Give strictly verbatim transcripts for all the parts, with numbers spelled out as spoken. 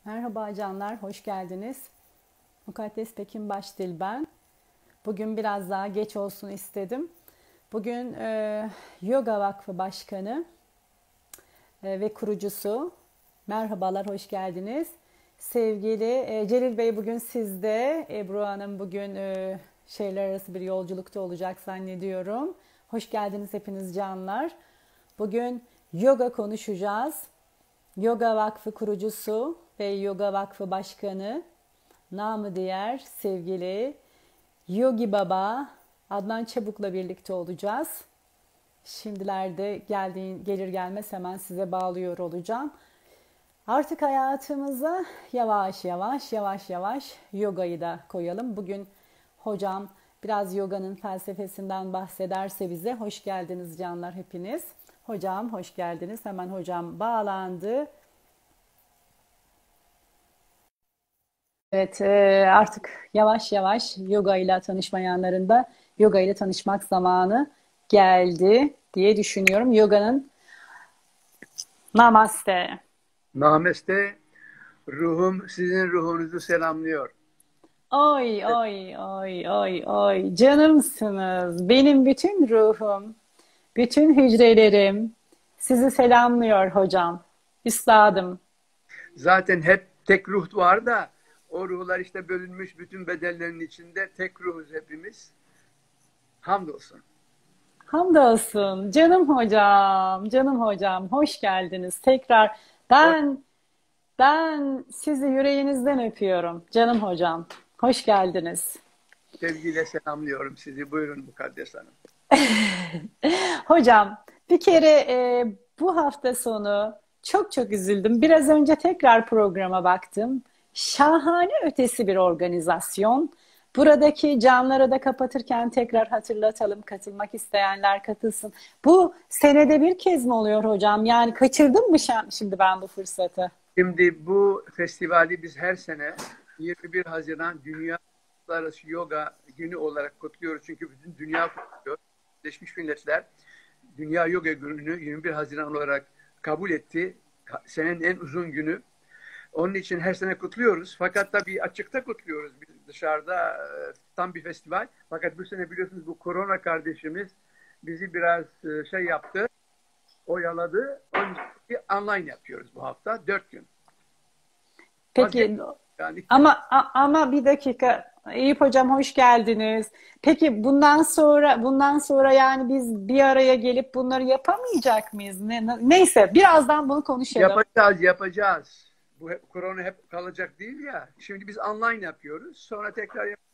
Merhaba canlar, hoş geldiniz. Mukaddes Pekin Başdil ben. Bugün biraz daha geç olsun istedim. Bugün e, Yoga Vakfı Başkanı e, ve kurucusu. Merhabalar, hoş geldiniz. Sevgili e, Celil Bey bugün sizde. Ebru Hanım bugün e, şehirler arası bir yolculukta olacak zannediyorum. Hoş geldiniz hepiniz canlar. Bugün yoga konuşacağız. Yoga Vakfı kurucusu ve Yoga Vakfı Başkanı, namı diğer sevgili Yogi Baba Adnan Çabuk'la birlikte olacağız. Şimdilerde geldiğin, gelir gelmez hemen size bağlıyor olacağım. Artık hayatımıza yavaş yavaş yavaş yavaş yogayı da koyalım. Bugün hocam biraz yoganın felsefesinden bahsederse bize. Hoş geldiniz canlar hepiniz. Hocam hoş geldiniz. Hemen hocam bağlandı. Evet, e, artık yavaş yavaş yoga ile tanışmayanların da yoga ile tanışmak zamanı geldi diye düşünüyorum. Yoga'nın Namaste. Nameste, ruhum sizin ruhunuzu selamlıyor. Oy oy oy oy oy canımsınız. Benim bütün ruhum, bütün hücrelerim sizi selamlıyor hocam. Üstadım. Zaten hep tek ruh var da o ruhlar işte bölünmüş bütün bedenlerin içinde tek ruhuz hepimiz. Hamdolsun. Hamdolsun. Canım hocam, canım hocam. Hoş geldiniz. Tekrar O ben ben sizi yüreğinizden öpüyorum. Canım hocam. Hoş geldiniz. sevgiyle selamlıyorum sizi. Buyurun Mukaddes Hanım. Hocam, bir kere e, bu hafta sonu çok çok üzüldüm. Biraz önce tekrar programa baktım. Şahane ötesi bir organizasyon. Buradaki camları da kapatırken tekrar hatırlatalım. Katılmak isteyenler katılsın. Bu senede bir kez mi oluyor hocam? Yani kaçırdım mı şa- şimdi ben bu fırsatı? Şimdi bu festivali biz her sene yirmi bir Haziran Dünya Uluslararası Yoga Günü olarak kutluyoruz. Çünkü bütün dünya kutluyor. Birleşmiş Milletler Dünya Yoga Günü'nü yirmi bir Haziran olarak kabul etti. Senenin en uzun günü. Onun için her sene kutluyoruz. Fakat tabii açıkta kutluyoruz. Biz dışarıda e, tam bir festival. Fakat bu sene biliyorsunuz bu korona kardeşimiz bizi biraz e, şey yaptı, oyaladı. Onun için online yapıyoruz bu hafta. Dört gün. Vazgeç Peki yani. ama a- ama bir dakika. Eyüp hocam hoş geldiniz. Peki bundan sonra bundan sonra yani biz bir araya gelip bunları yapamayacak mıyız? Ne, ne- neyse birazdan bunu konuşalım. Yapacağız, yapacağız. Bu hep, korona hep kalacak değil ya. Şimdi biz online yapıyoruz. Sonra tekrar yap-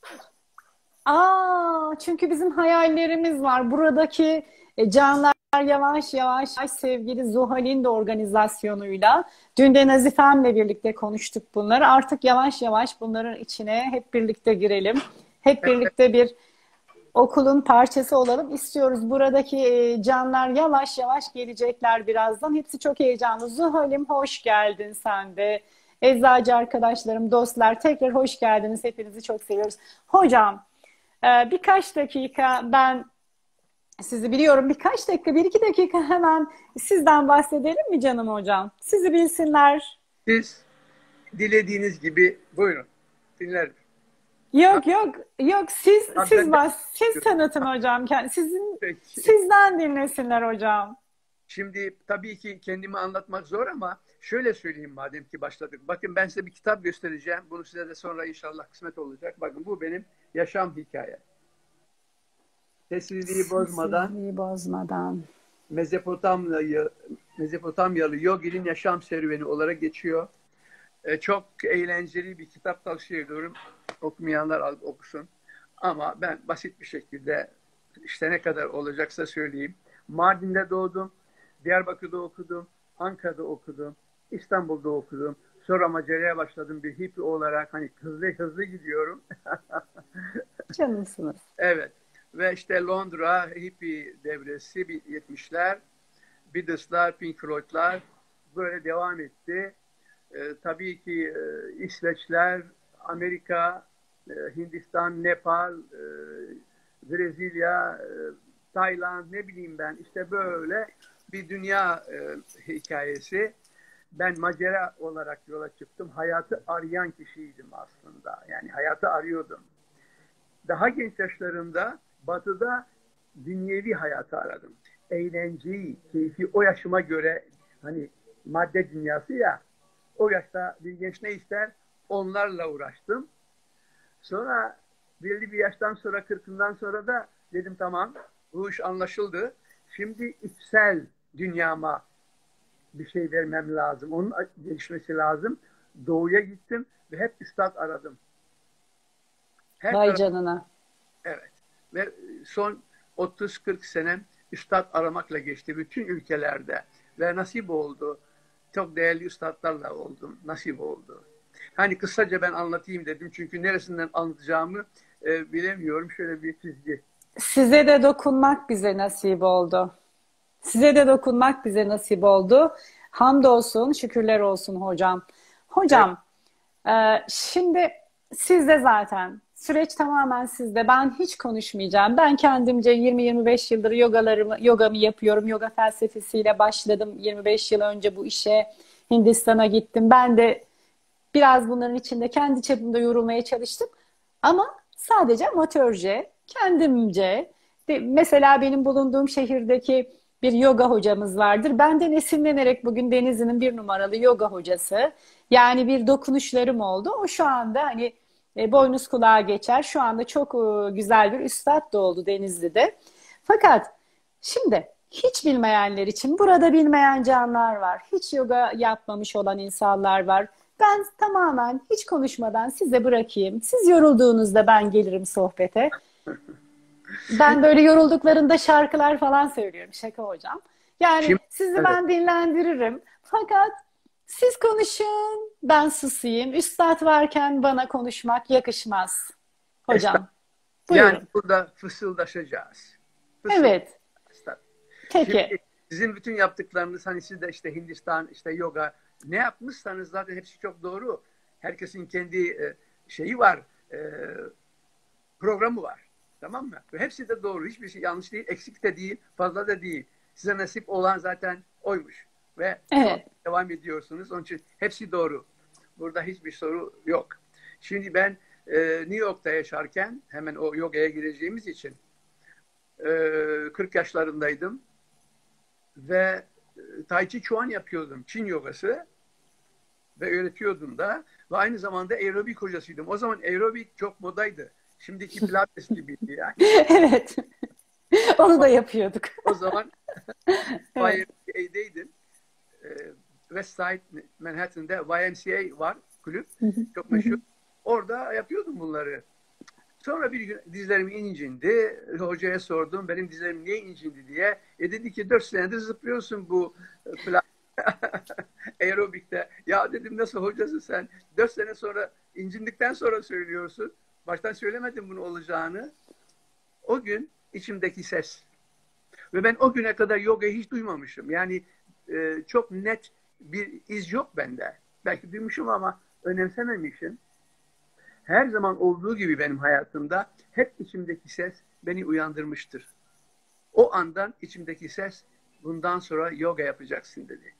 Aa, çünkü bizim hayallerimiz var. Buradaki e, canlar yavaş yavaş sevgili Zuhal'in de organizasyonuyla dün de Nazifem'le birlikte konuştuk bunları. Artık yavaş yavaş bunların içine hep birlikte girelim. Hep birlikte bir okulun parçası olalım istiyoruz. Buradaki e, canlar yavaş yavaş gelecekler birazdan. Hepsi çok heyecanlı. Zuhal'im hoş geldin sen de. Eczacı arkadaşlarım, dostlar tekrar hoş geldiniz. Hepinizi çok seviyoruz. Hocam ee, birkaç dakika ben sizi biliyorum. Birkaç dakika, bir iki dakika hemen sizden bahsedelim mi canım hocam? Sizi bilsinler. siz dilediğiniz gibi buyurun. Dinlerim. Yok yok yok siz Abi siz ben de bas siz tanıtın hocam. Kend- Sizin peki. sizden dinlesinler hocam. Şimdi tabii ki kendimi anlatmak zor ama şöyle söyleyeyim madem ki başladık. Bakın ben size bir kitap göstereceğim. Bunu size de sonra inşallah kısmet olacak. Bakın bu benim yaşam hikayem. Sessizliği bozmadan Sessizliği bozmadan. Mezopotamyalı, Mezopotamyalı yoginin yaşam serüveni olarak geçiyor. E, çok eğlenceli bir kitap tavsiye ediyorum. Okumayanlar alıp okusun. Ama ben basit bir şekilde işte ne kadar olacaksa söyleyeyim. Mardin'de doğdum. Diyarbakır'da okudum. Ankara'da okudum. İstanbul'da okudum. Sonra maceraya başladım bir hippie olarak. Hani hızlı hızlı gidiyorum. Canımsınız. Evet. Ve işte Londra hippie devresi yetmişler. Beatles'lar, Pink Floyd'lar böyle devam etti. E, tabii ki e, İsveçler, Amerika, e, Hindistan, Nepal, e, Brezilya, e, Tayland ne bileyim ben işte böyle bir dünya e, hikayesi. ben macera olarak yola çıktım. Hayatı arayan kişiydim aslında. Yani hayatı arıyordum. Daha genç yaşlarımda Batı'da dünyevi hayatı aradım. Eğlenceyi, keyfi o yaşıma göre, hani madde dünyası ya, o yaşta bir genç ne ister? Onlarla uğraştım. Sonra belli bir yaştan sonra, kırkından sonra da dedim tamam, bu iş anlaşıldı. Şimdi içsel dünyama bir şey vermem lazım. Onun gelişmesi lazım. Doğuya gittim ve hep üstad aradım. Her Vay taraf, canına. evet. Ve son otuz kırk senem üstad aramakla geçti bütün ülkelerde. Ve nasip oldu. Çok değerli üstadlarla oldum. Nasip oldu. Hani kısaca ben anlatayım dedim. Çünkü neresinden anlatacağımı e, bilemiyorum. Şöyle bir çizgi. Size de dokunmak bize nasip oldu. Size de dokunmak bize nasip oldu. Hamdolsun, şükürler olsun hocam. Evet. Hocam, e, şimdi sizde zaten süreç tamamen sizde. Ben hiç konuşmayacağım. Ben kendimce yirmi yirmi beş yıldır yogalarımı, yogamı yapıyorum. Yoga felsefesiyle başladım. yirmi beş yıl önce bu işe Hindistan'a gittim. Ben de biraz bunların içinde kendi çapımda yorulmaya çalıştım. Ama sadece amatörce, kendimce. De- Mesela benim bulunduğum şehirdeki bir yoga hocamız vardır. Benden esinlenerek bugün Denizli'nin bir numaralı yoga hocası. Yani bir dokunuşlarım oldu. O şu anda hani e, boynuz kulağa geçer. Şu anda çok e, güzel bir üstad da oldu Denizli'de. Fakat şimdi hiç bilmeyenler için burada bilmeyen canlar var. Hiç yoga yapmamış olan insanlar var. Ben tamamen hiç konuşmadan size bırakayım. Siz yorulduğunuzda ben gelirim sohbete. Ben böyle yorulduklarında şarkılar falan söylüyorum. Şaka hocam. Yani Şimdi sizi evet. ben dinlendiririm. Fakat siz konuşun, ben susayım. Üstad varken bana konuşmak yakışmaz. Estağfurullah. Hocam, Yani buyurun. burada fısıldaşacağız. Fısıldaşacağız. Evet, Şimdi peki. sizin bütün yaptıklarınız, hani siz de işte Hindistan, işte yoga, ne yapmışsanız zaten hepsi çok doğru. Herkesin kendi e, şeyi var, e, programı var. Tamam mı? Ve hepsi de doğru. Hiçbir şey yanlış değil, eksik de değil, fazla da değil. Size nasip olan zaten oymuş. Ve şu an Evet, devam ediyorsunuz. Onun için hepsi doğru. Burada hiçbir soru yok. Şimdi ben e, New York'ta yaşarken, hemen o yogaya gireceğimiz için e, kırk yaşlarındaydım. Ve e, Tai Chi Chuan yapıyordum. Çin yogası. Ve öğretiyordum da. Ve aynı zamanda aerobik hocasıydım. O zaman aerobik çok modaydı. Şimdiki pilates gibiydi yani. evet. Onu da yapıyorduk. O zaman Evet. Y M C A'deydim. Ee, West Side Manhattan'da Y M C A var, kulüp. Hı hı, Çok hı hı. meşhur. Orada yapıyordum bunları. Sonra bir gün dizlerim incindi. Hocaya sordum benim dizlerim niye incindi diye. E dedi ki dört senedir zıplıyorsun bu pilates aerobikte. Ya dedim nasıl hocası sen? Dört sene sonra incindikten sonra söylüyorsun. Baştan söylemedim bunu olacağını. O gün içimdeki ses. Ve ben o güne kadar yogayı hiç duymamışım. Yani e, çok net bir iz yok bende. Belki duymuşum ama önemsememişim. Her zaman olduğu gibi benim hayatımda hep içimdeki ses beni uyandırmıştır. O andan içimdeki ses bundan sonra yoga yapacaksın dedi.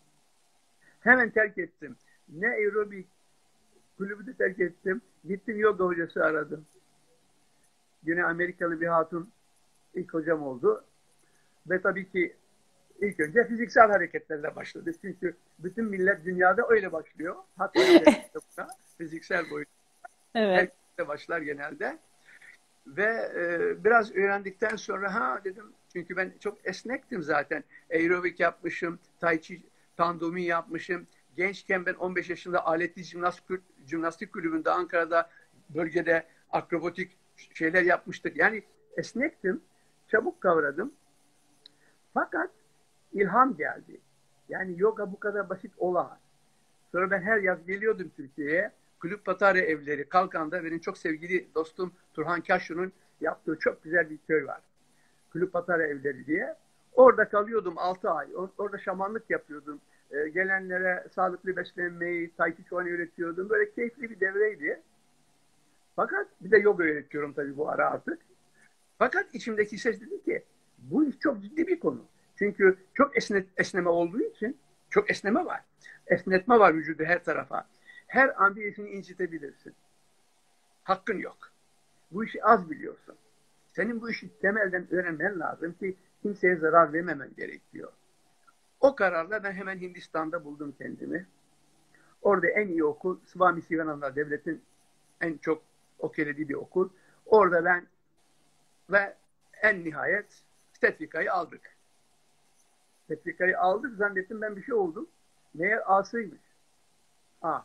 Hemen terk ettim. Ne aerobik kulübü de terk ettim. Gittim yoga hocası aradım. Yine Amerikalı bir hatun ilk hocam oldu. Ve tabii ki ilk önce fiziksel hareketlerle başladı. Çünkü bütün millet dünyada öyle başlıyor. Hatta buna, fiziksel boyut. Evet. Herkes başlar genelde. Ve e, biraz öğrendikten sonra ha dedim çünkü ben çok esnektim zaten. Aerobik yapmışım, tai chi, tandomi yapmışım. Gençken ben on beş yaşında aletli jimnastik, jimnastik kulübünde Ankara'da bölgede akrobatik şeyler yapmıştık. Yani esnektim, çabuk kavradım. Fakat ilham geldi. Yani yoga bu kadar basit olamaz. Sonra ben her yaz geliyordum Türkiye'ye. Kulüp Patare Evleri Kalkan'da benim çok sevgili dostum Turhan Kaşu'nun yaptığı çok güzel bir köy var. Kulüp Patare Evleri diye. Orada kalıyordum altı ay. Orada şamanlık yapıyordum. Ee, gelenlere sağlıklı beslenmeyi, tai chi chuan öğretiyordum. Böyle keyifli bir devreydi. Fakat bir de yoga öğretiyorum tabii bu ara artık. Fakat içimdeki ses dedi ki bu iş çok ciddi bir konu. Çünkü çok esne, esneme olduğu için çok esneme var. esnetme var vücudu her tarafa. Her an birisini incitebilirsin. Hakkın yok. Bu işi az biliyorsun. Senin bu işi temelden öğrenmen lazım ki kimseye zarar vermemen gerekiyor. O kararla ben hemen Hindistan'da buldum kendimi. Orada en iyi okul Swami Sivananda, devletin en çok okeylediği bir okul. Orada ben ve en nihayet sertifikayı aldık. Sertifikayı aldık, zannettim ben bir şey oldum. Meğer A'sıymış. A.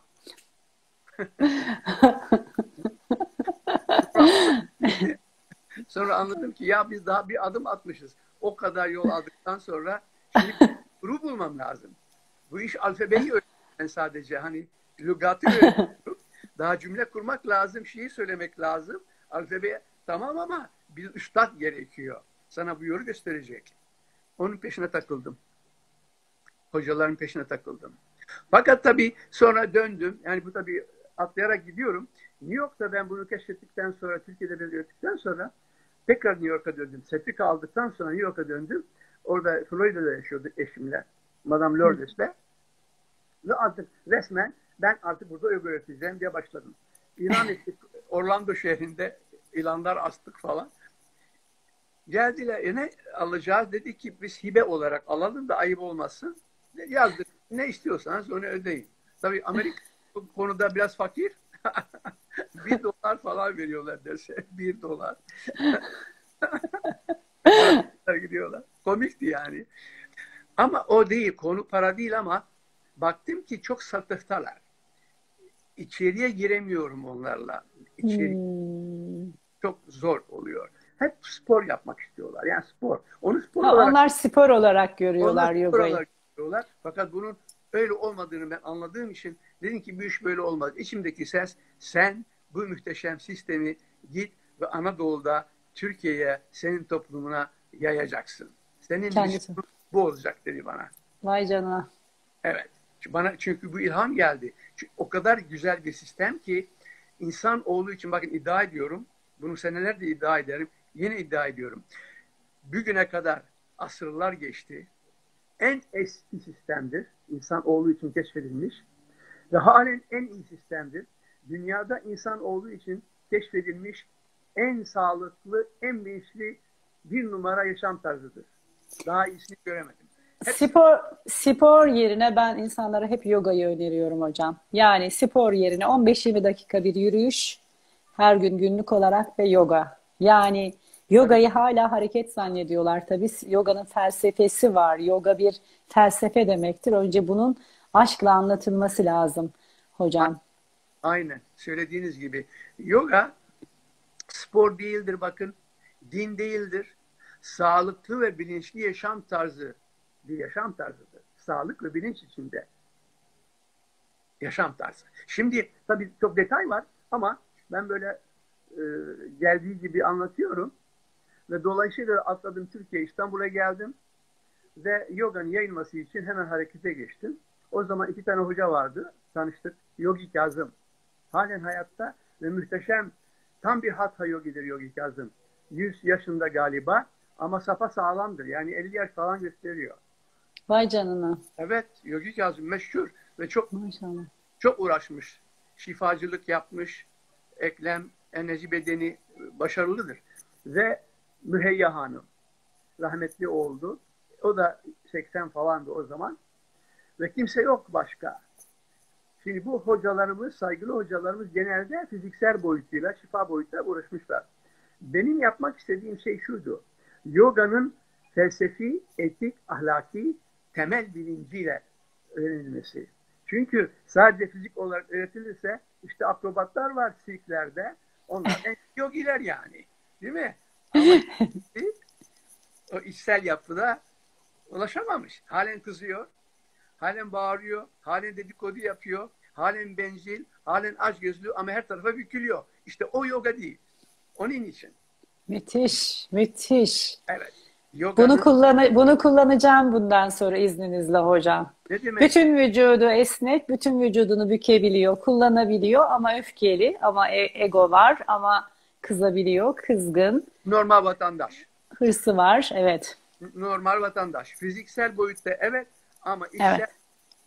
Sonra anladım ki ya biz daha bir adım atmışız. O kadar yol aldıktan sonra şimdi kuru bulmam lazım. Bu iş alfabeyi öğrenmen sadece. Hani lügatı öğreniyorum. Daha cümle kurmak lazım, şeyi söylemek lazım. Alfabe tamam ama bir üstad gerekiyor. Sana bu yolu gösterecek. Onun peşine takıldım. Hocaların peşine takıldım. Fakat tabii sonra döndüm. Yani bu tabii atlayarak gidiyorum. New York'ta ben bunu keşfettikten sonra, Türkiye'de biraz öğrettikten sonra tekrar New York'a döndüm. Sertifika aldıktan sonra New York'a döndüm. Orada Florida'da yaşıyorduk eşimle. Madame Lourdes'le. Ve artık resmen ben artık burada yoga öğreteceğim diye başladım. İlan ettik. Orlando şehrinde ilanlar astık falan. Geldiler. E ne alacağız? Dedi ki biz hibe olarak alalım da ayıp olmasın. Yazdık. Ne istiyorsanız onu ödeyin. Tabii Amerika bu konuda biraz fakir. Bir dolar falan veriyorlar derse. Bir dolar. Gidiyorlar. Komikti yani. Ama o değil. Konu para değil ama baktım ki çok satıhtalar. İçeriye giremiyorum onlarla. İçeri hmm. çok zor oluyor. Hep spor yapmak istiyorlar. Yani spor. Onu spor ha, olarak, onlar spor olarak görüyorlar onlar yogayı. Spor olarak görüyorlar. Fakat bunun öyle olmadığını ben anladığım için dedim ki bu iş böyle olmaz. İçimdeki ses sen bu muhteşem sistemi git ve Anadolu'da Türkiye'ye, senin toplumuna yayacaksın. Senin Kendisi. bu olacak dedi bana. Vay canına. Evet. Bana çünkü bu ilham geldi. Çünkü o kadar güzel bir sistem ki insan oğlu için bakın iddia ediyorum. Bunu senelerdir iddia ederim. Yine iddia ediyorum. Bugüne kadar asırlar geçti. En eski sistemdir. İnsan oğlu için keşfedilmiş. Ve halen en iyi sistemdir. Dünyada insan oğlu için keşfedilmiş en sağlıklı, en bilinçli bir numara yaşam tarzıdır. Daha iyisini göremedim. Hep... Spor, spor yerine ben insanlara hep yogayı öneriyorum hocam. Yani spor yerine on beş yirmi dakika bir yürüyüş, her gün günlük olarak ve yoga. Yani yogayı evet. hala hareket zannediyorlar. Tabii yoganın felsefesi var. Yoga bir felsefe demektir. Önce bunun aşkla anlatılması lazım hocam. Aynen. Söylediğiniz gibi. Yoga spor değildir bakın. Din değildir. Sağlıklı ve bilinçli yaşam tarzı bir yaşam tarzıdır. Sağlık ve bilinç içinde yaşam tarzı. Şimdi tabii çok detay var ama ben böyle e, geldiği gibi anlatıyorum ve dolayısıyla atladım Türkiye, İstanbul'a geldim ve yoganın yayılması için hemen harekete geçtim. O zaman iki tane hoca vardı. Tanıştık. Yogi Kazım. Halen hayatta ve muhteşem tam bir hatha yogidir Yogi Kazım. yüz yaşında galiba ama sapa sağlamdır. Yani elli yaş falan gösteriyor. Vay canına. Evet, Yogi Kazım meşhur ve çok Maşallah. çok uğraşmış. Şifacılık yapmış. Eklem, enerji bedeni başarılıdır. Ve Müheyya Hanım rahmetli oldu. O da seksen falandı o zaman. Ve kimse yok başka. Şimdi bu hocalarımız, saygılı hocalarımız genelde fiziksel boyutuyla, şifa boyutuyla uğraşmışlar. Benim yapmak istediğim şey şuydu. Yoganın felsefi, etik, ahlaki temel bilinciyle öğrenilmesi. Çünkü sadece fizik olarak öğretilirse işte akrobatlar var sirklerde. Onlar en yogiler yani. Değil mi? Ama o içsel yapıda ulaşamamış. Halen kızıyor. Halen bağırıyor. Halen dedikodu yapıyor. Halen bencil. Halen açgözlü ama her tarafa bükülüyor. İşte o yoga değil. Onun için. Müthiş. Müthiş. Evet. Yoganın... Bunu, kullan bunu kullanacağım bundan sonra izninizle hocam. Ne demek? Bütün vücudu esnek, bütün vücudunu bükebiliyor, kullanabiliyor ama öfkeli, ama e ego var, ama kızabiliyor, kızgın. Normal vatandaş. Hırsı var, evet. Normal vatandaş. Fiziksel boyutta evet ama içsel, evet.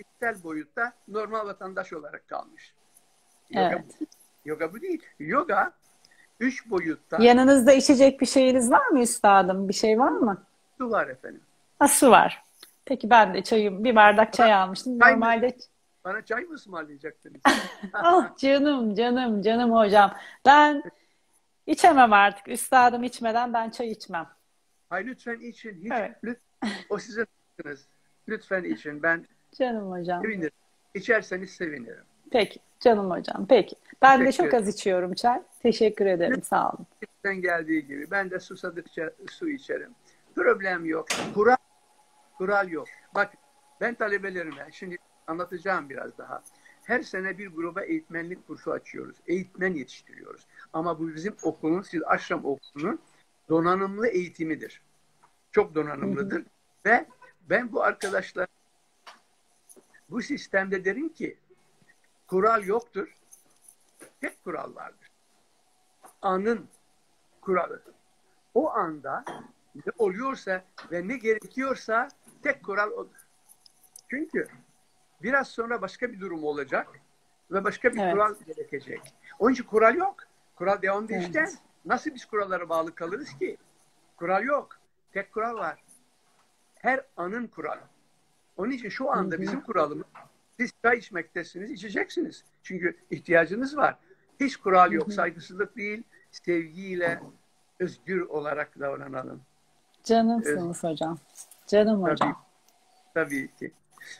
içsel boyutta normal vatandaş olarak kalmış. Yoga, Evet. yoga bu değil. Yoga üç boyutta. Yanınızda içecek bir şeyiniz var mı üstadım? Bir şey var mı? Su var efendim. Ha, su var. Peki ben de çayım, bir bardak Bana çay almıştım. çay mı, Normalde bana çay mı ısmarlayacaktınız? ah canım canım canım hocam. Ben içemem artık. Üstadım içmeden ben çay içmem. Hay lütfen için. Hiç, Evet. lütfen, o sizin hakkınız. Lütfen için. Ben Canım hocam. sevinirim. İçerseniz sevinirim. Peki canım hocam. Peki. Ben de Teşekkür çok ederim. az içiyorum çay. Teşekkür ederim. Sağ olun. Lütfen geldiği gibi. Ben de susadıkça su içerim. Problem yok. Kural, kural yok. Bak ben talebelerime şimdi anlatacağım biraz daha. Her sene bir gruba eğitmenlik kursu açıyoruz. Eğitmen yetiştiriyoruz. Ama bu bizim okulun, siz Aşram Okulu'nun donanımlı eğitimidir. Çok donanımlıdır. Hı hı. Ve ben bu arkadaşlar bu sistemde derim ki kural yoktur. Tek kural vardır. Anın kuralı. O anda ne oluyorsa ve ne gerekiyorsa tek kural odur. Çünkü biraz sonra başka bir durum olacak ve başka bir evet. kural gerekecek. Onun için kural yok. Kural devamlı evet. işte. Nasıl biz kurallara bağlı kalırız ki? Kural yok. Tek kural var. Her anın kuralı. Onun için şu anda bizim kuralımız, siz çay içmektesiniz, içeceksiniz. Çünkü ihtiyacınız var. Hiç kural yok. Saygısızlık değil, sevgiyle özgür olarak davranalım. Canımsınız Öz... hocam. Canım tabii, hocam. Tabii ki.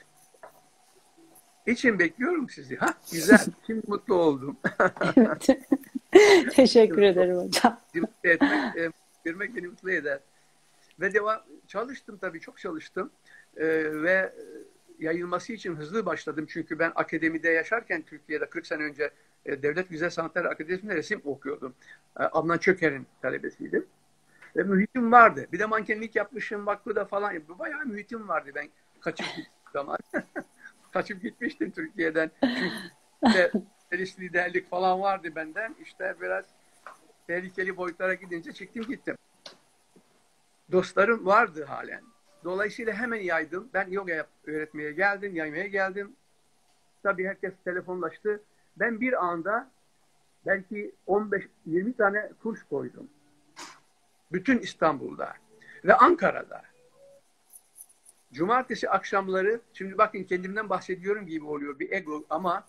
İçin bekliyorum sizi. Ha, güzel. Şimdi mutlu oldum. Evet. Teşekkür ederim hocam. Mutlu etmek, e, görmek beni mutlu eder. Ve devam çalıştım tabii, çok çalıştım. Ee, ve yayılması için hızlı başladım. Çünkü ben akademide yaşarken Türkiye'de kırk sene önce e, Devlet Güzel Sanatlar Akademisi'nde resim okuyordum. E, Adnan Çöker'in talebesiydim. Ve mühitim vardı. Bir de mankenlik yapmışım Vakfı'da falan. Bayağı mühitim vardı. Ben kaçıp gittim zaman. kaçıp gitmiştim Türkiye'den. Çünkü işte, liderlik falan vardı benden. İşte biraz tehlikeli boyutlara gidince çıktım gittim. Dostlarım vardı halen. Dolayısıyla hemen yaydım. Ben yoga öğretmeye geldim, yaymaya geldim. Tabii herkes telefonlaştı. Ben bir anda belki on beş yirmi tane kurs koydum. Bütün İstanbul'da ve Ankara'da. Cumartesi akşamları, şimdi bakın kendimden bahsediyorum gibi oluyor bir ego ama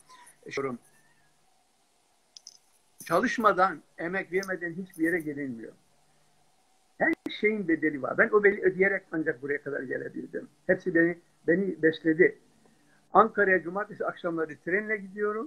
çalışmadan, emek vermeden hiçbir yere gelinmiyor. Her şeyin bedeli var. Ben o bedeli ödeyerek ancak buraya kadar gelebildim. Hepsi beni beni besledi. Ankara'ya cumartesi akşamları trenle gidiyorum.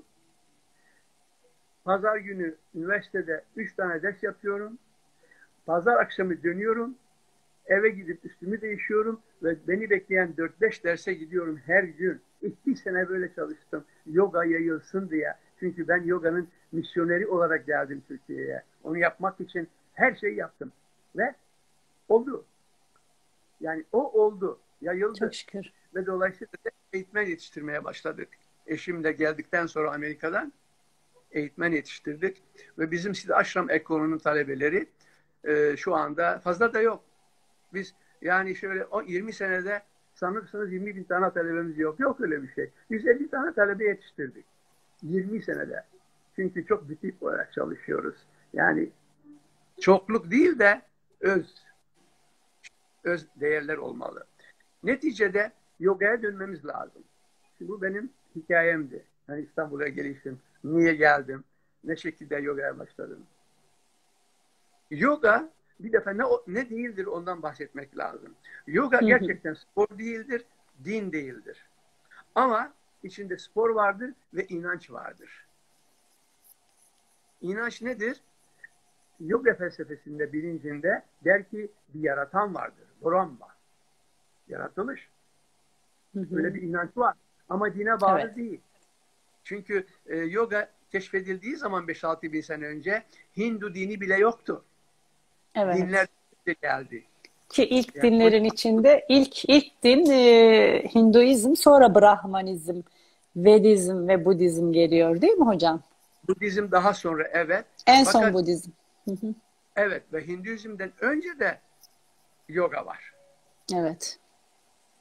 Pazar günü üniversitede üç tane ders yapıyorum. Pazar akşamı dönüyorum. Eve gidip üstümü değişiyorum ve beni bekleyen dört beş derse gidiyorum her gün. İki sene böyle çalıştım. Yoga yayılsın diye. Çünkü ben yoganın misyoneri olarak geldim Türkiye'ye. Onu yapmak için her şeyi yaptım. Ve oldu. Yani o oldu. Yayıldı. Çok şükür. Ve dolayısıyla da eğitmen yetiştirmeye başladık. Eşim de geldikten sonra Amerika'dan eğitmen yetiştirdik. Ve bizim Siddhi Ashram Ekolu'nun talebeleri e, şu anda fazla da yok. Biz yani şöyle yirmi senede sanırsınız yirmi bin tane talebemiz yok. Yok öyle bir şey. yüz elli tane talebe yetiştirdik. yirmi senede. Çünkü çok butik olarak çalışıyoruz. Yani çokluk değil de öz. Öz değerler olmalı. Neticede yogaya dönmemiz lazım. Şimdi bu benim hikayemdi. Yani İstanbul'a gelişim, niye geldim, ne şekilde yogaya başladım. Yoga bir defa ne, ne değildir ondan bahsetmek lazım. Yoga gerçekten spor değildir, din değildir. Ama içinde spor vardır ve inanç vardır. İnanç nedir? Yoga felsefesinde, bilincinde der ki bir yaratan vardır. Brahma. Yaratılış. Böyle bir inanç var. Ama dine bağlı evet. değil. Çünkü e, yoga keşfedildiği zaman beş altı bin sene önce Hindu dini bile yoktu. Evet. Dinler de geldi. Ki ilk yani, dinlerin o... içinde ilk ilk din e, Hinduizm, sonra Brahmanizm, Vedizm ve Budizm geliyor değil mi hocam? Budizm daha sonra evet. En Fakat, son Budizm. Hı hı. Evet ve Hinduizm'den önce de yoga var. Evet. İlk.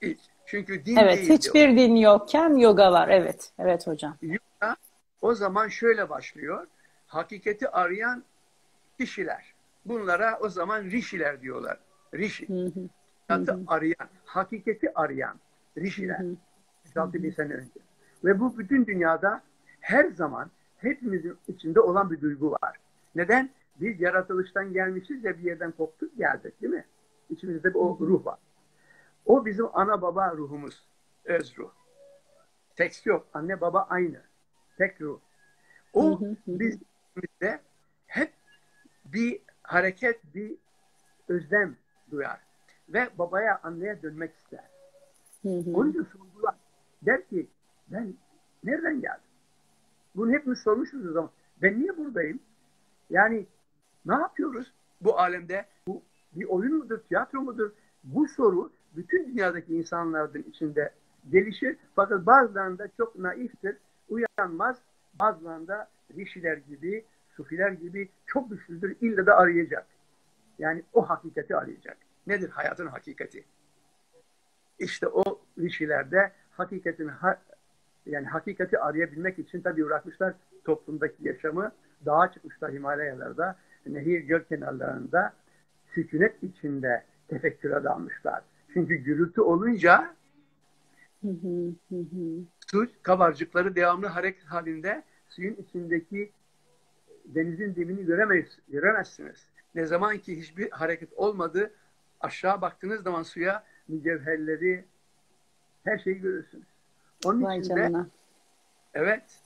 Çünkü din Evet, değildi o. hiçbir din yokken yoga var. Evet, evet hocam. Yoga o zaman şöyle başlıyor. Hakikati arayan kişiler. Bunlara o zaman rişiler diyorlar. Rishi. Hı hı, hı Hakikati hı, arayan, hakikati arayan hı rişiler. hı, beş altı bin sene önce. Ve bu bütün dünyada her zaman hepimizin içinde olan bir duygu var. Neden? Biz yaratılıştan gelmişiz ya, bir yerden koptuk geldik, değil mi? İçimizde bir hı o hı, ruh var. O bizim ana baba ruhumuz. Öz ruh. Seks yok. Anne baba aynı. Tek ruh. hı O hı, hı hı, bizde hep bir hareket, bir özlem duyar. Ve babaya, anneye dönmek ister. hı Onun hı. için sorgular. Der ki ben nereden geldim? Bunu hepimiz sormuşuz o zaman. Ben niye buradayım? Yani ne yapıyoruz bu alemde? Bu bir oyun mudur, tiyatro mudur? Bu soru bütün dünyadaki insanların içinde gelişir. Fakat bazılarında çok naiftir, uyanmaz. Bazılarında rişiler gibi, sufiler gibi çok güçlüdür. İlle de arayacak. Yani o hakikati arayacak. Nedir hayatın hakikati? İşte o rişilerde hakikatin ha, yani hakikati arayabilmek için tabii bırakmışlar toplumdaki yaşamı, dağa çıkmışlar Himalayalarda, nehir göl kenarlarında sükunet içinde tefekküre dalmışlar. Çünkü gürültü olunca Hı hı, hı hı. su kabarcıkları devamlı hareket halinde, suyun içindeki denizin dibini göremeyiz, göremezsiniz. Ne zaman ki hiçbir hareket olmadı, aşağı baktığınız zaman suya mücevherleri, her şeyi görürsünüz. Onun Vay için de canına. evet,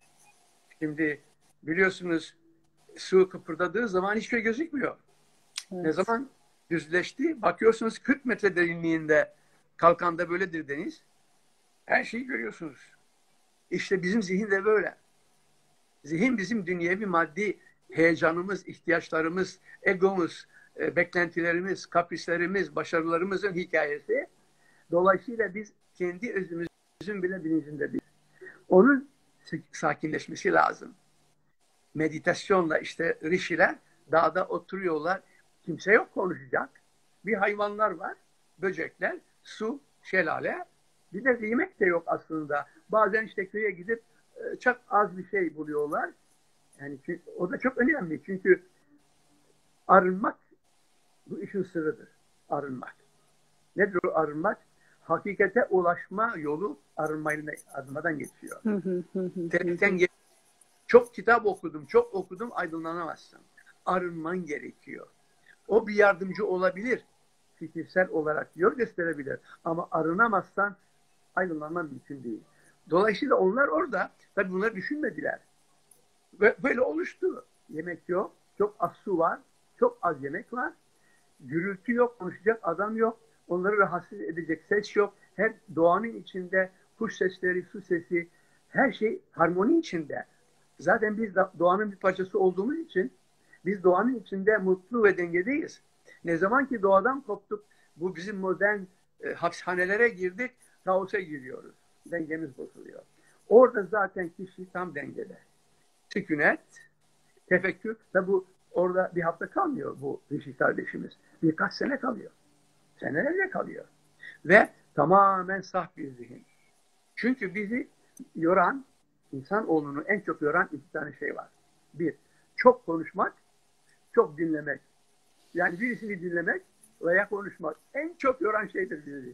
şimdi biliyorsunuz su kıpırdadığı zaman hiçbir şey gözükmüyor. Ne Evet. zaman düzleşti, bakıyorsunuz kırk metre derinliğinde kalkanda böyledir deniz. Her şeyi görüyorsunuz. İşte bizim zihin de böyle. Zihin bizim dünyevi maddi heyecanımız, ihtiyaçlarımız, egomuz, e, beklentilerimiz, kaprislerimiz, başarılarımızın hikayesi. Dolayısıyla biz kendi özümüzün bile bilincinde değiliz. Onun sakinleşmesi lazım. Meditasyonla işte rişiler dağda oturuyorlar. Kimse yok konuşacak. Bir hayvanlar var, böcekler, su, şelale. Bir de yemek de yok aslında. Bazen işte köye gidip e, çok az bir şey buluyorlar. Yani o da çok önemli. Çünkü arınmak bu işin sırrıdır. Arınmak. Nedir o arınmak? Hakikate ulaşma yolu arınmayla, arınmadan geçiyor. Hı hı, hı hı, hı hı. Tersten çok kitap okudum, çok okudum, aydınlanamazsın. Arınman gerekiyor. O bir yardımcı olabilir. Fikirsel olarak yol gösterebilir. Ama arınamazsan aydınlanman mümkün değil. Dolayısıyla onlar orada, tabii bunları düşünmediler. Ve böyle oluştu. Yemek yok, çok az su var, çok az yemek var. Gürültü yok, konuşacak adam yok. Onları rahatsız edecek ses yok. Her doğanın içinde kuş sesleri, su sesi, her şey harmoni içinde. Zaten biz doğanın bir parçası olduğumuz için biz doğanın içinde mutlu ve dengedeyiz. Ne zaman ki doğadan koptuk, bu bizim modern e, hapishanelere girdik, kaosa giriyoruz. Dengemiz bozuluyor. Orada zaten kişi tam dengede. Sükunet, tefekkür. Tabi bu orada bir hafta kalmıyor bu Rişi kardeşimiz. Birkaç sene kalıyor. Senelerce kalıyor. Ve tamamen saf bir zihin. Çünkü bizi yoran, insanoğlunu en çok yoran iki tane şey var. Bir, çok konuşmak, çok dinlemek. Yani birisini dinlemek veya konuşmak en çok yoran şeydir bizi.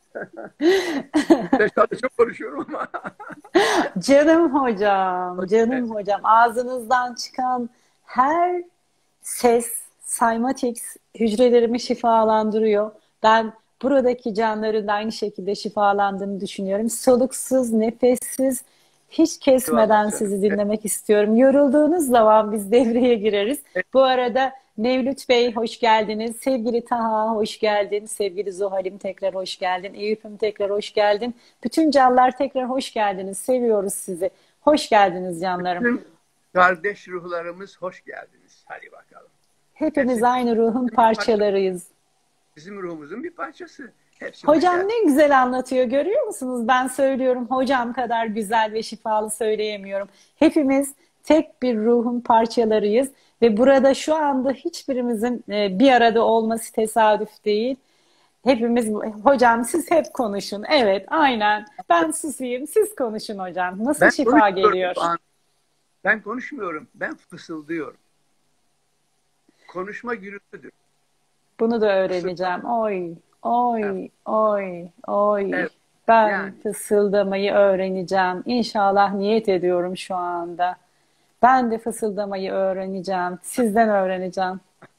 Ben şu anda çok konuşuyorum ama. Canım hocam, canım hocam. Ağzınızdan çıkan her ses, cymatics hücrelerimi şifalandırıyor. Ben buradaki canların da aynı şekilde şifalandığını düşünüyorum. Soluksuz, nefessiz, hiç kesmeden Eyvallah canım. sizi dinlemek istiyorum. Yorulduğunuz zaman biz devreye gireriz. Bu arada Mevlüt Bey hoş geldiniz. Sevgili Taha hoş geldin. Sevgili Zuhal'im tekrar hoş geldin. Eyüp'üm tekrar hoş geldin. Bütün canlar tekrar hoş geldiniz. Seviyoruz sizi. Hoş geldiniz canlarım. Bütün kardeş ruhlarımız hoş geldiniz. Hadi bakalım. Hepimiz Hepsi aynı ruhun parçalarıyız. bizim ruhumuzun bir parçası. Hepsi hoş Hocam geldin. ne güzel anlatıyor, görüyor musunuz? Ben söylüyorum, hocam kadar güzel ve şifalı söyleyemiyorum. Hepimiz tek bir ruhun parçalarıyız ve burada şu anda hiçbirimizin e, bir arada olması tesadüf değil. Hepimiz, hocam siz hep konuşun. Evet, aynen. Ben susayım, siz konuşun hocam. Nasıl Ben şifa konuşmuyorum geliyor? şu an. Ben konuşmuyorum. Ben fısıldıyorum. Konuşma gürültüdür. Bunu da Fısıldama. öğreneceğim. Oy, Evet. oy, oy, oy. Evet. Ben Yani fısıldamayı öğreneceğim. İnşallah niyet ediyorum şu anda. Ben de fısıldamayı öğreneceğim. Sizden öğreneceğim.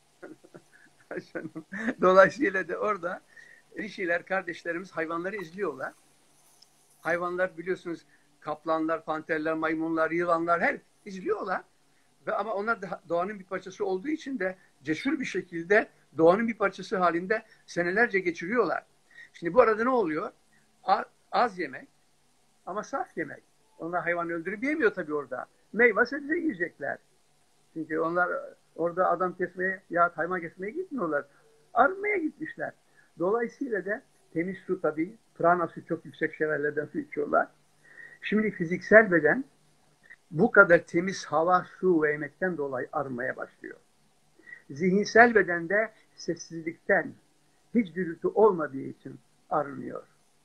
dolayısıyla da orada Rişiler kardeşlerimiz hayvanları izliyorlar. Hayvanlar biliyorsunuz kaplanlar, panterler, maymunlar, yılanlar her izliyorlar. Ve ama onlar da doğanın bir parçası olduğu için de cesur bir şekilde doğanın bir parçası halinde senelerce geçiriyorlar. Şimdi bu arada ne oluyor? Az yemek ama saf yemek. Onlar hayvan öldürüp yemiyor tabii orada. Meyve sebze yiyecekler. Çünkü onlar orada adam kesmeye ya hayvan kesmeye gitmiyorlar. Arınmaya gitmişler. Dolayısıyla da temiz su tabii. Pranası çok yüksek şelallerden su içiyorlar. Şimdi fiziksel beden bu kadar temiz hava, su ve yemekten dolayı arınmaya başlıyor. Zihinsel bedende sessizlikten, hiç gürültü olmadığı için arınıyor.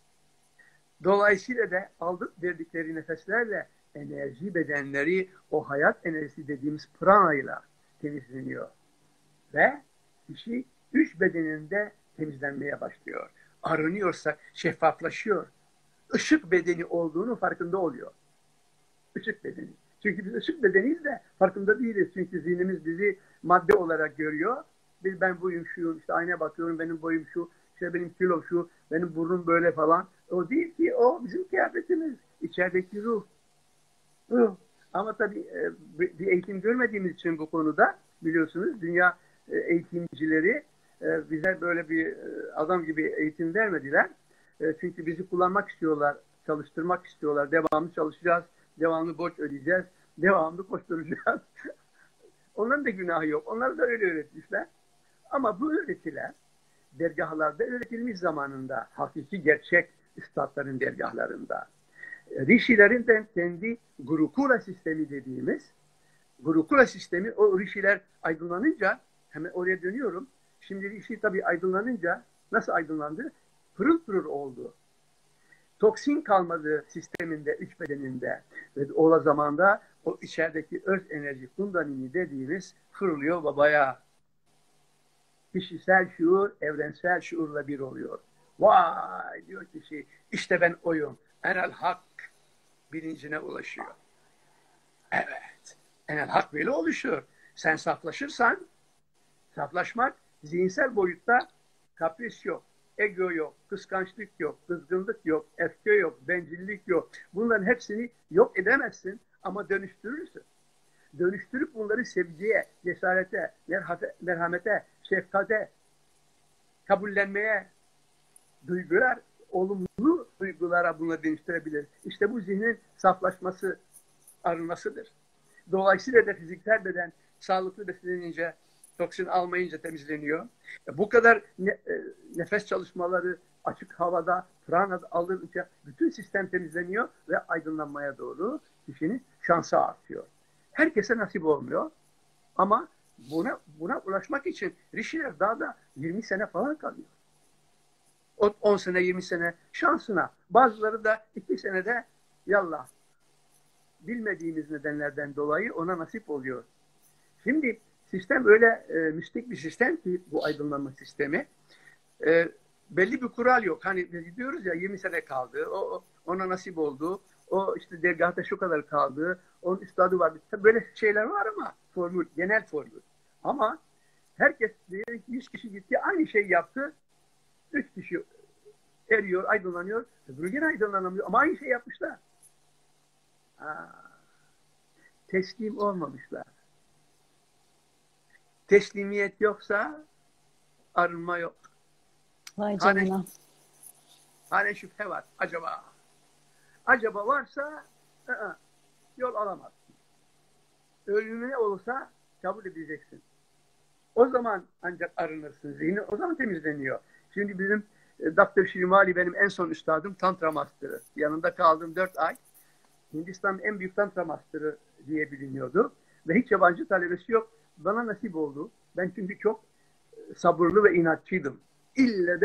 Dolayısıyla da aldık verdikleri nefeslerle enerji bedenleri o hayat enerjisi dediğimiz prana ile temizleniyor. Ve kişi üç bedeninde temizlenmeye başlıyor. Arınıyorsa şeffaflaşıyor. Işık bedeni olduğunu farkında oluyor. Işık bedeni. Çünkü biz ışık bedeniyiz de farkında değiliz. Çünkü zihnimiz bizi madde olarak görüyor. Biz ben buyum şuyum, işte aynaya bakıyorum benim boyum şu, işte benim kilom şu, benim burnum böyle falan. O değil ki, o bizim kıyafetimiz. İçerideki ruh. Ruh. Ama tabii bir eğitim görmediğimiz için bu konuda biliyorsunuz dünya eğitimcileri bize böyle bir adam gibi eğitim vermediler. Çünkü bizi kullanmak istiyorlar, çalıştırmak istiyorlar. Devamlı çalışacağız, devamlı borç ödeyeceğiz, devamlı koşturacağız. Onların da günahı yok. Onlar da öyle öğretmişler. Ama bu öğretiler dergahlarda öğretilmiş zamanında, hakiki gerçek üstadların dergahlarında. Rişilerin de kendi Gurukula sistemi dediğimiz, Gurukula sistemi, o Rişiler aydınlanınca, hemen oraya dönüyorum. Şimdi Rişi tabii aydınlanınca, nasıl aydınlandı? Pırıl pırıl oldu. Toksin kalmadı sisteminde, üç bedeninde. Ve o zamanda o içerideki öz enerji, kundalini dediğimiz fırlıyor babaya. Kişisel şuur, evrensel şuurla bir oluyor. Vay diyor kişi, işte ben oyum. Enel hak bilincine ulaşıyor. Evet, enel hak böyle oluşuyor. Sen saflaşırsan, saflaşmak zihinsel boyutta kapris yok, ego yok, kıskançlık yok, kızgınlık yok, öfke yok, bencillik yok. Bunların hepsini yok edemezsin ama dönüştürürsün. Dönüştürüp bunları sevgiye, cesarete, merhamete, şefkate, kabullenmeye, duygular, olumlu duygulara bunları dönüştürebilir. İşte bu zihnin saflaşması, arınmasıdır. Dolayısıyla da fiziksel beden sağlıklı beslenince, toksin almayınca temizleniyor. Bu kadar ne, e, nefes çalışmaları açık havada, prana alınca bütün sistem temizleniyor ve aydınlanmaya doğru kişinin şansı artıyor. Herkese nasip olmuyor ama buna buna ulaşmak için Rişiler daha da yirmi sene falan kalıyor. on sene, yirmi sene şansına. Bazıları da iki senede yallah. Bilmediğimiz nedenlerden dolayı ona nasip oluyor. Şimdi sistem öyle e, mistik bir sistem ki bu aydınlanma sistemi. E, belli bir kural yok. Hani biz diyoruz ya yirmi sene kaldı. O, ona nasip oldu. O işte dergahta şu kadar kaldı. Onun üstadı vardı. Böyle şeyler var ama formül, genel formül. Ama herkes yüz kişi gitti aynı şey yaptı. üç kişi eriyor, aydınlanıyor. Öbürü yine aydınlanamıyor. Ama aynı şey yapmışlar. Aa, teslim olmamışlar. Teslimiyet yoksa arınma yok. Vay canına. Hani, hani şüphe var. Acaba? Acaba varsa ı -ı, yol alamazsın. Ölümüne olursa kabul edeceksin. O zaman ancak arınırsın. Zihni o zaman temizleniyor. Şimdi bizim e, doktor Şirimali benim en son üstadım Tantra Master'ı. Yanında kaldığım dört ay Hindistan'ın en büyük Tantra Master'ı diye biliniyordu. Ve hiç yabancı talebesi yok. Bana nasip oldu. Ben çünkü çok sabırlı ve inatçıydım. İlle de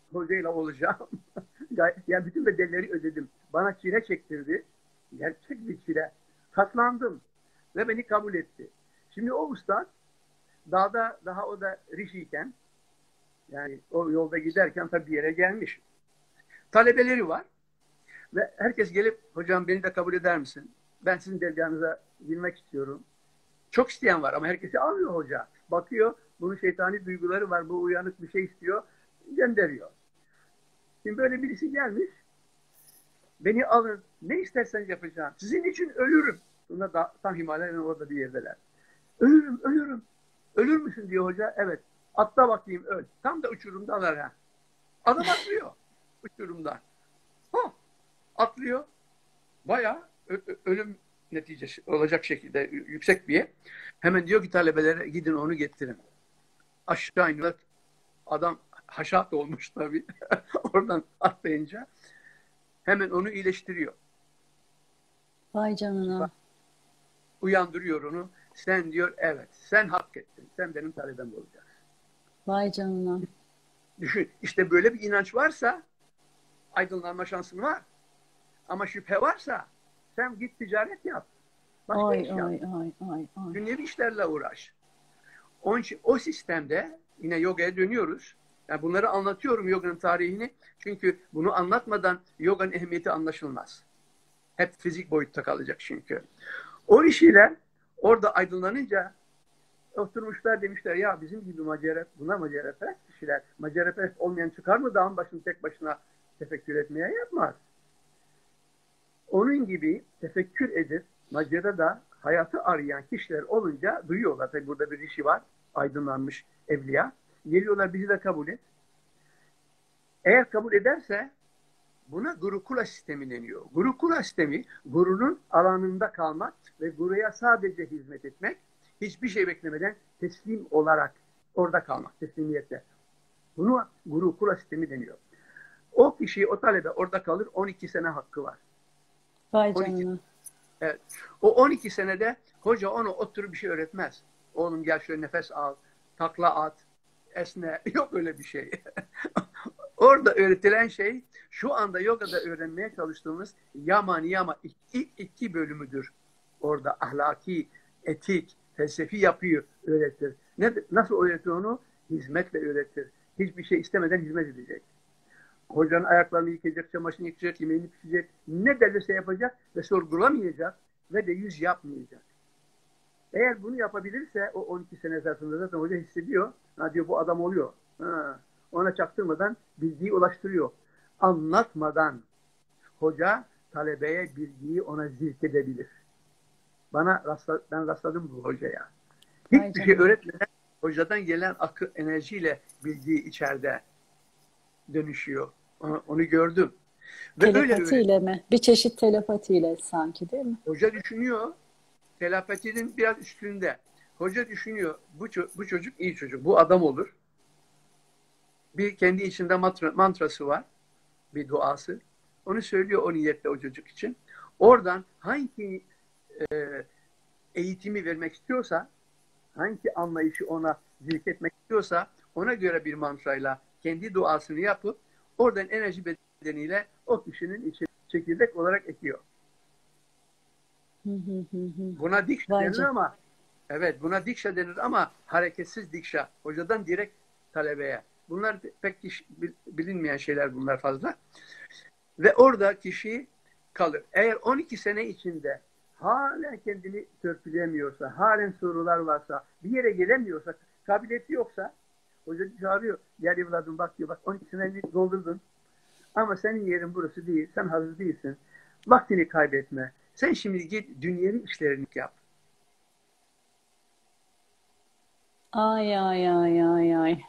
hocayla olacağım. Yani bütün bedelleri ödedim. Bana çile çektirdi. Gerçek bir çile. Katlandım. Ve beni kabul etti. Şimdi o ustad dağda, daha o da rişiyken, yani o yolda giderken tabii bir yere gelmiş. Talebeleri var. Ve herkes gelip hocam beni de kabul eder misin? Ben sizin dergahınıza girmek istiyorum. Çok isteyen var ama herkesi almıyor hoca. Bakıyor bunun şeytani duyguları var. Bu uyanık bir şey istiyor. Gönderiyor. Şimdi böyle birisi gelmiş. Beni alın. Ne isterseniz yapacağım. Sizin için ölürüm. Bunlar da, tam Himalaya'nın orada bir yerdeler. Ölürüm, ölürüm. Ölür müsün diyor hoca. Evet. Atla bakayım öl. Tam da uçurumdalar ha. Adam atlıyor. Uçurumdan. Ha. Atlıyor. Bayağı ölüm neticesi olacak şekilde yüksek bir yer. Hemen diyor ki talebelere gidin onu getirin. Aşağı iniyor. Adam haşat olmuş tabii. Oradan atlayınca hemen onu iyileştiriyor. Vay canına. Uyandırıyor onu. Sen diyor evet sen hak ettin. Sen benim talebem olacaksın. Vay canına. Düşün işte böyle bir inanç varsa aydınlanma şansın var. Ama şüphe varsa sen git ticaret yap. Başka Ay, iş yap. ay, ay, ay, ay. Dünyevi işlerle uğraş. Onun için o sistemde yine yogaya dönüyoruz. Yani bunları anlatıyorum yoganın tarihini. Çünkü bunu anlatmadan yoganın ehemmiyeti anlaşılmaz. Hep fizik boyutta kalacak çünkü. O işiyle orada aydınlanınca oturmuşlar demişler ya bizim gibi macera, buna maceraperest kişiler, maceraperest olmayan çıkar mı dağın başını tek başına tefekkür etmeye yapmaz. Onun gibi tefekkür edip macerada hayatı arayan kişiler olunca duyuyorlar. Tabi burada bir işi var. Aydınlanmış evliya. Geliyorlar bizi de kabul et. Eğer kabul ederse buna Gurukula sistemi deniyor. Gurukula sistemi gurunun alanında kalmak ve guruya sadece hizmet etmek, hiçbir şey beklemeden teslim olarak orada kalmak, teslimiyetle. Bunu Gurukula sistemi deniyor. O kişi, o talebe orada kalır, on iki sene hakkı var. Vay on iki. canına. Evet. O on iki senede hoca onu oturup bir şey öğretmez. Oğlum gel şöyle nefes al, takla at, esne. Yok öyle bir şey. Orada öğretilen şey şu anda yogada öğrenmeye çalıştığımız yama niyama ilk iki bölümüdür. Orada ahlaki, etik, felsefi yapıyı öğretir. Ne, nasıl öğretir onu? Hizmetle öğretir. Hiçbir şey istemeden hizmet edecek. Hocanın ayaklarını yıkayacak, çamaşırını yıkayacak, yemeğini pişirecek, ne derse yapacak ve sorgulamayacak ve de yüz yapmayacak. Eğer bunu yapabilirse o on iki sene zarfında zaten hoca hissediyor. Ha diyor bu adam oluyor. Ha, ona çaktırmadan bilgiyi ulaştırıyor. Anlatmadan hoca talebeye bilgiyi ona zirk edebilir. Bana rastla, ben rastladım bu hocaya. Hiçbir şey öğretmeden hocadan gelen akı enerjiyle bilgiyi içeride dönüşüyor. Onu, onu gördüm. Ve telepatiyle öyle, mi? Bir çeşit telepatiyle sanki değil mi? Hoca düşünüyor. Telepatinin biraz üstünde. Hoca düşünüyor. Bu, bu çocuk iyi çocuk. Bu adam olur. Bir kendi içinde mantra, mantrası var. Bir duası. Onu söylüyor o niyetle o çocuk için. Oradan hangi e, eğitimi vermek istiyorsa, hangi anlayışı ona zirk etmek istiyorsa ona göre bir mantrayla kendi duasını yapıp oradan enerji bedeniyle o kişinin içine çekirdek olarak ekiyor. Buna dikşa denir ama evet buna dikşa denir ama hareketsiz dikşa. Hocadan direkt talebeye. Bunlar pek kişi, bilinmeyen şeyler bunlar fazla. Ve orada kişi kalır. Eğer on iki sene içinde halen kendini törpüleyemiyorsa, halen sorular varsa, bir yere gelemiyorsa, kabiliyeti yoksa hoca çağırıyor. Gel evladım bak diyor. Bak on iki seneni doldurdun. Ama senin yerin burası değil. Sen hazır değilsin. Vaktini kaybetme. Sen şimdi git dünyevi işlerini yap. Ay ay ay ay ay.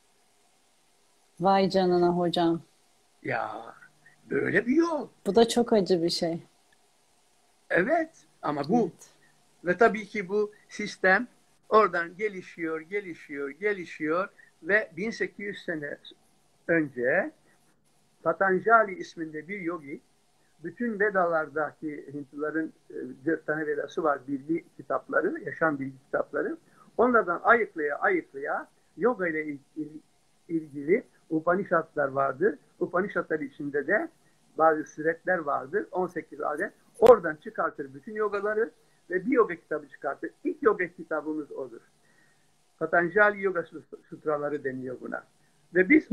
Vay canına hocam. Ya böyle bir yol. Bu da çok acı bir şey. Evet ama bu evet. Ve tabii ki bu sistem oradan gelişiyor, gelişiyor, gelişiyor ve bin sekiz yüz sene önce Patanjali isminde bir yogi bütün Vedalardaki Hintlilerin dört tane Vedası var, bilgi kitapları, yaşam bilgi kitapları. Onlardan ayıklaya ayıklaya yoga ile ilgili Upanishadlar vardır. Upanishadlar içinde de bazı suretler vardır. on sekiz adet. Oradan çıkartır bütün yogaları ve bir yoga kitabı çıkartır. İlk yoga kitabımız odur. Patanjali Yoga Sutraları deniyor buna. Ve biz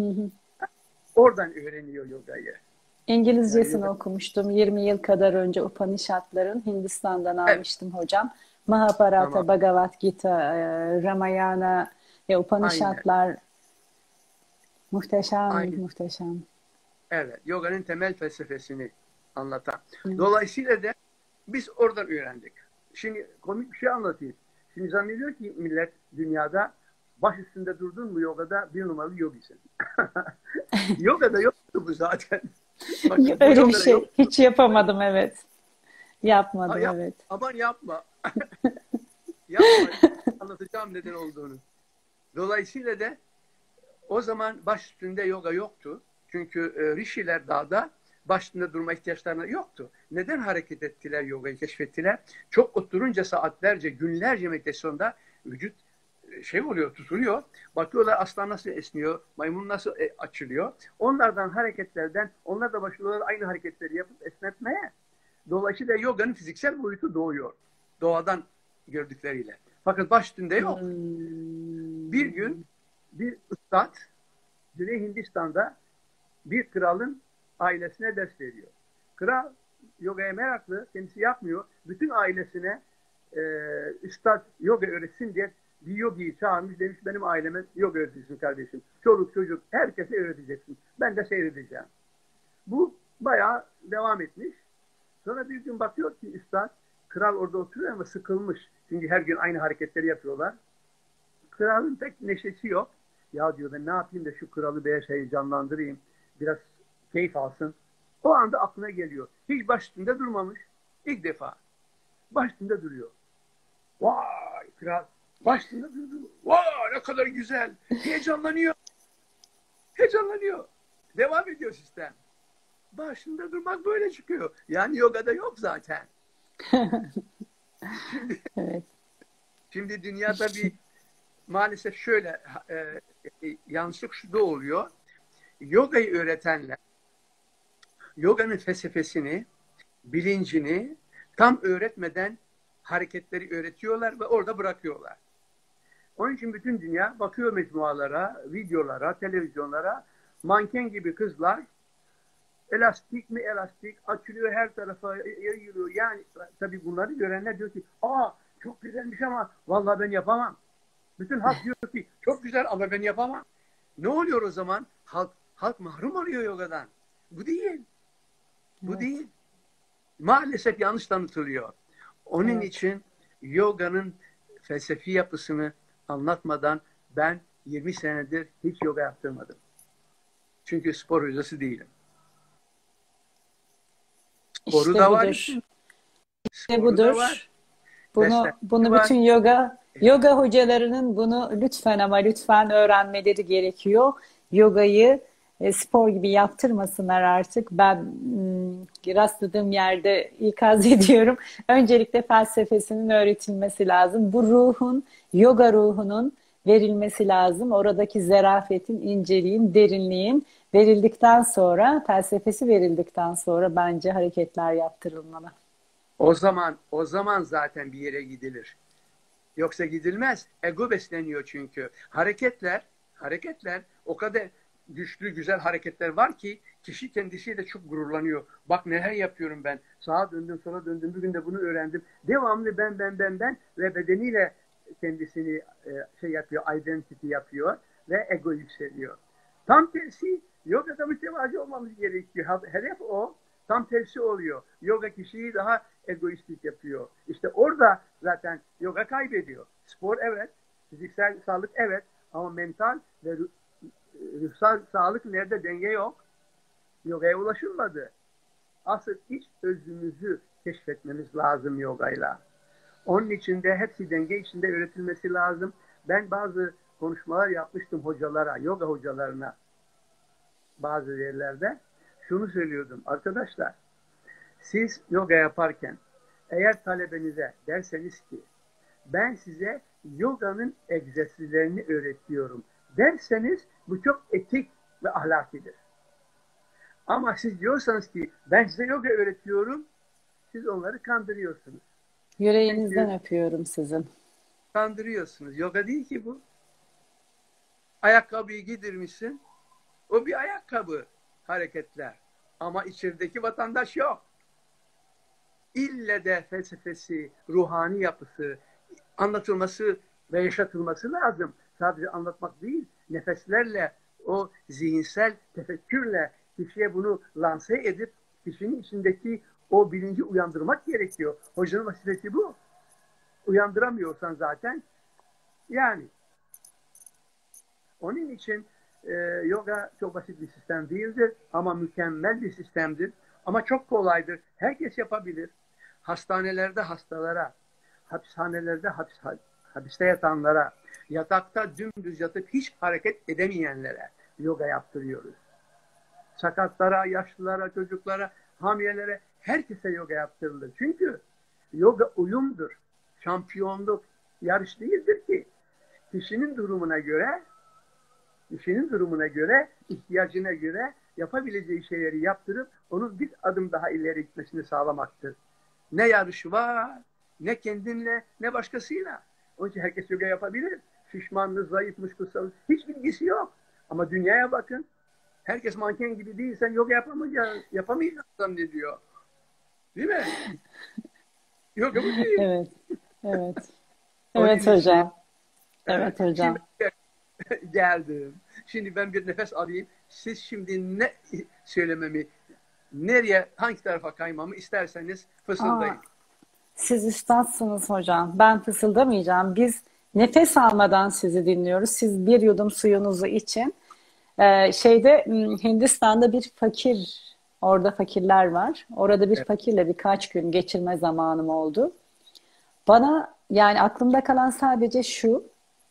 oradan öğreniyor yogayı. İngilizcesini Yani yoga... okumuştum. yirmi yıl kadar önce Upanishadların Hindistan'dan almıştım evet. hocam. Mahabharata, tamam. Bhagavad Gita, Ramayana ve Upanishadlar Aynen. muhteşem, Aynen. muhteşem. Evet, yoganın temel felsefesini anlatan. Evet. Dolayısıyla da biz oradan öğrendik. Şimdi komik bir şey anlatayım. Şimdi zannediyor ki millet dünyada baş üstünde durdun mu yogada bir numaralı yogisin. Yogada yoktu bu zaten. Bakın, öyle bir şey. Yoktu. Hiç yapamadım evet. Yapmadım ha, yap, evet. Aman yapma. Yapma. Anlatacağım neden olduğunu. Dolayısıyla da o zaman baş üstünde yoga yoktu. Çünkü e, Rishiler dağda baş üstünde durma ihtiyaçlarına yoktu. Neden hareket ettiler, yogayı keşfettiler? Çok oturunca saatlerce, günlerce meditasyonda vücut şey oluyor, tutuluyor. Bakıyorlar aslan nasıl esniyor, maymun nasıl açılıyor. Onlardan hareketlerden, onlar da başlıyorlar aynı hareketleri yapıp esnetmeye. Dolayısıyla yoganın fiziksel boyutu doğuyor. Doğadan gördükleriyle. Fakat baş üstünde yok. Hmm. Bir gün bir üstad Güney Hindistan'da bir kralın ailesine ders veriyor. Kral yogaya meraklı, kendisi yapmıyor. Bütün ailesine e, üstad yoga öğretsin diye bir yogiyi çağırmış, demiş benim aileme yoga öğretirsin kardeşim. Çoluk çocuk herkese öğreteceksin. Ben de seyredeceğim. Bu bayağı devam etmiş. Sonra bir gün bakıyor ki üstad, kral orada oturuyor ama sıkılmış. Çünkü her gün aynı hareketleri yapıyorlar. Kralın pek neşesi yok. Ya diyor ben ne yapayım da şu kralı bir şey canlandırayım. Biraz keyif alsın. O anda aklına geliyor. Hiç baş üstünde durmamış. İlk defa. Baş üstünde duruyor. Vay kral. Baş üstünde durdu. Vay ne kadar güzel. Heyecanlanıyor. Heyecanlanıyor. Devam ediyor sistem. Başında durmak böyle çıkıyor. Yani yogada yok zaten. Şimdi, evet. Şimdi dünya tabii maalesef şöyle e, e, yanlışlık şu da oluyor. Yogayı öğretenler yoganın felsefesini, bilincini tam öğretmeden hareketleri öğretiyorlar ve orada bırakıyorlar. Onun için bütün dünya bakıyor mecmualara, videolara, televizyonlara, manken gibi kızlar elastik mi elastik, açılıyor her tarafa, yayılıyor. Yani tabii bunları görenler diyor ki, aa çok güzelmiş ama vallahi ben yapamam. Bütün halk diyor ki, çok güzel ama ben yapamam. Ne oluyor o zaman? Halk, halk mahrum oluyor yogadan. Bu değil. Bu evet. değil. Maalesef yanlış tanıtılıyor. Onun evet. için yoganın felsefi yapısını anlatmadan ben yirmi senedir hiç yoga yaptırmadım. Çünkü spor hocası değilim. Sporu işte da budur. var. İşte budur. Var. Bunu, bunu var. Bütün yoga yoga hocalarının bunu lütfen ama lütfen öğrenmeleri gerekiyor. Yogayı e, spor gibi yaptırmasınlar artık. Ben m, rastladığım yerde ikaz ediyorum. Öncelikle felsefesinin öğretilmesi lazım. Bu ruhun, yoga ruhunun verilmesi lazım. Oradaki zarafetin, inceliğin, derinliğin verildikten sonra, felsefesi verildikten sonra bence hareketler yaptırılmalı. O zaman, o zaman zaten bir yere gidilir. Yoksa gidilmez. Ego besleniyor çünkü. Hareketler, hareketler o kadar güçlü, güzel hareketler var ki kişi kendisiyle çok gururlanıyor. Bak neler yapıyorum ben. Sağa döndüm, sola döndüm. Bugün de bunu öğrendim. Devamlı ben, ben, ben, ben ve bedeniyle kendisini e, şey yapıyor, identity yapıyor ve ego yükseliyor. Tam tersi, yogada mütevazi olmamız gerekiyor. Hedef o. Tam tersi oluyor. Yoga kişiyi daha egoistik yapıyor. İşte orada zaten yoga kaybediyor. Spor evet, fiziksel sağlık evet ama mental ve ruhsal sağlık nerede, denge yok. Yogaya ulaşılmadı. Asıl iç özümüzü keşfetmemiz lazım yogayla. Onun için de hepsi denge içinde öğretilmesi lazım. Ben bazı konuşmalar yapmıştım hocalara, yoga hocalarına bazı yerlerde. Şunu söylüyordum. Arkadaşlar, siz yoga yaparken eğer talebenize derseniz ki ben size yoganın egzersizlerini öğretiyorum derseniz bu çok etik ve ahlakidir. Ama siz diyorsanız ki ben size yoga öğretiyorum, siz onları kandırıyorsunuz. Yüreğinizden Çünkü öpüyorum sizin. kandırıyorsunuz. Yoga değil ki bu. Ayakkabıyı giydirmişsin. O bir ayakkabı, hareketler. Ama içerideki vatandaş yok. İlle de felsefesi, ruhani yapısı anlatılması ve yaşatılması lazım. Sadece anlatmak değil, nefeslerle, o zihinsel tefekkürle kişiye bunu lanse edip kişinin içindeki o bilinci uyandırmak gerekiyor. Hocanın vazifesi bu. Uyandıramıyorsan zaten yani. Onun için e, yoga çok basit bir sistem değildir ama mükemmel bir sistemdir. Ama çok kolaydır. Herkes yapabilir. Hastanelerde hastalara, hapishanelerde hapis, hapiste yatanlara, yatakta dümdüz yatıp hiç hareket edemeyenlere yoga yaptırıyoruz. Sakatlara, yaşlılara, çocuklara, hamilelere, herkese yoga yaptırılır. Çünkü yoga uyumdur. Şampiyonluk, yarış değildir ki. Kişinin durumuna göre kişinin durumuna göre, ihtiyacına göre yapabileceği şeyleri yaptırıp onun bir adım daha ileri gitmesini sağlamaktır. Ne yarış var, ne kendinle, ne başkasıyla. Onun için herkes yoga yapabilir. Şişmanlı, zayıfmış, kısalı, hiç bilgisi yok. Ama dünyaya bakın. Herkes manken gibi değil. Sen yoga yapamayacağız, yapamayacağız zannediyor. Değil mi? Yoga bu değil. Evet, evet. Onun Evet için, hocam. evet, Evet hocam. Şimdi geldim. Şimdi ben bir nefes alayım. Siz şimdi ne söylememi, nereye, hangi tarafa kaymamı isterseniz Aa, fısıldayın. siz üstadsınız hocam. Ben fısıldamayacağım. Biz nefes almadan sizi dinliyoruz. Siz bir yudum suyunuzu için. Ee, şeyde m, Hindistan'da bir fakir, orada fakirler var. Orada bir Evet. fakirle birkaç gün geçirme zamanım oldu. Bana yani aklımda kalan sadece şu,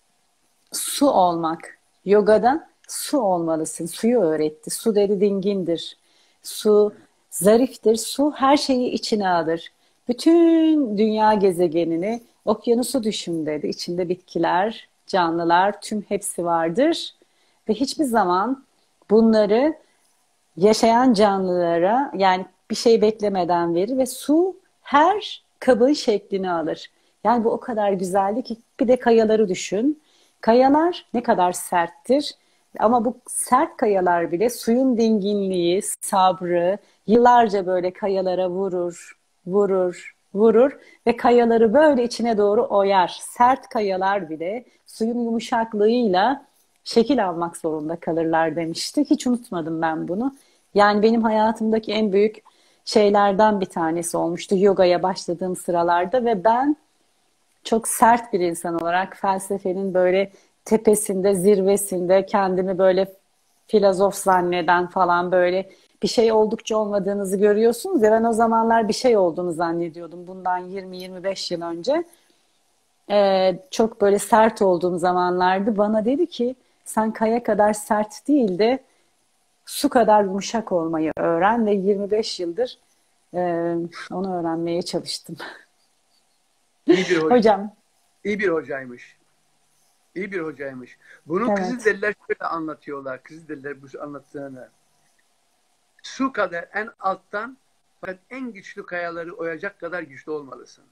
su olmak. Yogada su olmalısın. Suyu öğretti. Su dedi dingindir. Su zariftir. Su her şeyi içine alır. Bütün dünya gezegenini, okyanusu düşün dedi. İçinde bitkiler, canlılar, tüm hepsi vardır. Ve hiçbir zaman bunları yaşayan canlılara yani bir şey beklemeden verir ve su her kabın şeklini alır. Yani bu o kadar güzeldi ki bir de kayaları düşün. Kayalar ne kadar serttir ama bu sert kayalar bile suyun dinginliği, sabrı yıllarca böyle kayalara vurur, vurur, vurur ve kayaları böyle içine doğru oyar. Sert kayalar bile suyun yumuşaklığıyla şekil almak zorunda kalırlar demişti. Hiç unutmadım ben bunu. Yani benim hayatımdaki en büyük şeylerden bir tanesi olmuştu yogaya başladığım sıralarda ve ben çok sert bir insan olarak felsefenin böyle tepesinde, zirvesinde kendimi böyle filozof zanneden falan böyle bir şey oldukça olmadığınızı görüyorsunuz ya ben o zamanlar bir şey olduğunu zannediyordum bundan yirmi yirmi beş yıl önce. Ee, çok böyle sert olduğum zamanlardı. Bana dedi ki sen kaya kadar sert değil de su kadar yumuşak olmayı öğren ve yirmi beş yıldır e, onu öğrenmeye çalıştım. İyi bir hoca, Hocam, iyi bir hocaymış. İyi bir hocaymış. Bunu evet. Kızılderililer şöyle anlatıyorlar. Kızılderililer bu anlattığını. Su kadar en alttan fakat en güçlü kayaları oyacak kadar güçlü olmalısın.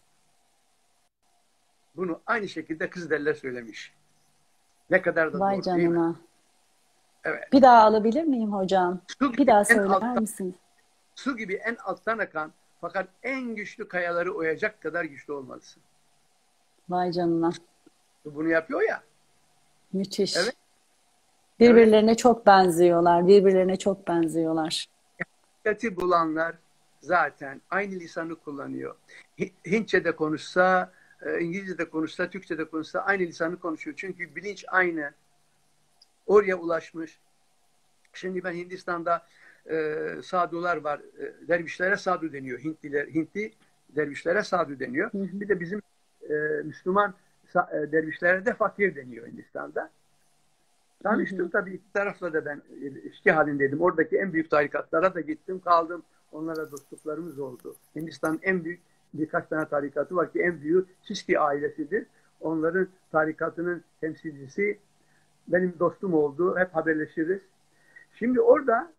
Bunu aynı şekilde Kızılderililer söylemiş. Ne kadar da Vay doğru değil mi? canına. Evet. Bir daha alabilir miyim hocam? Su Bir gibi daha en söyler alttan, misin? su gibi en alttan akan fakat en güçlü kayaları oyacak kadar güçlü olmalısın. Vay canına. Bunu yapıyor ya. Müthiş. Evet. Evet. Birbirlerine çok benziyorlar. Birbirlerine çok benziyorlar. Hakikati bulanlar zaten aynı lisanı kullanıyor. Hintçe'de konuşsa, İngilizce'de konuşsa, Türkçe'de konuşsa aynı lisanı konuşuyor. Çünkü bilinç aynı. Oraya ulaşmış. Şimdi ben Hindistan'da e, sadular var. E, dervişlere sadu deniyor. Hintliler, Hintli dervişlere sadu deniyor. Hı hı, Bir de bizim e, Müslüman e, dervişlere de fakir deniyor Hindistan'da. hı Tanıştım hı. tabii iki tarafla da ben ilişki halindeydim. Oradaki en büyük tarikatlara da gittim, kaldım. Onlara dostluklarımız oldu. Hindistan'ın en büyük birkaç tane tarikatı var ki en büyüğü Siski ailesidir. Onların tarikatının temsilcisi Benim dostum oldu. Hep haberleşiriz. Şimdi orada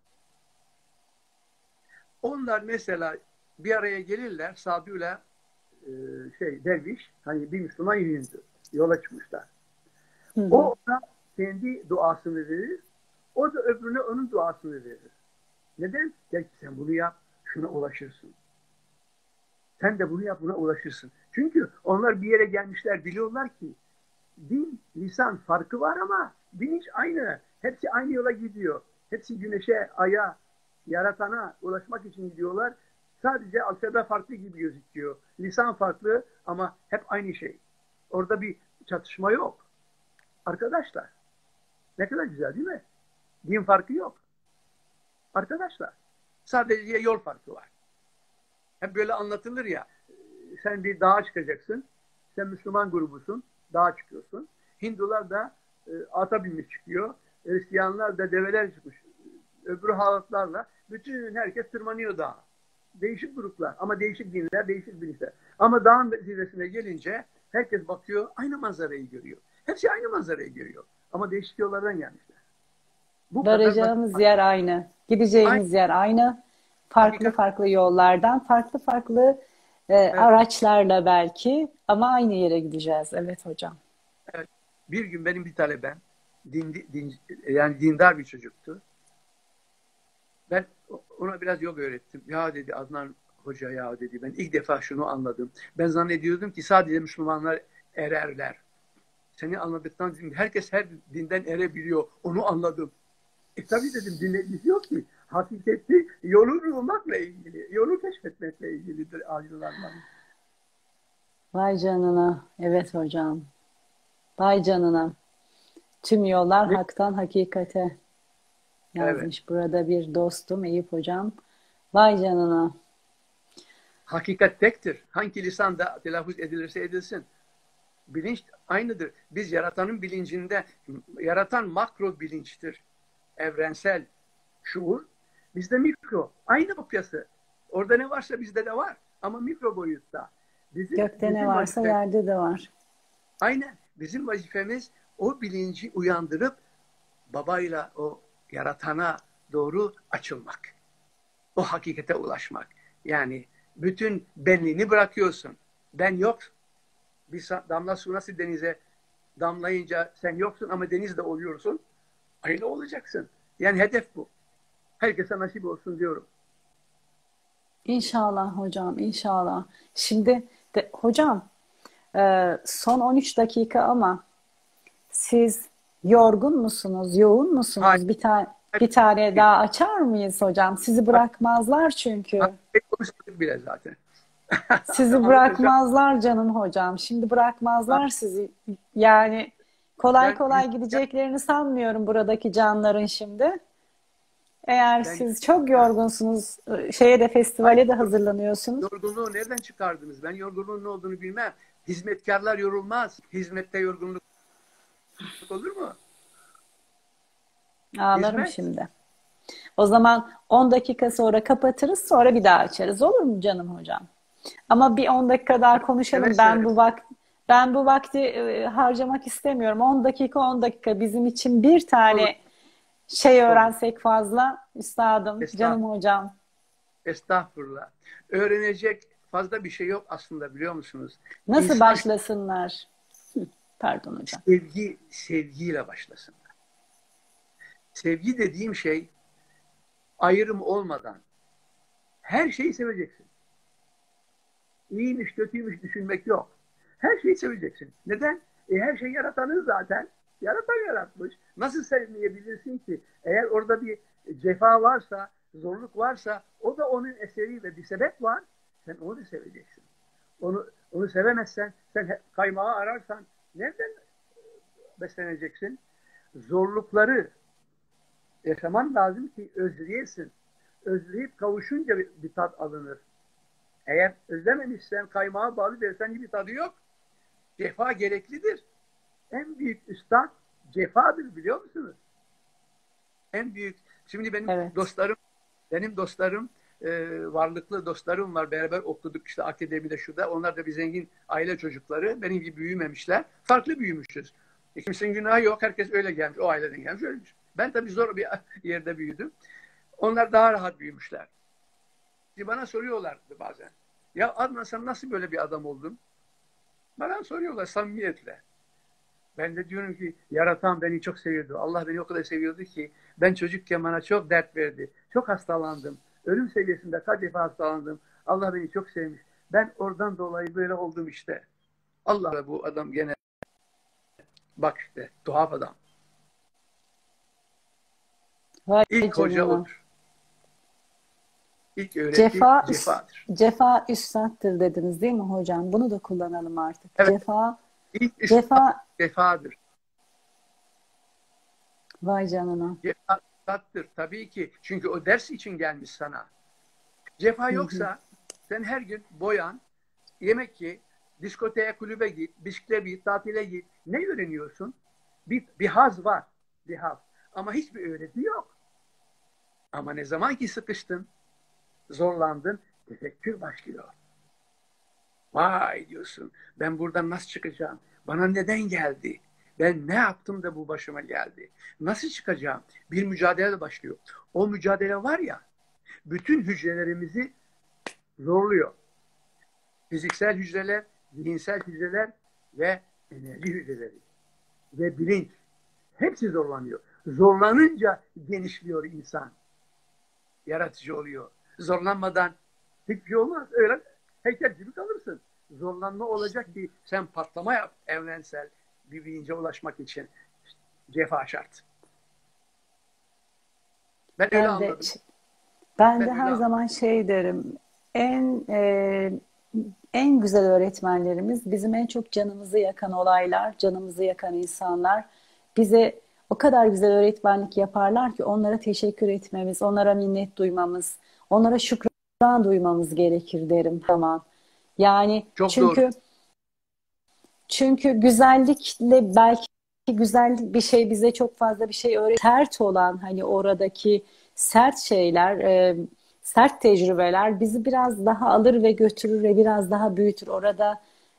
onlar mesela bir araya gelirler. Sadü'yle e, şey derviş, hani bir Müslüman yürüyündü. Yola çıkmışlar. Hı hı. O ona kendi duasını verir. O da öbürüne onun duasını verir. Neden? Der ki sen bunu yap, şuna ulaşırsın. Sen de bunu yap, buna ulaşırsın. Çünkü onlar bir yere gelmişler, biliyorlar ki dil, lisan farkı var ama bilinç aynı. Hepsi aynı yola gidiyor. Hepsi güneşe, aya, yaratana ulaşmak için gidiyorlar. Sadece alfabe farklı gibi gözüküyor. Lisan farklı ama hep aynı şey. Orada bir çatışma yok. Arkadaşlar, ne kadar güzel değil mi? Din farkı yok. Arkadaşlar, sadece yol farkı var. Hep böyle anlatılır ya, sen bir dağa çıkacaksın, sen Müslüman grubusun, dağa çıkıyorsun. Hindular da e, ata binmiş çıkıyor, Hristiyanlar da develer çıkmış. Öbürü halatlarla, bütün herkes tırmanıyor dağa. Değişik gruplar ama değişik dinler, değişik bilinçler. Ama dağın zirvesine gelince herkes bakıyor, aynı manzarayı görüyor. Hepsi aynı manzarayı görüyor. Ama değişik yollardan gelmişler. Bu Varacağımız yer aynı. Gideceğimiz yer aynı. Farklı Hakikat. farklı yollardan, farklı farklı e, Evet. araçlarla belki ama aynı yere gideceğiz. Evet hocam. Evet. Bir gün benim bir talebem, din, din, yani dindar bir çocuktu. Ben ona biraz yoga öğrettim. Ya dedi Adnan Hoca, ya dedi, ben ilk defa şunu anladım. Ben zannediyordum ki sadece Müslümanlar ererler. Seni anladıktan sonra herkes her dinden erebiliyor. Onu anladım. E tabii dedim, dinle ilgisi yok ki. Hakikati yolu bulmakla ilgili, yolu keşfetmekle ilgilidir ayrılanmanın. Vay canına. Evet hocam. Vay canına. Tüm yollar Ne? haktan hakikate yazmış Evet. burada bir dostum Eyüp hocam. Vay canına. Hakikat tektir. Hangi lisanda telaffuz edilirse edilsin. Bilinç aynıdır. Biz yaratanın bilincinde, yaratan makro bilinçtir. Evrensel şuur. Bizde mikro. Aynı kopyası. Orada ne varsa bizde de var. Ama mikro boyutta. Bizim, Gökte ne bizim varsa vazifemiz, yerde de var. aynen. Bizim vazifemiz o bilinci uyandırıp babayla o yaratana doğru açılmak. O hakikate ulaşmak. Yani bütün benliğini bırakıyorsun. Ben yok. Bir damla su nasıl denize damlayınca sen yoksun ama denizde oluyorsun. Aynı olacaksın. Yani hedef bu. Herkese nasip olsun diyorum. İnşallah hocam, inşallah. Şimdi de, hocam e, son on üç dakika ama siz yorgun musunuz, yoğun Hayır. musunuz? Bir tane bir tane daha açar mıyız hocam? Sizi bırakmazlar çünkü. Pek konuşmadık bile zaten. Sizi Anlatacağım. bırakmazlar canım hocam. Şimdi bırakmazlar sizi. Yani kolay Ben, kolay gideceklerini sanmıyorum buradaki canların şimdi. Eğer ben siz çok yorgunsunuz, şeye de festivale de hazırlanıyorsunuz. yorgunluğu nereden çıkardınız? Ben yorgunluğun ne olduğunu bilmem. Hizmetkarlar yorulmaz. Hizmette yorgunluk olur mu? Ağlarım Hizmet. şimdi. O zaman on dakika sonra kapatırız, sonra bir daha açarız. Olur mu canım hocam? Ama bir on dakika daha konuşalım. Seve Ben seve. bu vak ben bu vakti e, harcamak istemiyorum. on dakika on dakika bizim için bir Olur. tane şey Olur. öğrensek fazla. Üstadım, Estağfurullah. canım hocam. Estağfurullah. Öğrenecek fazla bir şey yok aslında, biliyor musunuz? Nasıl İnsan başlasınlar? Hı, pardon hocam. sevgi, sevgiyle başlasın. Sevgi dediğim şey ayrım olmadan her şeyi seveceksin. İyiymiş, kötüymüş düşünmek yok. Her şeyi seveceksin. Neden? E her şey yaratanın zaten. Yaratan yaratmış. Nasıl sevmeyebilirsin ki? Eğer orada bir cefa varsa, zorluk varsa, o da onun eseri ve bir sebep var. Sen onu da seveceksin. Onu onu sevemezsen, sen kaymağı ararsan nereden besleneceksin? Zorlukları yaşaman lazım ki özleyesin. Özleyip kavuşunca bir, bir tat alınır. Eğer özlememişsen, kaymağa bağlı dersen bir tadı yok. Cefa gereklidir. En büyük üstad cefadır, biliyor musunuz? En büyük. Şimdi benim Evet. dostlarım, benim dostlarım, e, varlıklı dostlarım var. Beraber okuduk işte akademide şurada. Onlar da bir zengin aile çocukları. Benim gibi büyümemişler. Farklı büyümüşüz. E, kimsenin günahı yok. Herkes öyle gelmiş. O aileden gelmiş. Ölmüş. Ben tabii zor bir yerde büyüdüm. Onlar daha rahat büyümüşler. Şimdi bana soruyorlardı bazen. Ya Adnan sen nasıl böyle bir adam oldun? Bana soruyorlar samimiyetle. Ben de diyorum ki yaratan beni çok seviyordu. Allah beni o kadar seviyordu ki ben çocukken bana çok dert verdi. Çok hastalandım. Ölüm seviyesinde kaç defa hastalandım. Allah beni çok sevmiş. Ben oradan dolayı böyle oldum işte. Allah bu adam gene bak işte tuhaf adam. Vay İlk hoca canına. odur. İlk öğreti Cefa, cefadır. cefa üstattır dediniz değil mi hocam? Bunu da kullanalım artık. Evet. Cefa, İlk üstad cefa, cefadır. vay canına. Cefa üstattır tabii ki. Çünkü o ders için gelmiş sana. Cefa Hı hı. yoksa sen her gün boyan, yemek ye, diskoteye, kulübe git, bisiklete git, tatile git. Ne öğreniyorsun? Bir, bir haz var. Bir haz. Ama hiçbir öğreti yok. Ama ne zaman ki sıkıştın, zorlandın, tefekkür başlıyor. Vay diyorsun. Ben buradan nasıl çıkacağım? Bana neden geldi? Ben ne yaptım da bu başıma geldi? Nasıl çıkacağım? Bir mücadele başlıyor. O mücadele var ya, bütün hücrelerimizi zorluyor. Fiziksel hücreler, zihinsel hücreler ve enerji hücreleri ve bilinç. Hepsi zorlanıyor. Zorlanınca genişliyor insan. Yaratıcı oluyor. Zorlanmadan hiçbir şey olmaz. Öyle heykel gibi kalırsın. Zorlanma olacak ki sen patlama yap evrensel bir bilince ulaşmak için. Cefa şart. Ben öyle Ben de anladım. ben Ben de öyle her anladım. zaman şey derim. En e, en güzel öğretmenlerimiz bizim en çok canımızı yakan olaylar, canımızı yakan insanlar. Bize o kadar güzel öğretmenlik yaparlar ki onlara teşekkür etmemiz, onlara minnet duymamız, onlara şükran duymamız gerekir derim tamam. Yani Çok doğru. çünkü çünkü güzellikle belki güzellik bir şey bize çok fazla bir şey öğret. Sert olan hani oradaki sert şeyler, e, sert tecrübeler bizi biraz daha alır ve götürür ve biraz daha büyütür. Orada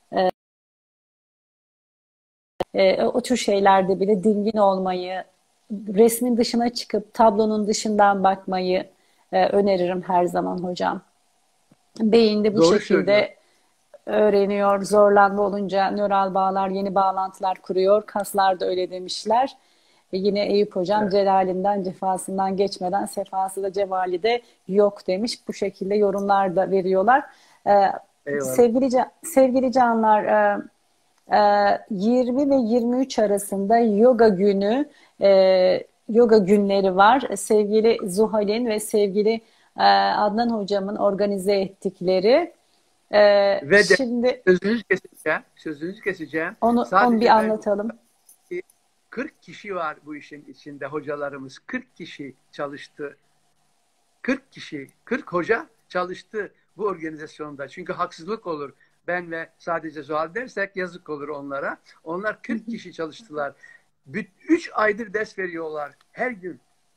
e, o tür şeylerde bile dingin olmayı, resmin dışına çıkıp tablonun dışından bakmayı e, öneririm her zaman hocam. Beyin de bu Doğru söylüyor. şekilde öğreniyor. Zorlanma olunca nöral bağlar, yeni bağlantılar kuruyor. Kaslar da öyle demişler. Ve yine Eyüp Hocam Evet. celalinden, cefasından geçmeden sefası da cevali de yok demiş. Bu şekilde yorumlar da veriyorlar. Ee, Eyvallah. sevgili, sevgili canlar, e, e, yirmi ve yirmi üç arasında yoga günü, e, yoga günleri var. Sevgili Zuhal'in ve sevgili e, Adnan Hocam'ın organize ettikleri. Ee, Ve de şimdi sözünüzü keseceğim. Sözünüzü keseceğim. onu onu bir Sadece ben anlatalım. kırk kişi var bu işin içinde hocalarımız. kırk kişi çalıştı. kırk kişi, kırk hoca çalıştı bu organizasyonda. Çünkü haksızlık olur. Ben ve sadece Zuhal dersek yazık olur onlara. Onlar kırk kişi çalıştılar. üç aydır ders veriyorlar her gün.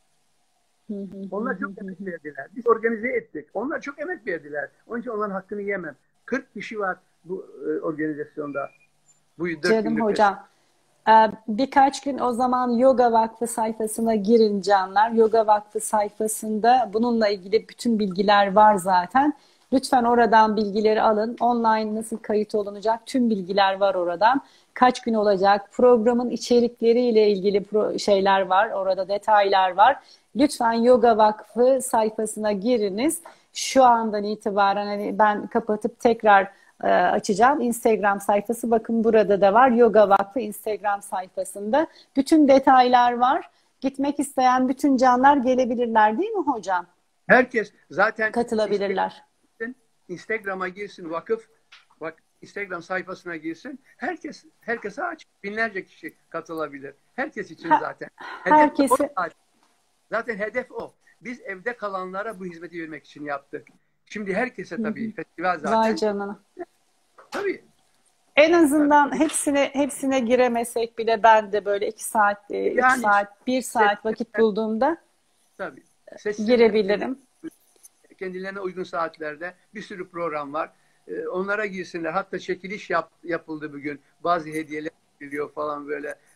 Onlar çok emek verdiler. Biz organize ettik. Onlar çok emek verdiler. Onun için onların hakkını yemem. kırk kişi var bu e, organizasyonda. Bu dört Canım günlük festival. hocam. Ee, birkaç gün o zaman Yoga Vakfı sayfasına girin canlar. Yoga Vakfı sayfasında bununla ilgili bütün bilgiler var zaten. Lütfen oradan bilgileri alın. Online nasıl kayıt olunacak tüm bilgiler var oradan. Kaç gün olacak? Programın içerikleriyle ilgili pro- şeyler var. Orada detaylar var. Lütfen Yoga Vakfı sayfasına giriniz. Şu andan itibaren hani ben kapatıp tekrar e, açacağım. Instagram sayfası bakın burada da var. Yoga Vakfı Instagram sayfasında. Bütün detaylar var. Gitmek isteyen bütün canlar gelebilirler değil mi hocam? Herkes zaten Katılabilirler. Instagram'a girsin vakıf, bak Instagram sayfasına girsin. Herkes herkese açık. Binlerce kişi katılabilir. Herkes için Ha, zaten. Hedef o herkesi zaten. Zaten hedef o. Biz evde kalanlara bu hizmeti vermek için yaptık. Şimdi herkese tabii festival vay zaten. canına. Tabii. En Tabii. azından hepsine hepsine giremesek bile ben de böyle iki saat, e, üç Yani saat, bir saat vakit sesli, bulduğumda tabii. Sesli girebilirim. kendilerine uygun saatlerde bir sürü program var. Ee, onlara girsinler. Hatta çekiliş yap, yapıldı bugün. Bazı hediyeler veriliyor falan böyle.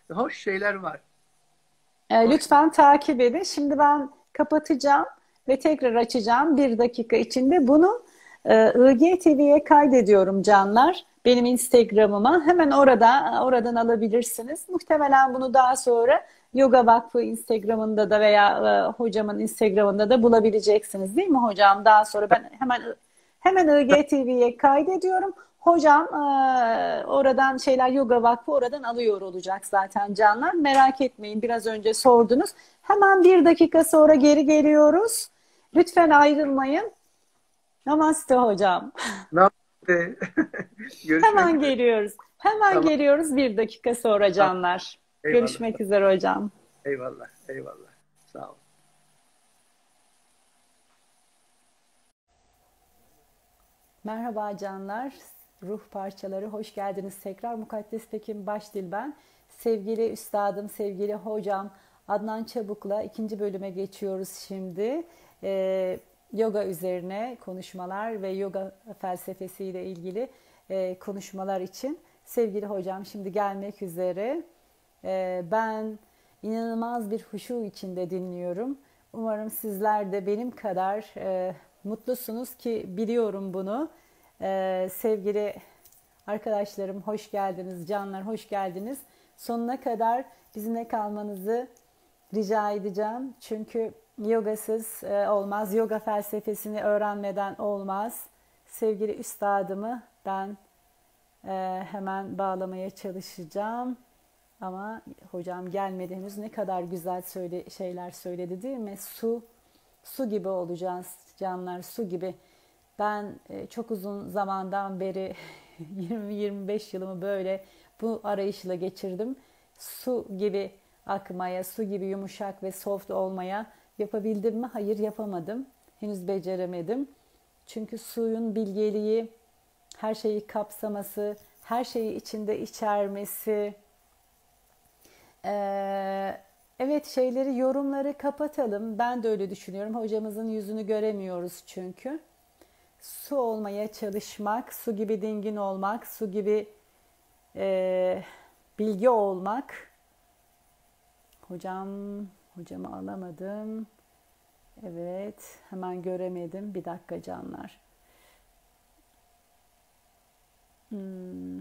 hoş şeyler var. E, Hoş. lütfen takip edin. Şimdi ben kapatacağım ve tekrar açacağım bir dakika içinde. Bunu e, I G T V'ye kaydediyorum canlar. Benim Instagram'ıma. Hemen orada oradan alabilirsiniz. Muhtemelen bunu daha sonra Yoga Vakfı Instagram'ında da veya e, hocamın Instagram'ında da bulabileceksiniz, değil mi hocam? Daha sonra ben hemen hemen I G T V'ye kaydediyorum. Hocam e, oradan şeyler Yoga Vakfı oradan alıyor olacak zaten canlar. Merak etmeyin, biraz önce sordunuz. Hemen bir dakika sonra geri geliyoruz. Lütfen ayrılmayın. Namaste hocam. Namaste. Görüşmek Hemen üzere. geliyoruz. Hemen Tamam. geliyoruz bir dakika sonra Tamam. canlar. Eyvallah. Görüşmek üzere hocam. Eyvallah. Eyvallah. Sağ ol. Merhaba canlar, ruh parçaları, hoş geldiniz tekrar. Mukaddes Pekin Başdil ben. Sevgili üstadım, sevgili hocam Adnan Çabuk'la ikinci bölüme geçiyoruz şimdi. Ee, yoga üzerine konuşmalar ve yoga felsefesiyle ilgili e, konuşmalar için. Sevgili hocam şimdi gelmek üzere. Ee, ben inanılmaz bir huşu içinde dinliyorum. Umarım sizler de benim kadar e, mutlusunuz ki biliyorum bunu. Ee, sevgili arkadaşlarım hoş geldiniz, canlar hoş geldiniz. Sonuna kadar bizimle kalmanızı rica edeceğim. Çünkü yogasız e, olmaz, yoga felsefesini öğrenmeden olmaz. Sevgili üstadımı ben e, hemen bağlamaya çalışacağım. Ama hocam gelmedi henüz. Ne kadar güzel söyle, şeyler söyledi değil mi? Su, su gibi olacağız canlar, su gibi. Ben e, çok uzun zamandan beri yirmi yirmi beş yılımı böyle bu arayışla geçirdim. Su gibi akmaya, su gibi yumuşak ve soft olmaya yapabildim mi? Hayır, yapamadım. Henüz beceremedim. Çünkü suyun bilgeliği, her şeyi kapsaması, her şeyi içinde içermesi. Ee, evet, şeyleri, yorumları kapatalım. Ben de öyle düşünüyorum. Hocamızın yüzünü göremiyoruz çünkü. Su olmaya çalışmak, su gibi dingin olmak, su gibi e, bilgi olmak. Hocam, hocamı alamadım. Evet, hemen göremedim. Bir dakika canlar. Hmm.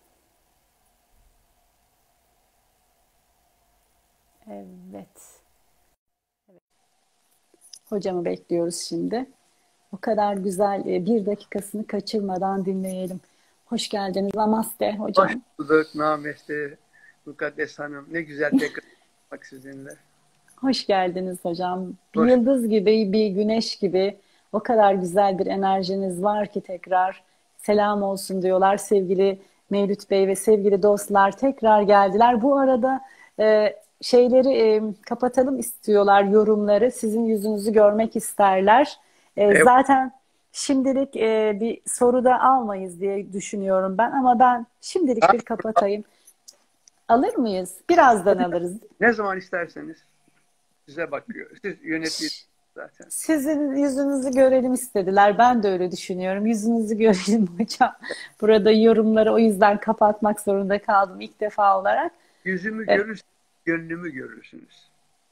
Evet. Evet. Hocamı bekliyoruz şimdi. O kadar güzel, e, bir dakikasını kaçırmadan dinleyelim. Hoş geldiniz. Namaste Hoş hocam. bulduk. Namaste. Mukaddes Hanım. Ne güzel tekrar olmak sizinle. Hoş geldiniz hocam. Bir Hoş. yıldız gibi, bir güneş gibi o kadar güzel bir enerjiniz var ki tekrar selam olsun diyorlar sevgili Mevlüt Bey ve sevgili dostlar tekrar geldiler. Bu arada e, şeyleri e, kapatalım istiyorlar, yorumları. Sizin yüzünüzü görmek isterler. E, Evet. zaten şimdilik e, bir soru da almayız diye düşünüyorum ben ama ben şimdilik bir kapatayım. Alır mıyız? Birazdan alırız. Ne zaman isterseniz size bakıyor. Siz yönetiyorsunuz zaten. Sizin yüzünüzü görelim istediler. Ben de öyle düşünüyorum. Yüzünüzü görelim hocam. Burada yorumları o yüzden kapatmak zorunda kaldım ilk defa olarak. Yüzümü Evet. görürsünüz, gönlümü görürsünüz.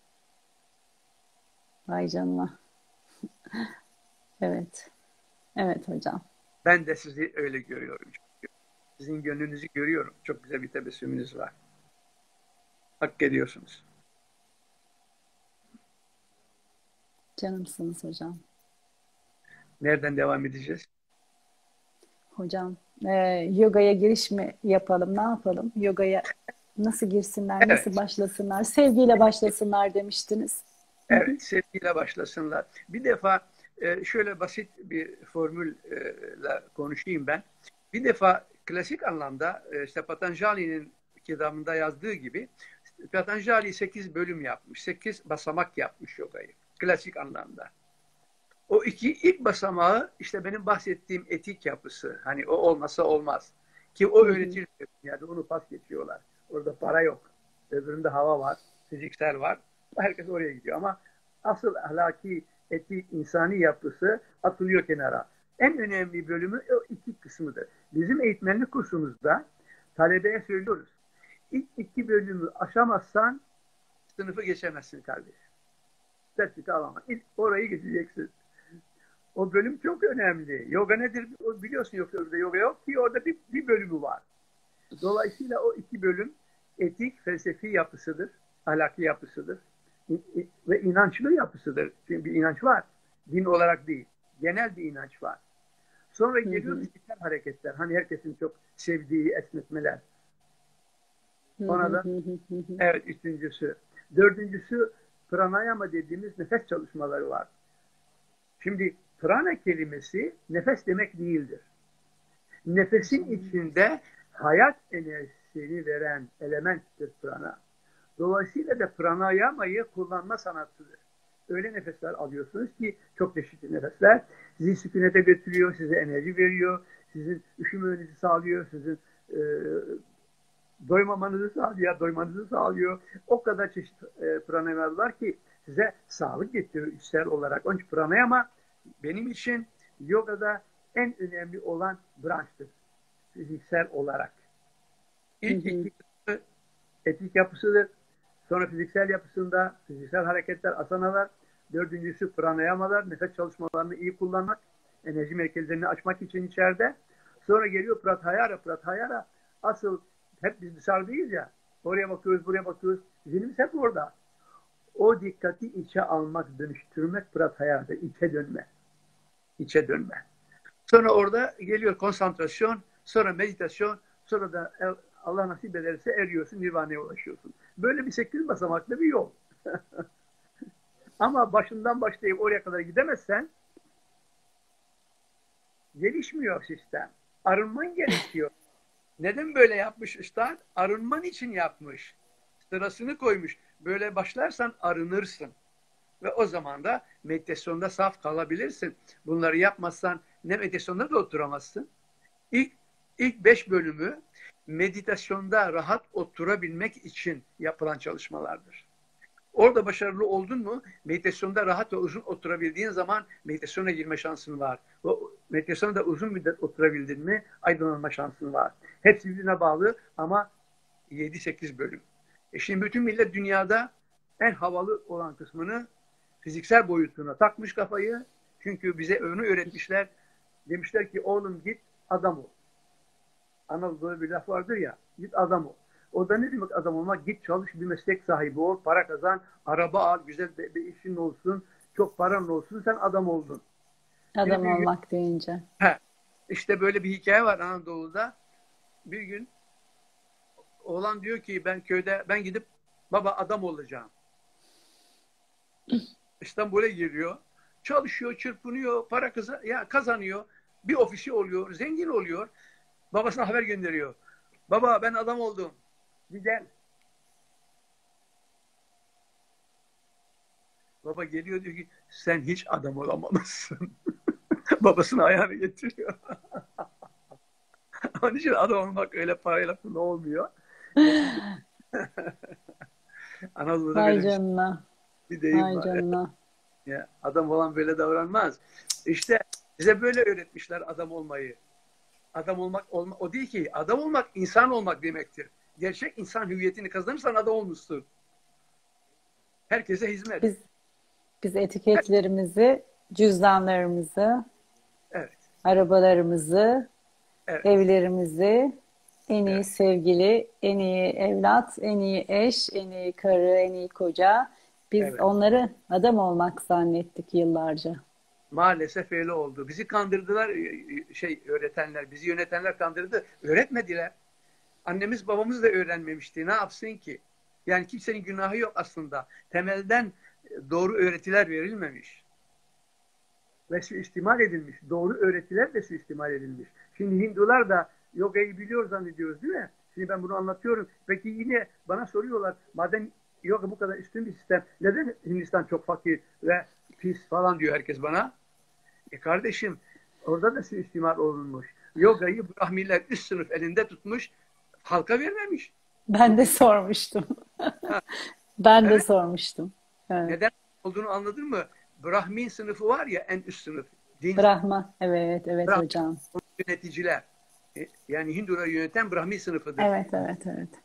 Vay canına. Evet. Evet hocam. Ben de sizi öyle görüyorum. Sizin gönlünüzü görüyorum. Çok güzel bir tebessümünüz var. Hak ediyorsunuz. Canımsınız hocam. Nereden devam edeceğiz? Hocam e, yogaya giriş mi yapalım? Ne yapalım? Yogaya nasıl girsinler? Nasıl Evet. başlasınlar? Sevgiyle başlasınlar demiştiniz. Hı hı. Evet. Sevgiyle başlasınlar. Bir defa e, şöyle basit bir formülle konuşayım ben. Bir defa klasik anlamda e, işte Patanjali'nin kitabında yazdığı gibi Patanjali sekiz bölüm yapmış. Sekiz basamak yapmış yogayı. Klasik anlamda. O iki ilk basamağı işte benim bahsettiğim etik yapısı. Hani o olmasa olmaz. Ki o Hı hı. öğretilmiyor. Yani onu pas geçiyorlar. Orada para yok. Öbüründe hava var. Fiziksel var. Herkes oraya gidiyor. Ama asıl ahlaki, etik, insani yapısı atılıyor kenara. En önemli bölümü o iki kısmıdır. Bizim eğitmenlik kursumuzda talebeye söylüyoruz. ilk iki bölümü aşamazsan sınıfı geçemezsin kardeşim. Sertifika alamazsın. İlk orayı geçeceksin. O bölüm çok önemli. Yoga nedir? Biliyorsun yok orada yoga yok ki orada bir, bir bölümü var. Dolayısıyla o iki bölüm etik, felsefi yapısıdır. Ahlaki yapısıdır. Ve inançlı yapısıdır. Çünkü bir inanç var. Din olarak değil. Genel bir inanç var. Sonra geliyor fiziksel hareketler. Hani herkesin çok sevdiği esnetmeler. Ona da evet üçüncüsü. Dördüncüsü pranayama dediğimiz nefes çalışmaları var. Şimdi prana kelimesi nefes demek değildir. Nefesin içinde hayat enerjisini veren elementtir prana. Dolayısıyla da pranayamayı kullanma sanatıdır. Öyle nefesler alıyorsunuz ki çok çeşitli nefesler sizi sükunete götürüyor, size enerji veriyor, sizin üşümenizi sağlıyor, sizin e, doymamanızı sağlıyor, doymanızı sağlıyor. O kadar çeşitli e, pranayamalar var ki size sağlık getiriyor içsel olarak. Onun için pranayama benim için yogada en önemli olan branştır. Fiziksel olarak. İlk iki kısmı etik yapısıdır. Sonra fiziksel yapısında fiziksel hareketler, asanalar. Dördüncüsü pranayamalar, nefes çalışmalarını iyi kullanmak, enerji merkezlerini açmak için içeride. Sonra geliyor pratyahara. Pratyahara asıl hep biz dışarıdayız ya. Oraya bakıyoruz, buraya bakıyoruz. Zihnimiz hep orada. O dikkati içe almak, dönüştürmek pratyahara, içe dönme. İçe dönme. Sonra orada geliyor konsantrasyon, sonra meditasyon, sonra da Allah nasip ederse eriyorsun, nirvana'ya ulaşıyorsun. Böyle bir sekiz basamaklı bir yol. Ama başından başlayıp oraya kadar gidemezsen gelişmiyor sistem. Arınman gerekiyor. Neden böyle yapmış üstad? Arınman için yapmış. Sırasını koymuş. Böyle başlarsan arınırsın. Ve o zaman da meditasyonda saf kalabilirsin. Bunları yapmazsan ne meditasyonda da oturamazsın. İlk, ilk beş bölümü meditasyonda rahat oturabilmek için yapılan çalışmalardır. Orada başarılı oldun mu, meditasyonda rahat ve uzun oturabildiğin zaman meditasyona girme şansın var. O meditasyona da uzun müddet oturabildin mi, aydınlanma şansın var. Hepsi birbirine bağlı ama yedi sekiz bölüm. E şimdi bütün millet dünyada en havalı olan kısmını fiziksel boyutuna takmış kafayı. Çünkü bize onu öğretmişler. Demişler ki oğlum git adam ol. Anadolu'da bir laf vardır ya, git adam ol. O da ne demek adam olmak? Git çalış, bir meslek sahibi ol, para kazan, araba al, güzel bir, bir işin olsun, çok paran olsun, sen adam oldun. Adam bir, bir olmak gün, deyince. He, işte böyle bir hikaye var Anadolu'da. Bir gün oğlan diyor ki ben köyde, ben gidip baba adam olacağım. İstanbul'a giriyor, çalışıyor, çırpınıyor, para kazan, ya kazanıyor, bir ofisi oluyor, zengin oluyor. Babasına haber gönderiyor. Baba ben adam oldum. Gel. Baba geliyor diyor ki sen hiç adam olamamışsın. Babasını ayağını getiriyor. Onun için adam olmak öyle parayla ne olmuyor. Anadolu'da Vay böyle canına. bir deyim Vay var. canına. Ya, adam olan böyle davranmaz. İşte bize böyle öğretmişler adam olmayı. Adam olmak olma, o değil ki. Adam olmak insan olmak demektir. Gerçek insan hüviyetini kazanırsan adam olmuşsun. Herkese hizmet. Biz biz etiketlerimizi, cüzdanlarımızı, Evet. arabalarımızı, Evet. evlerimizi, en iyi Evet. sevgili, en iyi evlat, en iyi eş, en iyi karı, en iyi koca. Biz Evet. onları adam olmak zannettik yıllarca. Maalesef öyle oldu. Bizi kandırdılar, şey öğretenler, bizi yönetenler kandırdı. Öğretmediler. Annemiz babamız da öğrenmemişti. Ne yapsın ki? Yani kimsenin günahı yok aslında. Temelden doğru öğretiler verilmemiş. Ve suistimal edilmiş. Doğru öğretiler de suistimal edilmiş. Şimdi Hindular da yogayı biliyor zannediyoruz değil mi? Şimdi ben bunu anlatıyorum. Peki yine bana soruyorlar. Madem yoga bu kadar üstün bir sistem, neden Hindistan çok fakir ve pis falan diyor herkes bana. E kardeşim orada da suistimal olunmuş. Yogayı Brahmiler üst sınıf elinde tutmuş, halka vermemiş. Ben de sormuştum. Ben de Evet. sormuştum. Evet. Neden olduğunu anladın mı? Brahmin sınıfı var ya en üst sınıf. Din Brahma. Evet, evet Brahmin hocam. yöneticiler. E, Yani Hinduları yöneten Brahmin sınıfıdır. Evet, evet, evet.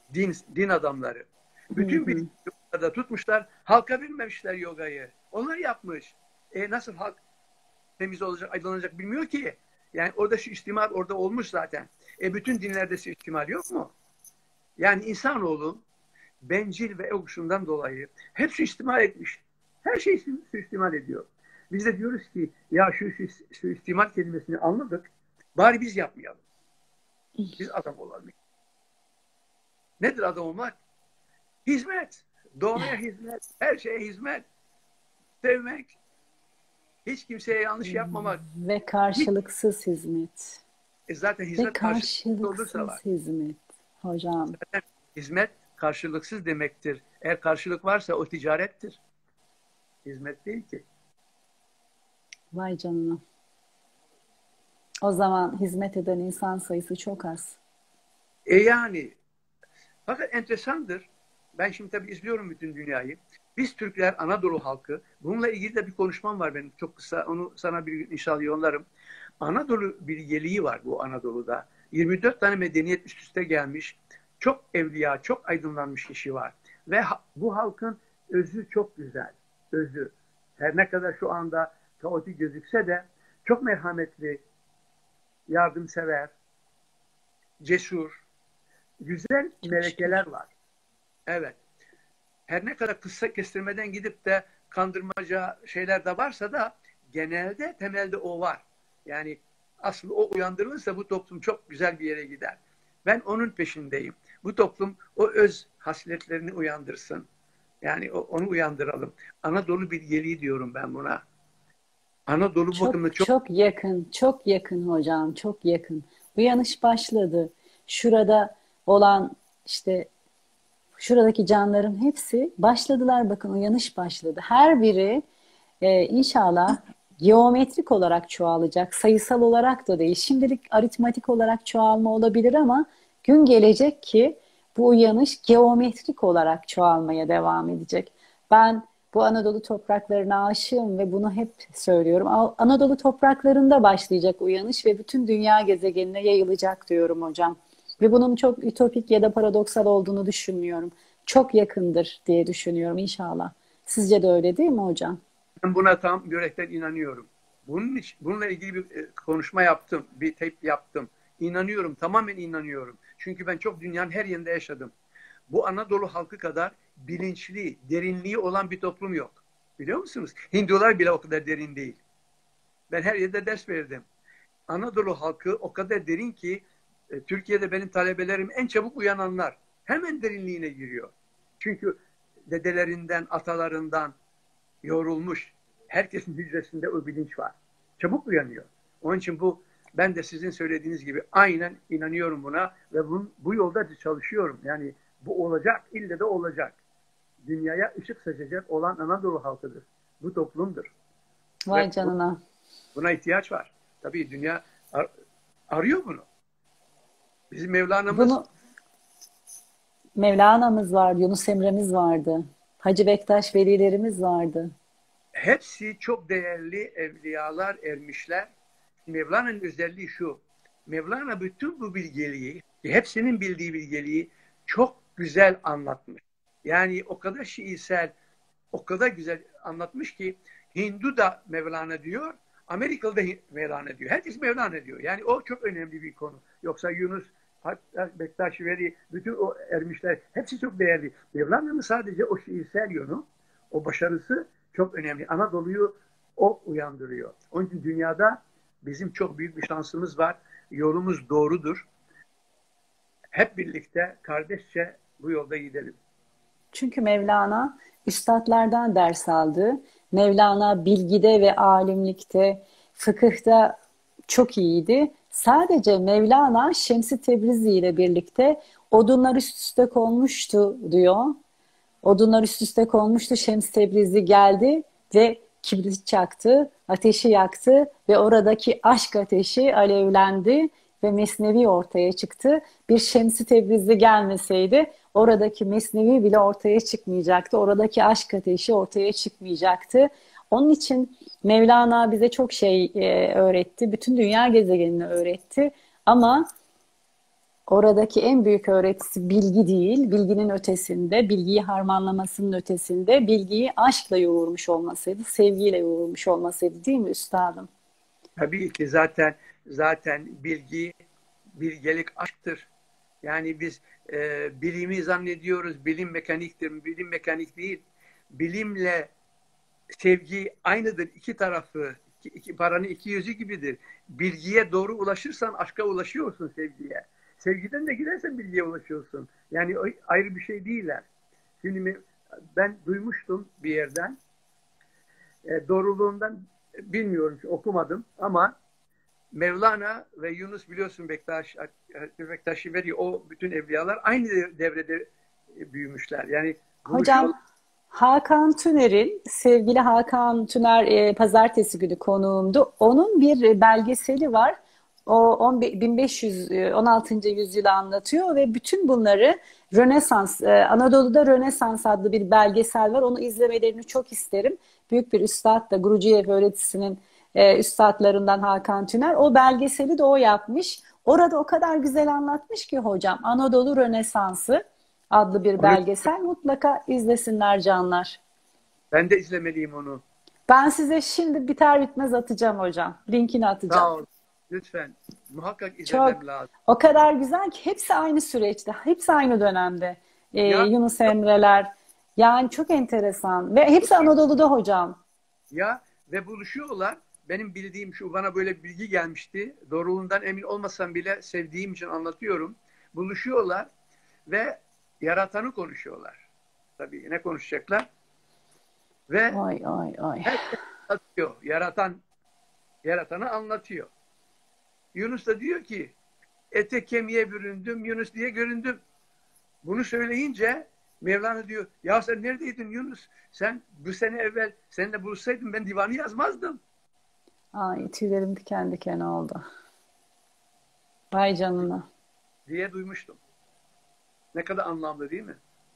din, din adamları. Hı Bütün hı. bilimciler tutmuşlar, halka bilmemişler yogayı. Onlar yapmış. E nasıl halk temiz olacak, aydınlanacak bilmiyor ki. Yani orada şu ihtimal orada olmuş zaten. E bütün dinlerde şu ihtimal yok mu? Yani insanoğlu bencil ve egosundan dolayı hep suistimal etmiş. Her şeyi suistimal ediyor. Biz de diyoruz ki ya şu suistimal kelimesini anladık. Bari biz yapmayalım. Biz adam olalım. Nedir adam olmak? Hizmet. Doğaya hizmet. Her şeye hizmet. Sevmek. Hiç kimseye yanlış yapmamak. Ve karşılıksız hizmet. E zaten Ve hizmet karşılıksız olursa var. karşılıksız hizmet. Hocam. Zaten hizmet karşılıksız demektir. Eğer karşılık varsa o ticarettir. Hizmet değil ki. Vay canına. O zaman hizmet eden insan sayısı çok az. E yani fakat enteresandır. Ben şimdi tabii izliyorum bütün dünyayı. Biz Türkler, Anadolu halkı, bununla ilgili de bir konuşmam var benim. Çok kısa, onu sana bir gün inşallah yollarım. Anadolu bilgeliği var bu Anadolu'da. yirmi dört tane medeniyet üst üste gelmiş. Çok evliya, çok aydınlanmış kişi var. Ve bu halkın özü çok güzel. Özü. Her ne kadar şu anda kaotik gözükse de çok merhametli, yardımsever, cesur, güzel melekeler var. Evet. Her ne kadar kısa kestirmeden gidip de kandırmaca şeyler de varsa da genelde temelde o var. Yani aslında o uyandırılırsa bu toplum çok güzel bir yere gider. Ben onun peşindeyim. Bu toplum o öz hasletlerini uyandırsın. Yani onu uyandıralım. Anadolu bilgeliği diyorum ben buna. Anadolu Çok bakımında çok... çok yakın, çok yakın hocam, çok yakın. Uyanış başladı. Şurada olan işte şuradaki canların hepsi başladılar, bakın uyanış başladı. Her biri e, inşallah geometrik olarak çoğalacak, sayısal olarak da değil. Şimdilik aritmatik olarak çoğalma olabilir ama gün gelecek ki bu uyanış geometrik olarak çoğalmaya devam edecek. Ben bu Anadolu topraklarına aşığım ve bunu hep söylüyorum. Anadolu topraklarında başlayacak uyanış ve bütün dünya gezegenine yayılacak diyorum hocam. Ve bunun çok ütopik ya da paradoksal olduğunu düşünmüyorum. Çok yakındır diye düşünüyorum inşallah. Sizce de öyle değil mi hocam? Ben buna tam yürekten inanıyorum. Bunun için, bununla ilgili bir konuşma yaptım, bir tape yaptım. İnanıyorum, tamamen inanıyorum. Çünkü ben çok dünyanın her yerinde yaşadım. Bu Anadolu halkı kadar bilinçli, derinliği olan bir toplum yok. Biliyor musunuz? Hindular bile o kadar derin değil. Ben her yerde ders verdim. Anadolu halkı o kadar derin ki e, Türkiye'de benim talebelerim en çabuk uyananlar. Hemen derinliğine giriyor. Çünkü dedelerinden, atalarından yorulmuş. Herkesin hücresinde o bilinç var. Çabuk uyanıyor. Onun için bu, ben de sizin söylediğiniz gibi aynen inanıyorum buna ve bu, bu yolda çalışıyorum. Yani bu olacak, ille de olacak. Dünyaya ışık saçacak olan Anadolu halkıdır. Bu toplumdur. Vay Ve canına. buna ihtiyaç var. Tabii dünya ar arıyor bunu. Bizim Mevlana'mız... Bunu Mevlana'mız vardı, Yunus Emre'miz vardı. Hacı Bektaş velilerimiz vardı. Hepsi çok değerli evliyalar, ermişler. Mevlana'nın özelliği şu. Mevlana bütün bu bilgeliği, hepsinin bildiği bilgeliği çok güzel anlatmış. Yani o kadar şiirsel, o kadar güzel anlatmış ki Hindu da Mevlana diyor, Amerikalı da Mevlana diyor. Herkes Mevlana diyor. Yani o çok önemli bir konu. Yoksa Yunus, Bektaş Veli, bütün o ermişler hepsi çok değerli. Mevlana'nın sadece o şiirsel yönü, o başarısı çok önemli. Anadolu'yu o uyandırıyor. Onun için dünyada bizim çok büyük bir şansımız var. Yolumuz doğrudur. Hep birlikte kardeşçe bu yolda gidelim. Çünkü Mevlana üstadlardan ders aldı. Mevlana bilgide ve alimlikte, fıkıhta çok iyiydi. Sadece Mevlana Şems-i Tebrizi ile birlikte odunlar üst üste konmuştu diyor. Odunlar üst üste konmuştu. Şems-i Tebrizi geldi ve kibrit çaktı, ateşi yaktı ve oradaki aşk ateşi alevlendi ve Mesnevi ortaya çıktı. Bir Şems-i Tebrizi gelmeseydi oradaki Mesnevi bile ortaya çıkmayacaktı. Oradaki aşk ateşi ortaya çıkmayacaktı. Onun için Mevlana bize çok şey e, öğretti. Bütün dünya gezegenini öğretti. Ama Oradaki en büyük öğretisi bilgi değil, bilginin ötesinde, bilgiyi harmanlamasının ötesinde, bilgiyi aşkla yoğurmuş olmasıydı, sevgiyle yoğurmuş olmasıydı, değil mi üstadım? Tabii ki zaten zaten bilgi, bilgelik aşktır. Yani biz e, bilimi zannediyoruz, bilim mekaniktir, bilim mekanik değil. Bilimle sevgi aynıdır, iki tarafı, iki, iki, paranın iki yüzü gibidir. Bilgiye doğru ulaşırsan aşka ulaşıyorsun sevgiye. Sevgiden de gidersen bilgiye ulaşıyorsun. Yani ayrı bir şey değiller. Şimdi ben duymuştum bir yerden, e, doğruluğundan bilmiyorum, okumadım ama Mevlana ve Yunus biliyorsun Bektaş, Bektaşi veriyor. O bütün evliyalar aynı devrede büyümüşler. Yani buluşuyorlar. Hocam Hakan Tüner'in, sevgili Hakan Tüner e, pazartesi günü konuğumdu. Onun bir belgeseli var. O on bin beş yüz e, on altıncı yüzyılı anlatıyor ve bütün bunları Rönesans, e, Anadolu'da Rönesans adlı bir belgesel var. Onu izlemelerini çok isterim. Büyük bir üstad da Guruciyev öğretisinin e, üstadlarından Hakan Tüner. O belgeseli de o yapmış. Orada o kadar güzel anlatmış ki hocam, Anadolu Rönesansı adlı bir Onu, belgesel. Mutlaka izlesinler canlar. ben de izlemeliyim onu. Ben size şimdi biter bitmez atacağım hocam. Linkini atacağım. Sağ ol. Lütfen. Muhakkak Çok. izlemem lazım. O kadar güzel ki hepsi aynı süreçte. Hepsi aynı dönemde. Ee, Ya, Yunus Emre'ler. Yani çok enteresan. Ve hepsi Anadolu'da hocam. ya ve buluşuyorlar. Benim bildiğim şu, bana böyle bir bilgi gelmişti. Doğruluğundan emin olmasam bile sevdiğim için anlatıyorum. Buluşuyorlar ve yaratanı konuşuyorlar. Tabii ne konuşacaklar? Ve Ay ay ay. herkes anlatıyor. Yaratan, yaratanı anlatıyor. Yunus da diyor ki ete kemiğe büründüm, Yunus diye göründüm. Bunu söyleyince Mevlana diyor, ya sen neredeydin Yunus? Sen bu sene evvel seninle buluşsaydım ben divanı yazmazdım Ay tüylerim diken diken oldu. Vay canına. diye duymuştum. Ne kadar anlamlı değil mi?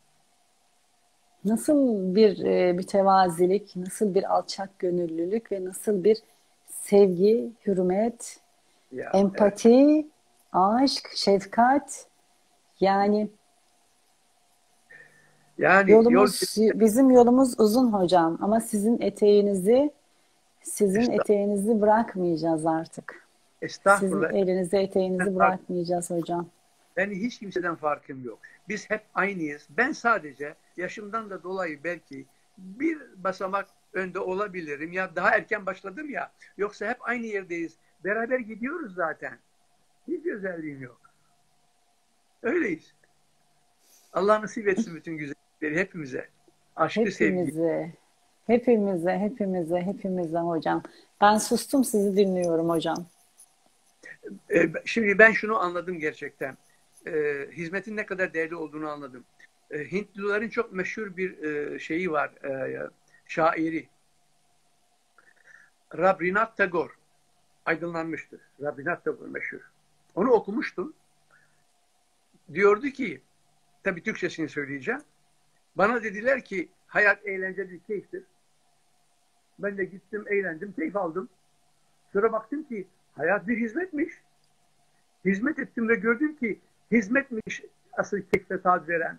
Nasıl bir e, mütevazilik, nasıl bir alçak gönüllülük ve nasıl bir sevgi, hürmet, Ya evet. empati, aşk, şefkat. Yani Yani yol yolumuz, bizim yolumuz uzun hocam ama sizin eteğinizi, sizin eteğinizi bırakmayacağız artık. Sizin estağfurullah. elinize eteğinizi bırakmayacağız hocam. Ben hiç kimseden farkım yok. Biz hep aynıyız. Ben sadece yaşımdan da dolayı belki bir basamak önde olabilirim. Ya daha erken başladım ya. Yoksa hep aynı yerdeyiz. Beraber gidiyoruz zaten. Hiç özelliğim yok. Öyleyiz. Allah nasip etsin bütün güzellikleri hepimize. Aşkı, sevgi. Hepimize, hepimize, hepimize, hepimize hocam. Ben sustum, sizi dinliyorum hocam. Ee, Şimdi ben şunu anladım gerçekten. Ee, hizmetin ne kadar değerli olduğunu anladım. Ee, Hintlilerin çok meşhur bir e, şeyi var. E, şairi. Rabindranath Tagore. Aydınlanmıştır. Rabindranath Tagore meşhur. Onu okumuştum. Diyordu ki, tabii Türkçesini söyleyeceğim. Bana dediler ki hayat eğlenceli, keyiftir. Ben de gittim, eğlendim, keyif aldım. Sonra baktım ki hayat bir hizmetmiş. Hizmet ettim ve gördüm ki hizmetmiş asıl keyfe tat veren.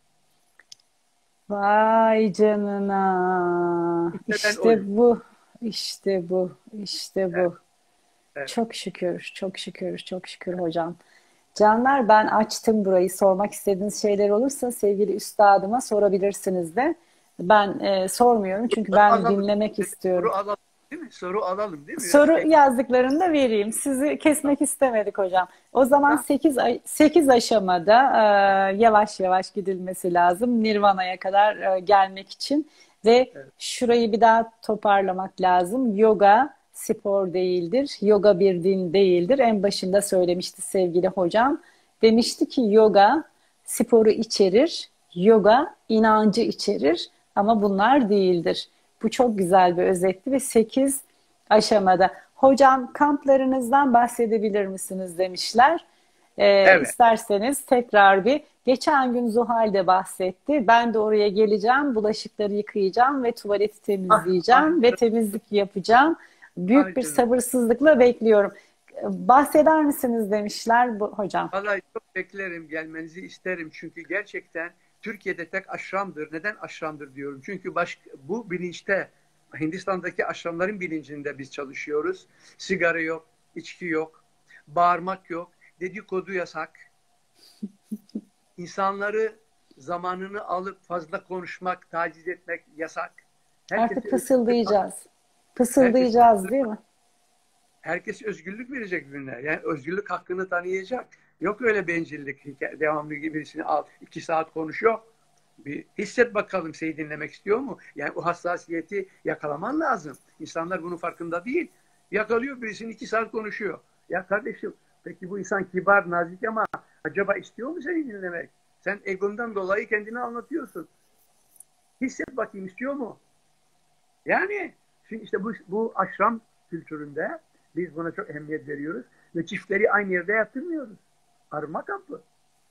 Vay canına. İşte ben İşte oyum. bu, işte bu, işte Evet, bu. evet. Çok şükür, çok şükür, çok şükür hocam. Canlar ben açtım burayı. Sormak istediğiniz şeyler olursa sevgili üstadıma sorabilirsiniz de. Ben e, sormuyorum çünkü Soru ben alalım. dinlemek istiyorum. Soru alalım değil mi? Soru alalım değil mi? Biraz Soru keyif. yazdıklarını da vereyim. Sizi kesmek istemedik hocam. O zaman sekiz ay- sekiz aşamada e, yavaş yavaş gidilmesi lazım Nirvana'ya kadar e, gelmek için ve Evet. şurayı bir daha toparlamak lazım. Yoga spor değildir. Yoga bir din değildir. En başında söylemişti sevgili hocam. Demişti ki yoga sporu içerir. Yoga inancı içerir ama bunlar değildir. Bu çok güzel bir özetti ve sekiz aşamada. Hocam kamplarınızdan bahsedebilir misiniz demişler. Ee, Evet. isterseniz tekrar bir. Geçen gün Zuhal de bahsetti. Ben de oraya geleceğim. Bulaşıkları yıkayacağım ve tuvaleti Ah, ah, temizleyeceğim ve temizlik yapacağım. ah Büyük bir canım. sabırsızlıkla bekliyorum. bahseder misiniz demişler bu hocam. Vallahi çok beklerim, gelmenizi isterim. Çünkü gerçekten Türkiye'de tek aşramdır. Neden aşramdır diyorum? Çünkü baş, bu bilinçte, Hindistan'daki aşramların bilincinde biz çalışıyoruz. Sigara yok, içki yok, bağırmak yok, dedikodu yasak. İnsanları zamanını alıp fazla konuşmak, taciz etmek yasak. Artık Herkese fısıldayacağız. herkes, Fısıldayacağız değil mi? herkes özgürlük verecek birbirine. Yani özgürlük hakkını tanıyacak. Yok öyle bencillik. Hikaye- Devamlı birisini al, iki saat konuşuyor. Bir hisset bakalım, seni dinlemek istiyor mu? Yani o hassasiyeti yakalaman lazım. İnsanlar bunun farkında değil. Yakalıyor birisini, iki saat konuşuyor. Ya kardeşim, peki bu insan kibar, nazik ama acaba istiyor mu seni dinlemek? Sen egondan dolayı kendini anlatıyorsun. Hisset bakayım, istiyor mu? Yani şimdi işte bu, bu aşram kültüründe biz buna çok ehemmiyet veriyoruz ve çiftleri aynı yerde yaptırmıyoruz. Arınma kampı.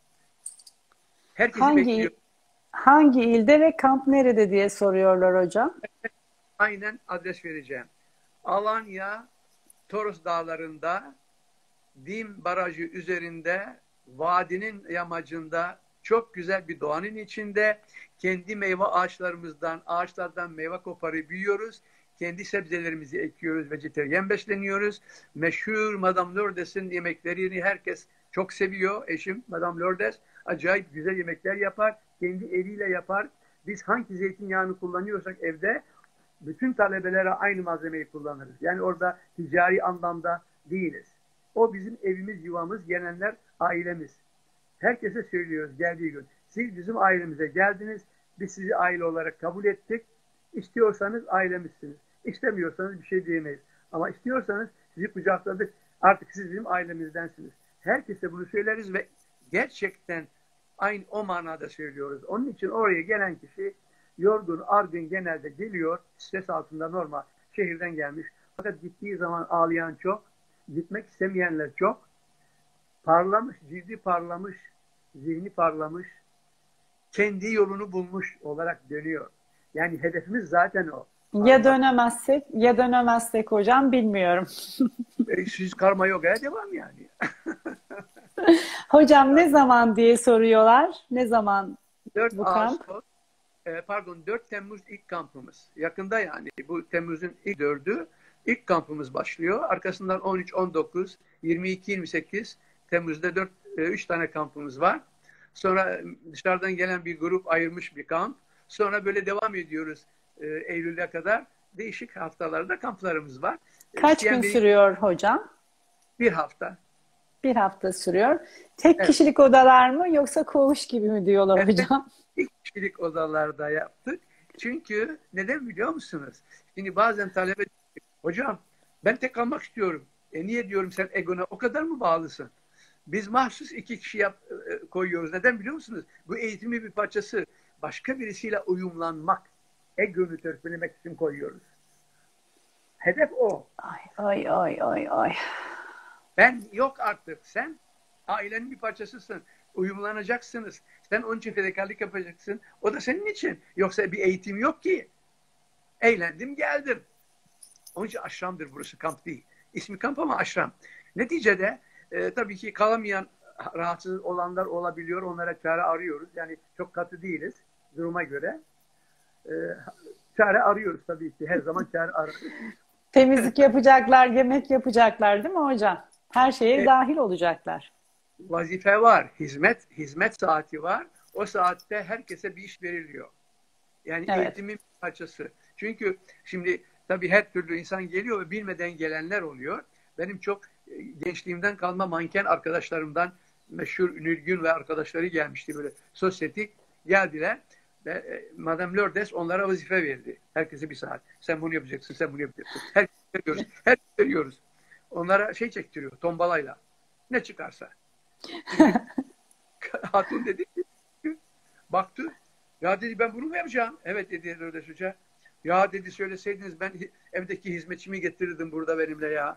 Herkesi bekliyor. Hangi hangi ilde ve kamp nerede diye soruyorlar hocam. Aynen adres vereceğim. Alanya, Toros Dağları'nda, Dim Barajı üzerinde, vadinin yamacında, çok güzel bir doğanın içinde kendi meyve ağaçlarımızdan, ağaçlardan meyve koparıp büyüyoruz. Kendi sebzelerimizi ekiyoruz, vejeteryan besleniyoruz. Meşhur Madame Lourdes'in yemeklerini herkes çok seviyor. Eşim Madame Lourdes acayip güzel yemekler yapar. Kendi eliyle yapar. Biz hangi zeytinyağını kullanıyorsak evde bütün talebelere aynı malzemeyi kullanırız. Yani orada ticari anlamda değiliz. O bizim evimiz, yuvamız, gelenler ailemiz. Herkese söylüyoruz geldiği gün. Siz bizim ailemize geldiniz. Biz sizi aile olarak kabul ettik. İstiyorsanız ailemizsiniz. İstemiyorsanız bir şey diyemeyiz. Ama istiyorsanız sizi kucakladık. Artık siz bizim ailemizdensiniz. Herkese bunu söyleriz ve gerçekten aynı o manada söylüyoruz. Onun için oraya gelen kişi yorgun, argın genelde geliyor. Stres altında normal. Şehirden gelmiş. Fakat gittiği zaman ağlayan çok. Gitmek istemeyenler çok. Parlamış, cildi parlamış, zihni parlamış, kendi yolunu bulmuş olarak dönüyor. Yani hedefimiz zaten o. Ya dönemezsek, ya dönemezsek hocam bilmiyorum. E, siz karma yogaya devam yani. Hocam ne zaman diye soruyorlar. Ne zaman bu kamp? dört Ağustos, e, pardon dört Temmuz ilk kampımız. Yakında yani. Bu Temmuz'un ilk dördü ilk kampımız başlıyor. Arkasından on üç, on dokuz, yirmi iki, yirmi sekiz Temmuz'da dört, üç tane kampımız var. Sonra dışarıdan gelen bir grup ayırmış bir kamp. Sonra böyle devam ediyoruz e, Eylül'e kadar. Değişik haftalarda kamplarımız var. Kaç İsteyen gün bir, sürüyor hocam? bir hafta. Bir hafta sürüyor. Tek Evet. kişilik odalar mı yoksa koğuş gibi mi diyorlar Evet, hocam? ilk kişilik odalarda yaptık. Çünkü neden biliyor musunuz? Şimdi bazen talebe hocam ben tek kalmak istiyorum. E niye diyorum, sen egona o kadar mı bağlısın? Biz mahsus iki kişi yap, koyuyoruz. Neden biliyor musunuz? Bu eğitimin bir parçası. Başka birisiyle uyumlanmak, egonu törpülemek için koyuyoruz. Hedef o. Ay ay ay ay ay. Ben yok artık. Sen ailenin bir parçasısın. Uyumlanacaksınız. Sen onun için fedakarlık yapacaksın. O da senin için. Yoksa bir eğitim yok ki. Eğlendim geldim. Onun için aşramdır burası, kamp değil. İsmi kamp ama aşram. Neticede e, tabii ki kalamayan, rahatsız olanlar olabiliyor. Onlara çare arıyoruz. Yani çok katı değiliz duruma göre. E, çare arıyoruz tabii ki. Her zaman çare ararız. Temizlik yapacaklar, yemek yapacaklar değil mi hocam? Her şeye E, dahil olacaklar. vazife var. Hizmet, hizmet saati var. O saatte herkese bir iş veriliyor. Yani Evet. eğitimin bir parçası. Çünkü şimdi tabii her türlü insan geliyor ve bilmeden gelenler oluyor. Benim çok e, gençliğimden kalma manken arkadaşlarımdan meşhur Nilgün ve arkadaşları gelmişti, böyle sosyetik geldiler. Ve e, Madame Lourdes onlara vazife verdi. Herkese bir saat. Sen bunu yapacaksın, sen bunu yapacaksın. Herkes veriyoruz. Herkes veriyoruz. Onlara şey çektiriyor, tombalayla. Ne çıkarsa. Şimdi, hatun dedi ki, baktı. Ya dedi, ben bunu mu yapacağım? Evet dedi Lourdes Hoca. Ya dedi, söyleseydiniz ben evdeki hizmetçimi getirirdim burada benimle ya.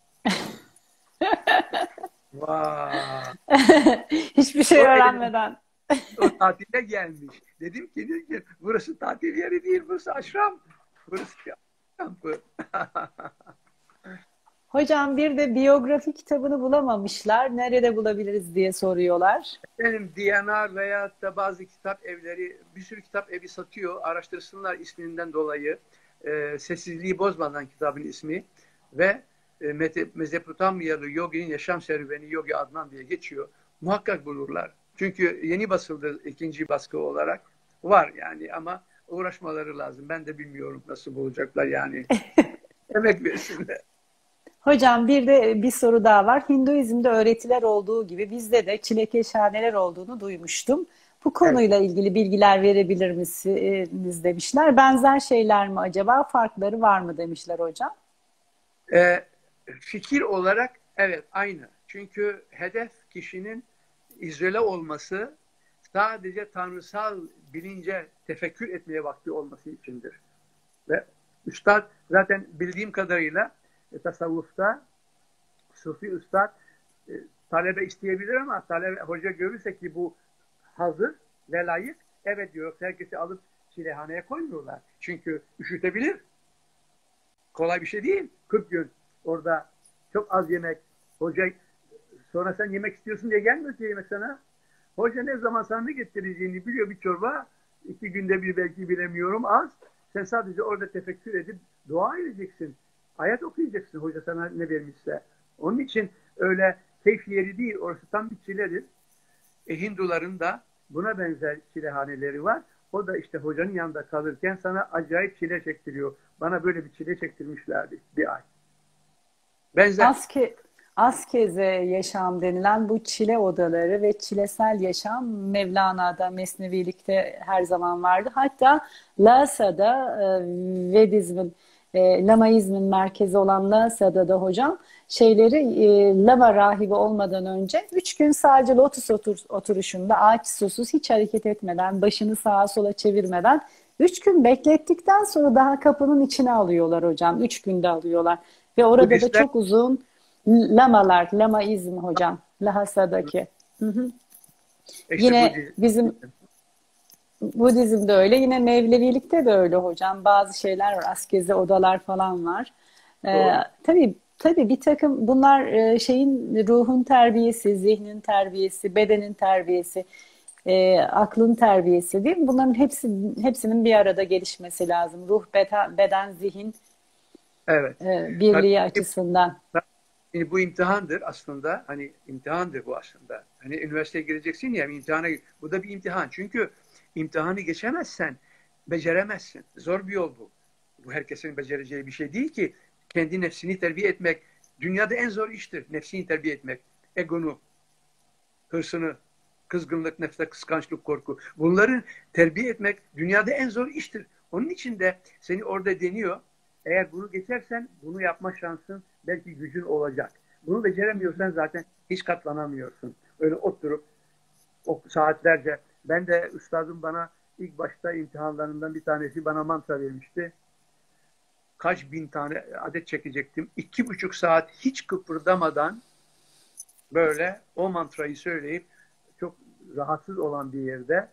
Vay. Hiçbir şey O, öğrenmeden. o tatile gelmiş. Dedim ki, dedim ki burası tatil yeri değil, burası aşram. Burası kampı. Hocam bir de biyografi kitabını bulamamışlar. Nerede bulabiliriz diye soruyorlar. Benim D N A veya da bazı kitap evleri, bir sürü kitap evi satıyor. Araştırsınlar isminden dolayı. E, Sessizliği Bozmadan kitabın ismi. Ve e, Mezopotamyalı Yogi'nin yaşam serüveni Yogi Adnan diye geçiyor. Muhakkak bulurlar. Çünkü yeni basıldı ikinci baskı olarak. Var yani ama uğraşmaları lazım. Ben de bilmiyorum nasıl bulacaklar yani. Emek versinler. Hocam bir de bir soru daha var. Hinduizm'de öğretiler olduğu gibi bizde de çilekeşhaneler olduğunu duymuştum. Bu Evet. konuyla ilgili bilgiler verebilir misiniz demişler. Benzer şeyler mi acaba? Farkları var mı demişler hocam. E, Fikir olarak evet aynı. Çünkü hedef kişinin izole olması sadece tanrısal bilince tefekkür etmeye vakti olması içindir. Ve üstad zaten bildiğim kadarıyla e, tasavvufta Sufi üstad e, talebe isteyebilir ama talebe hoca görürse ki bu hazır ve layık evet diyor. Herkesi alıp çilehaneye koymuyorlar. Çünkü üşütebilir. Kolay bir şey değil. kırk gün orada çok az yemek. Hoca sonra sen yemek istiyorsun diye gelmiyor ki yemek sana. Hoca ne zaman sana ne getireceğini biliyor bir çorba. iki günde bir belki bilemiyorum az. Sen sadece orada tefekkür edip dua edeceksin. Ayet okuyacaksın hoca sana ne vermişse. Onun için öyle keyif yeri değil. Orası tam bir çiledir. E, Hinduların da buna benzer çilehaneleri var. O da işte hocanın yanında kalırken sana acayip çile çektiriyor. Bana böyle bir çile çektirmişlerdi bir ay. Benzer. Aske, askeze yaşam denilen bu çile odaları ve çilesel yaşam Mevlana'da, Mesnevilikte her zaman vardı. Hatta Lhasa'da e, Vedizmin, e, Lamaizmin merkezi olan Lhasa'da da hocam şeyleri e, Lama rahibi olmadan önce üç gün sadece lotus otur, oturuşunda ağaç susuz hiç hareket etmeden, başını sağa sola çevirmeden üç gün beklettikten sonra daha kapının içine alıyorlar hocam. Üç günde alıyorlar. Ve orada da Budistler çok uzun lamalar, lamaizm hocam, Lhasa'daki. Hı hı. işte Yine Budist. bizim Budizm'de öyle, yine Mevlevilikte de öyle hocam. Bazı şeyler var, askeze odalar falan var. Ee, Doğru. tabii tabii bir takım bunlar e, şeyin ruhun terbiyesi, zihnin terbiyesi, bedenin terbiyesi, e, aklın terbiyesi değil mi? Bunların hepsi hepsinin bir arada gelişmesi lazım. Ruh, beden, beden zihin Evet. e, Tabii birliği açısından. şimdi bu imtihandır aslında. Hani imtihandır bu aslında. Hani üniversiteye gireceksin ya imtihana. Bu da bir imtihan. Çünkü imtihanı geçemezsen beceremezsin. Zor bir yol bu. Bu herkesin becereceği bir şey değil ki. Kendi nefsini terbiye etmek dünyada en zor iştir. Nefsini terbiye etmek. Egonu, hırsını, kızgınlık, nefret, kıskançlık, korku. Bunları terbiye etmek dünyada en zor iştir. Onun için de seni orada deniyor. Eğer bunu geçersen bunu yapma şansın belki gücün olacak. Bunu beceremiyorsan zaten hiç katlanamıyorsun. Öyle oturup o saatlerce. Ben de üstadım bana ilk başta imtihanlarından bir tanesi bana mantra vermişti. Kaç bin tane adet çekecektim. İki buçuk saat hiç kıpırdamadan böyle o mantrayı söyleyip çok rahatsız olan bir yerde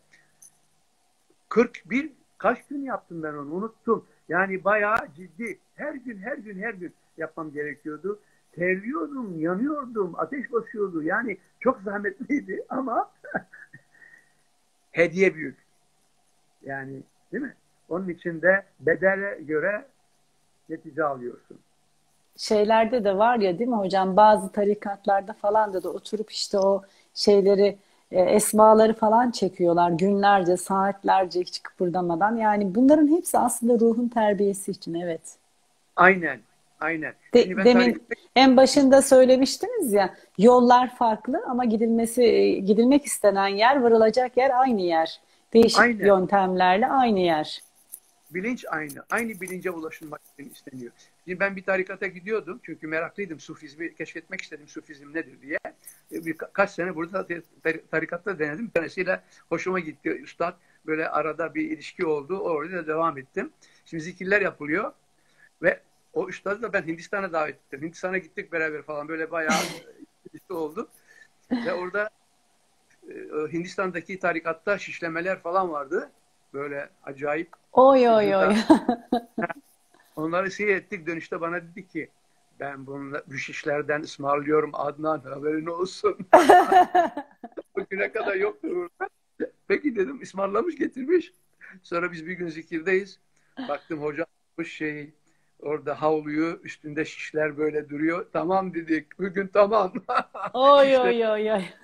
kırk bir kaç gün yaptım ben onu unuttum. Yani bayağı ciddi. Her gün her gün her gün yapmam gerekiyordu. Terliyordum, yanıyordum, ateş basıyordu. Yani çok zahmetliydi ama hediye büyük. Yani değil mi? Onun için de bedele göre netice alıyorsun. Şeylerde de var ya değil mi hocam, bazı tarikatlarda falan da da oturup işte o şeyleri e, esmaları falan çekiyorlar günlerce, saatlerce hiç kıpırdamadan. Yani bunların hepsi aslında ruhun terbiyesi için, evet. Aynen, aynen. Şimdi De, ben tarih demin en başında söylemiştiniz ya, yollar farklı ama gidilmesi e, gidilmek istenen yer, varılacak yer aynı yer. Değişik aynen. yöntemlerle aynı yer. Bilinç aynı. Aynı bilince ulaşılmak için isteniyor. Şimdi ben bir tarikata gidiyordum. Çünkü meraklıydım. Sufizmi keşfetmek istedim. Sufizm nedir diye. Birkaç sene burada tarikatta denedim. Bir tanesiyle hoşuma gitti. Üstad böyle arada bir ilişki oldu. Orada da devam ettim. Şimdi zikirler yapılıyor. Ve o üstadı da ben Hindistan'a davet ettim. Hindistan'a gittik beraber falan. Böyle bayağı ilişki oldu. Ve orada Hindistan'daki tarikatta şişlemeler falan vardı. Böyle acayip Oy oy oy. vücuda. Onları seyrettik. Dönüşte bana dedi ki Ben bununla, bu şişlerden ısmarlıyorum Adnan, haberin olsun. Bugüne kadar yoktu burada. Peki dedim, ısmarlamış getirmiş. Sonra biz bir gün zikirdeyiz. Baktım hoca bu şey orada havluyu, üstünde şişler böyle duruyor. Tamam dedik. Bugün tamam. Oy Şişler. oy oy oy.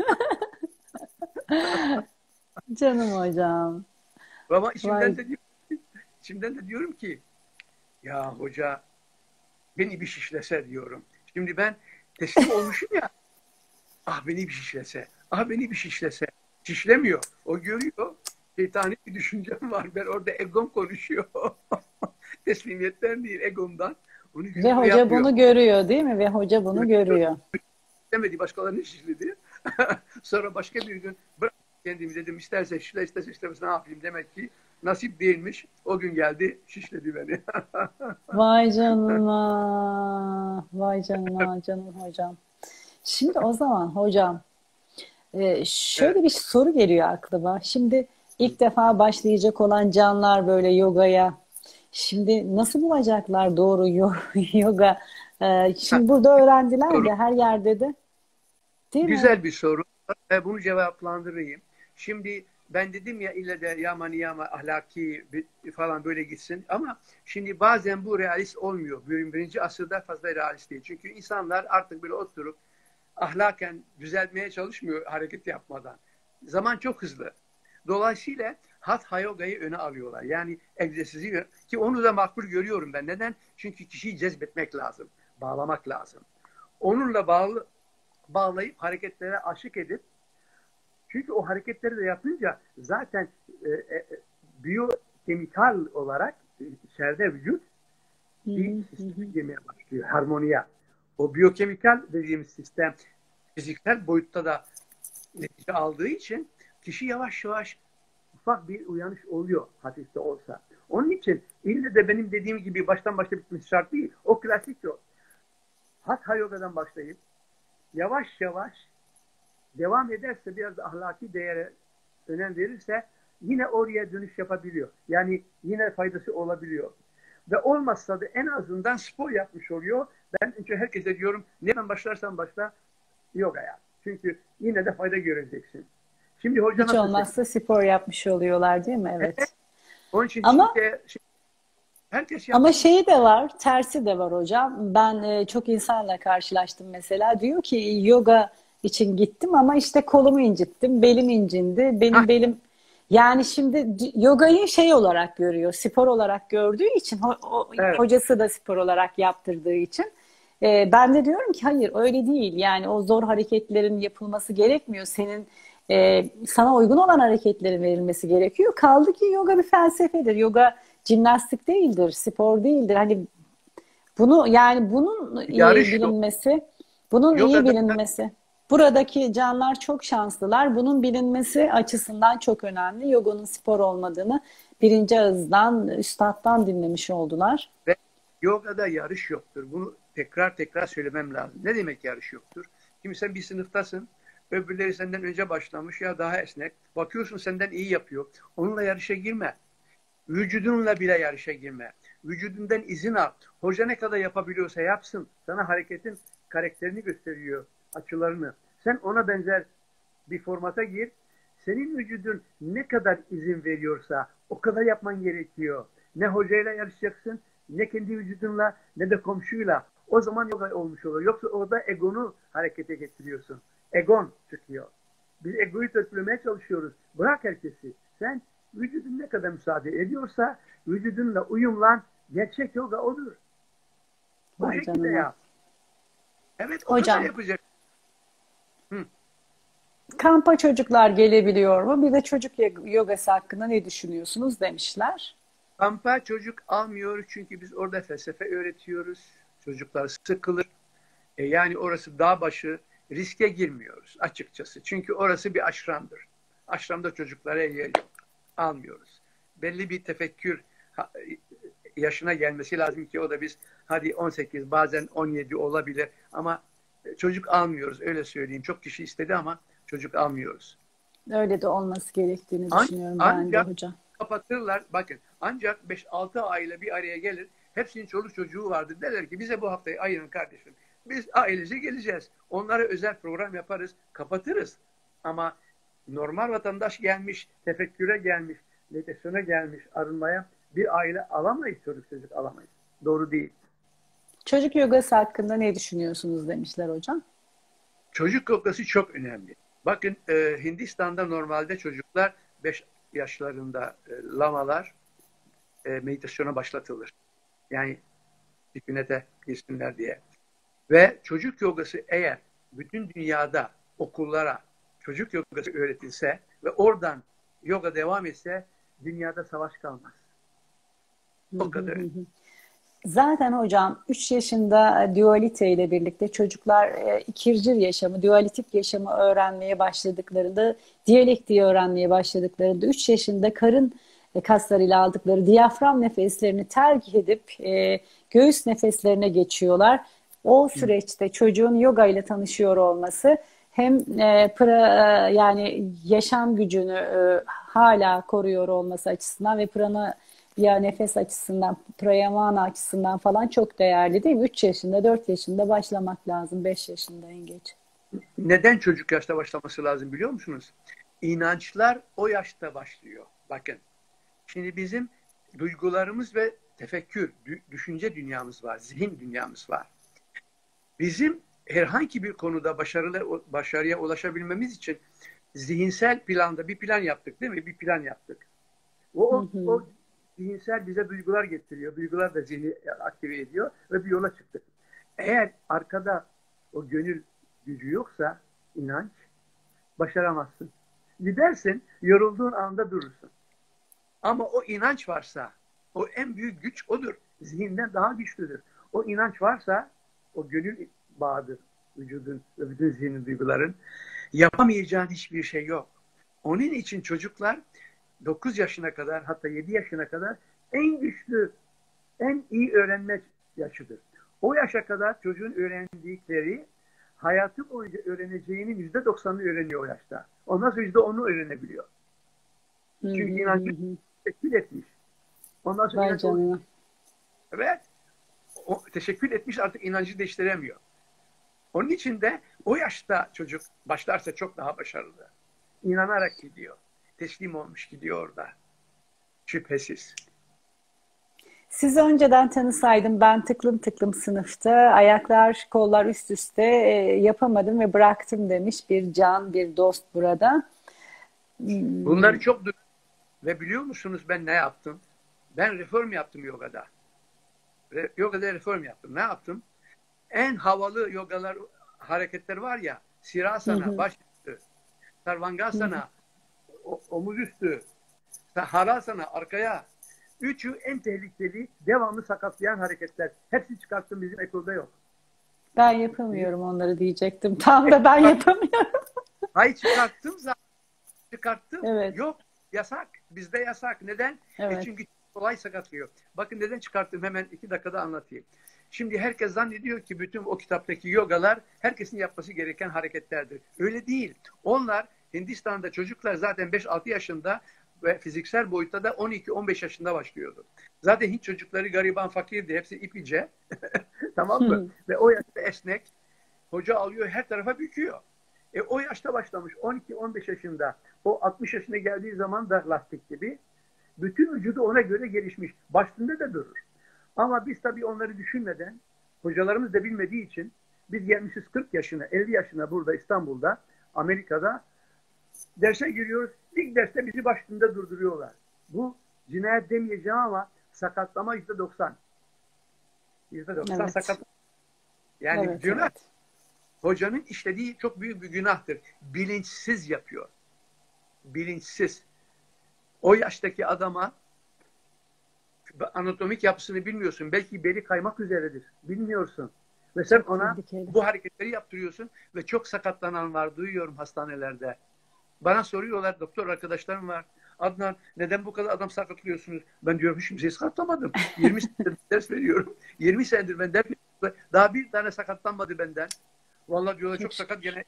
Canım hocam. Ama içimden Vay. de diyorum, içimden de diyorum ki ya hoca beni bir şişlese diyorum. Şimdi ben teslim olmuşum ya. Ah beni bir şişlese. Ah beni bir şişlese. Şişlemiyor. O görüyor. Şeytani bir düşüncem var. Ben orada egom konuşuyor. Teslimiyetten değil, egomdan. Onu Ve görüyor, hoca yapmıyor. bunu görüyor değil mi? Ve hoca bunu görüyor. Demedi, başkalarını şişledi. Sonra başka bir gün bırak kendimi dedim, isterse şişle isterse şişlemesi ne yapayım, demek ki nasip değilmiş. O gün geldi şişledi beni. Vay canına. Vay canına canım hocam. Şimdi o zaman hocam e, Evet. şöyle bir soru geliyor aklıma. Şimdi ilk defa başlayacak olan canlar böyle yogaya. Şimdi nasıl bulacaklar doğru yo- yoga? E, Ha, şimdi burada öğrendiler soru. de her yerde de değil mi? Güzel bir soru. E, bunu cevaplandırayım. Şimdi ben dedim ya, ille de yama niyama ahlaki bir- falan böyle gitsin. Ama şimdi bazen bu realist olmuyor. Bir- Birinci asırda fazla realist değil. Çünkü insanlar artık böyle oturup ahlaken düzeltmeye çalışmıyor hareket yapmadan. Zaman çok hızlı. Dolayısıyla Hatha Yoga'yı öne alıyorlar. Yani egzersizi, ki onu da makbul görüyorum ben. Neden? Çünkü kişiyi cezbetmek lazım. Bağlamak lazım. Onunla bağlı bağlayıp hareketlere aşık edip, çünkü o hareketleri de yapınca zaten e, e, biyokemikal olarak e, içeride vücut Hı bir hı, hı sisteme hı. girmeye başlıyor. Harmoniye. O biyokemikal dediğimiz sistem fiziksel boyutta da netice aldığı için kişi yavaş yavaş ufak bir uyanış oluyor, hafif de olsa. Onun için ille de benim dediğim gibi baştan başa bitmiş şart değil. O klasik yol. Hatha Yoga'dan başlayıp yavaş yavaş devam ederse, biraz da ahlaki değere önem verirse yine oraya dönüş yapabiliyor. Yani yine faydası olabiliyor. Ve olmazsa da en azından spor yapmış oluyor. Ben çünkü herkese diyorum, nereden başlarsan başla yogaya. Çünkü yine de fayda göreceksin. Şimdi hoca Hiç nasıl söylüyor? olmazsa spor yapmış oluyorlar değil mi? Evet. Onun için Ama şimdi şey, herkes Ama yapsın. şeyi de var, tersi de var hocam. Ben e, çok insanla karşılaştım mesela. Diyor ki yoga için gittim ama işte kolumu incittim, belim incindi. Hah, Benim belim yani şimdi d- yogayı şey olarak görüyor, spor olarak gördüğü için ho- o- evet, hocası da spor olarak yaptırdığı için. E, ben de diyorum ki hayır öyle değil. Yani o zor hareketlerin yapılması gerekmiyor. Senin e, sana uygun olan hareketlerin verilmesi gerekiyor. Kaldı ki yoga bir felsefedir. Yoga jimnastik değildir, spor değildir. Hani bunu yani bunun iyi yarış yok. bilinmesi, bunun iyi Yogada bilinmesi. Buradaki canlar çok şanslılar. Bunun bilinmesi açısından çok önemli. Yoganın spor olmadığını birinci ağızdan, üstattan dinlemiş oldular. ve yogada yarış yoktur. Bunu tekrar tekrar söylemem lazım. Ne demek yarış yoktur? Şimdi sen bir sınıftasın. Öbürleri senden önce başlamış ya daha esnek. Bakıyorsun senden iyi yapıyor. Onunla yarışa girme. Vücudunla bile yarışa girme. Vücudundan izin al. Hoca ne kadar yapabiliyorsa yapsın. Sana hareketin karakterini gösteriyor, açılarını. Sen ona benzer bir formata gir. Senin vücudun ne kadar izin veriyorsa o kadar yapman gerekiyor. Ne hocayla yarışacaksın, ne kendi vücudunla, ne de komşuyla. O zaman yoga olmuş olur. Yoksa orada egonu harekete getiriyorsun. Egon çıkıyor. Biz egoyu törpülemeye çalışıyoruz. Bırak herkesi. Sen vücudun ne kadar müsaade ediyorsa vücudunla uyumlan. Gerçek yoga odur. O Vay şekilde canına. yap. Evet, o kadar Hocam, yapacak. Hı. kampa çocuklar gelebiliyor mu? Bir de çocuk yogası hakkında ne düşünüyorsunuz demişler. Kampa çocuk almıyoruz çünkü biz orada felsefe öğretiyoruz. Çocuklar sıkılır. E yani orası dağ başı, riske girmiyoruz açıkçası. Çünkü orası bir aşramdır. Aşramda çocuklara yer yok. Almıyoruz. Belli bir tefekkür yaşına gelmesi lazım ki o da biz hadi on sekiz, bazen on yedi olabilir ama çocuk almıyoruz, öyle söyleyeyim. Çok kişi istedi ama çocuk almıyoruz. Öyle de olması gerektiğini An düşünüyorum ben de ancak hocam. kapatırlar. Bakın, ancak beş altı aile bir araya gelir. Hepsinin çoluk çocuğu vardır. Derler ki bize bu haftayı ayırın kardeşim. Biz ailece geleceğiz. Onlara özel program yaparız, kapatırız. Ama normal vatandaş gelmiş, tefekküre gelmiş, meditasyona gelmiş, arınmaya bir aile alamayız, çocuk çocuk alamayız. Doğru değil. Çocuk yogası hakkında ne düşünüyorsunuz demişler hocam. Çocuk yogası çok önemli. Bakın e, Hindistan'da normalde çocuklar beş yaşlarında e, lamalar e, meditasyona başlatılır. Yani sükunete girsinler diye. Ve çocuk yogası eğer bütün dünyada okullara çocuk yogası öğretilse ve oradan yoga devam etse dünyada savaş kalmaz. O kadar. Zaten hocam üç yaşında dualite ile birlikte çocuklar e, ikircil yaşamı, dualitik yaşamı öğrenmeye başladıklarında, diyalektiği öğrenmeye başladıklarında üç yaşında karın kaslarıyla aldıkları diyafram nefeslerini terk edip e, göğüs nefeslerine geçiyorlar. O süreçte çocuğun yoga ile tanışıyor olması hem e, pra, e, yani yaşam gücünü e, hala koruyor olması açısından ve prana ya nefes açısından, prayamana açısından falan çok değerli değil mi? üç yaşında, dört yaşında başlamak lazım. beş yaşında en geç. Neden çocuk yaşta başlaması lazım biliyor musunuz? İnançlar o yaşta başlıyor. Bakın. Şimdi bizim duygularımız ve tefekkür, düşünce dünyamız var, zihin dünyamız var. Bizim herhangi bir konuda başarılı başarıya ulaşabilmemiz için zihinsel planda bir plan yaptık değil mi? Bir plan yaptık. O, o, hı hı. o zihinsel bize duygular getiriyor. Duygular da zihni aktive ediyor ve bir yola çıktık. Eğer arkada o gönül gücü yoksa inanç başaramazsın. Gidersin, yorulduğun anda durursun. Ama o inanç varsa, o en büyük güç odur. Zihinden daha güçlüdür. O inanç varsa, o gönül bağıdır vücudun ve bütün zihnin, duyguların. Yapamayacağın hiçbir şey yok. Onun için çocuklar dokuz yaşına kadar, hatta yedi yaşına kadar en güçlü, en iyi öğrenme yaşıdır. O yaşa kadar çocuğun öğrendikleri hayatı boyunca öğreneceğinin yüzde doksanını öğreniyor o yaşta. Ondan sonra yüzde onu öğrenebiliyor. Çünkü inancı teşekkür etmiş. Ondan sonra Vay inancı canına. Evet. O, teşekkür etmiş, artık inancı değiştiremiyor. Onun için de o yaşta çocuk başlarsa çok daha başarılı. İnanarak gidiyor. Teslim olmuş gidiyor orada. Şüphesiz. Sizi önceden tanısaydım ben tıklım tıklım sınıfta ayaklar kollar üst üste e, yapamadım ve bıraktım demiş bir can, bir dost burada. Bunları çok duydum. Ve biliyor musunuz ben ne yaptım? Ben reform yaptım yogada. Re, yogada reform yaptım. Ne yaptım? En havalı yogalar, hareketler var ya, Sirasana, baş üstü, Sarvangasana, o, omuz üstü, Harasana, arkaya. Üçü en tehlikeli, devamlı sakatlayan hareketler. Hepsi çıkarttım, bizim ekolda yok. Ben yapamıyorum onları diyecektim. Tam da ben yapamıyorum. Hayır, çıkarttım zaten. Çıkarttım. Evet. Yok. Yasak. Bizde yasak. Neden? Evet. E çünkü kolay sakatlıyor. Bakın neden çıkarttım, hemen iki dakikada anlatayım. Şimdi herkes zannediyor ki bütün o kitaptaki yogalar herkesin yapması gereken hareketlerdir. Öyle değil. Onlar Hindistan'da çocuklar zaten beş altı yaşında ve fiziksel boyutta da on iki on beş yaşında başlıyordu. Zaten Hint çocukları gariban, fakirdi. Hepsi ipice. Tamam mı? Ve o yaşta esnek. Hoca alıyor, her tarafa büküyor. E, o yaşta başlamış. on iki on beş yaşında. O altmış yaşına geldiği zaman da lastik gibi. Bütün vücudu ona göre gelişmiş. Başında da durur. Ama biz tabii onları düşünmeden, hocalarımız da bilmediği için biz gelmişiz kırk yaşına, elli yaşına burada İstanbul'da, Amerika'da derse giriyoruz. İlk derste bizi başında durduruyorlar. Bu cinayet demeyeceğim ama sakatlama yüzde doksan. Yüzde doksan Evet. sakat. Yani Evet, günah. evet. Hocanın işlediği çok büyük bir günahtır. Bilinçsiz yapıyor. Bilinçsiz. O yaştaki adama anatomik yapısını bilmiyorsun. Belki beli kaymak üzeredir. Bilmiyorsun. Ve sen Çok ona tehlikeli. bu hareketleri yaptırıyorsun ve çok sakatlanan var. Duyuyorum hastanelerde. Bana soruyorlar, doktor arkadaşlarım var. Adnan, neden bu kadar adam sakatlıyorsunuz? Ben diyorum hiç kimseyi sakatlamadım. yirmi senedir ders veriyorum. yirmi senedir ben ders veriyorum. Daha bir tane sakatlanmadı benden. Vallahi diyorlar çok, çok sakat gelen.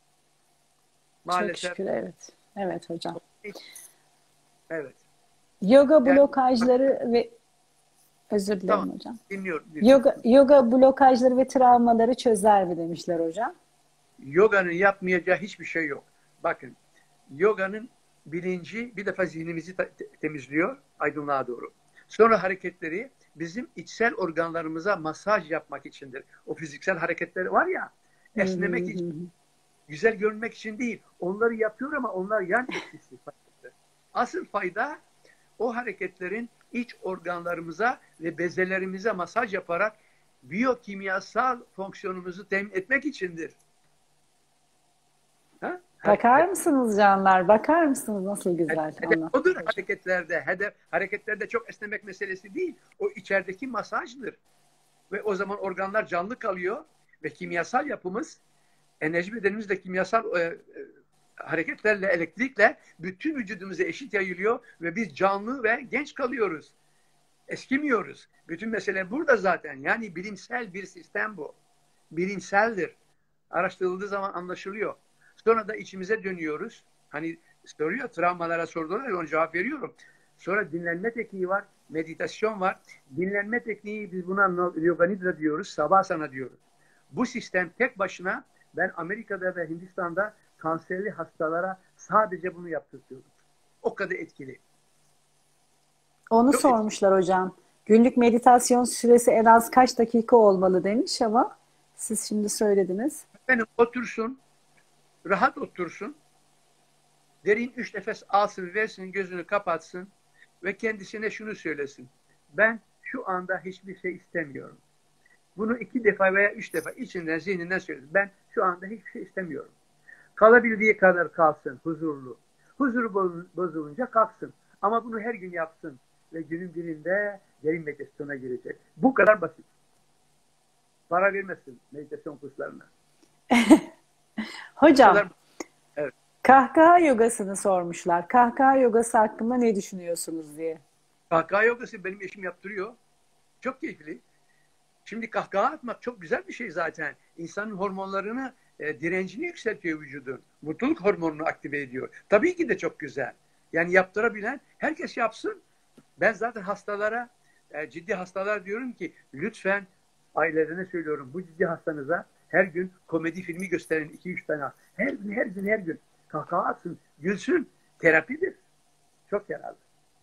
Maalesef. Çok şükür, evet. Evet hocam. Evet. Yoga Yani, blokajları ve Özür dilerim Tamam. hocam. Dinliyorum. dinliyorum. Yoga, yoga blokajları ve travmaları çözer mi demişler hocam. Yoga'nın yapmayacağı hiçbir şey yok. Bakın, yoga'nın bilinci bir defa zihnimizi te- temizliyor, aydınlığa doğru. Sonra hareketleri bizim içsel organlarımıza masaj yapmak içindir. O fiziksel hareketler var ya, Hı hı esnemek hı. için, güzel görünmek için değil. Onları yapıyor ama onlar yan etkisi. Asıl fayda o hareketlerin iç organlarımıza ve bezelerimize masaj yaparak biyokimyasal fonksiyonumuzu temin etmek içindir. Ha? Bakar mısınız canlar? Bakar mısınız nasıl güzel Hedef anlattı odur hocam. hareketlerde. Hedef, hareketlerde çok esnemek meselesi değil. O içerideki masajdır. Ve o zaman organlar canlı kalıyor ve kimyasal yapımız, enerji bedenimiz de kimyasal e, e, hareketlerle, elektrikle bütün vücudumuza eşit yayılıyor ve biz canlı ve genç kalıyoruz. Eskimiyoruz. Bütün mesele burada zaten. Yani bilimsel bir sistem bu. Bilimseldir. Araştırıldığı zaman anlaşılıyor. Sonra da içimize dönüyoruz. Hani soruyor, travmalara sordular ya, ona cevap veriyorum. Sonra dinlenme tekniği var, meditasyon var. Dinlenme tekniği, biz buna yoga nidra diyoruz, savasana diyoruz. Bu sistem tek başına, ben Amerika'da ve Hindistan'da kanserli hastalara sadece bunu yaptırtıyorum. O kadar etkili. Onu Çok etkili. sormuşlar hocam. Günlük meditasyon süresi en az kaç dakika olmalı demiş ama siz şimdi söylediniz. Efendim otursun, rahat otursun, derin üç nefes alsın, versin, gözünü kapatsın ve kendisine şunu söylesin. Ben şu anda hiçbir şey istemiyorum. Bunu iki defa veya üç defa içinden, zihninden söylesin. Ben şu anda hiçbir şey istemiyorum. Kalabildiği kadar kalsın, huzurlu. Huzuru bozulunca kalksın. Ama bunu her gün yapsın. Ve günün birinde derin meditasyona girecek. Bu kadar basit. Para vermesin meditasyon kurslarına. Hocam, kadar... evet. Kahkaha yogasını sormuşlar. Kahkaha yogası hakkında ne düşünüyorsunuz diye. Kahkaha yogası benim eşim yaptırıyor. Çok keyifli. Şimdi kahkaha atmak çok güzel bir şey zaten. İnsanın hormonlarını, e, direncini yükseltiyor vücudun. Mutluluk hormonunu aktive ediyor. Tabii ki de çok güzel. Yani yaptırabilen herkes yapsın. Ben zaten hastalara, e, ciddi hastalar diyorum ki lütfen ailelerine söylüyorum. Bu ciddi hastanıza her gün komedi filmi gösterin, iki üç tane. Her gün, her gün, her gün. Kahkaha atsın, gülsün. Terapidir. Çok yararlı.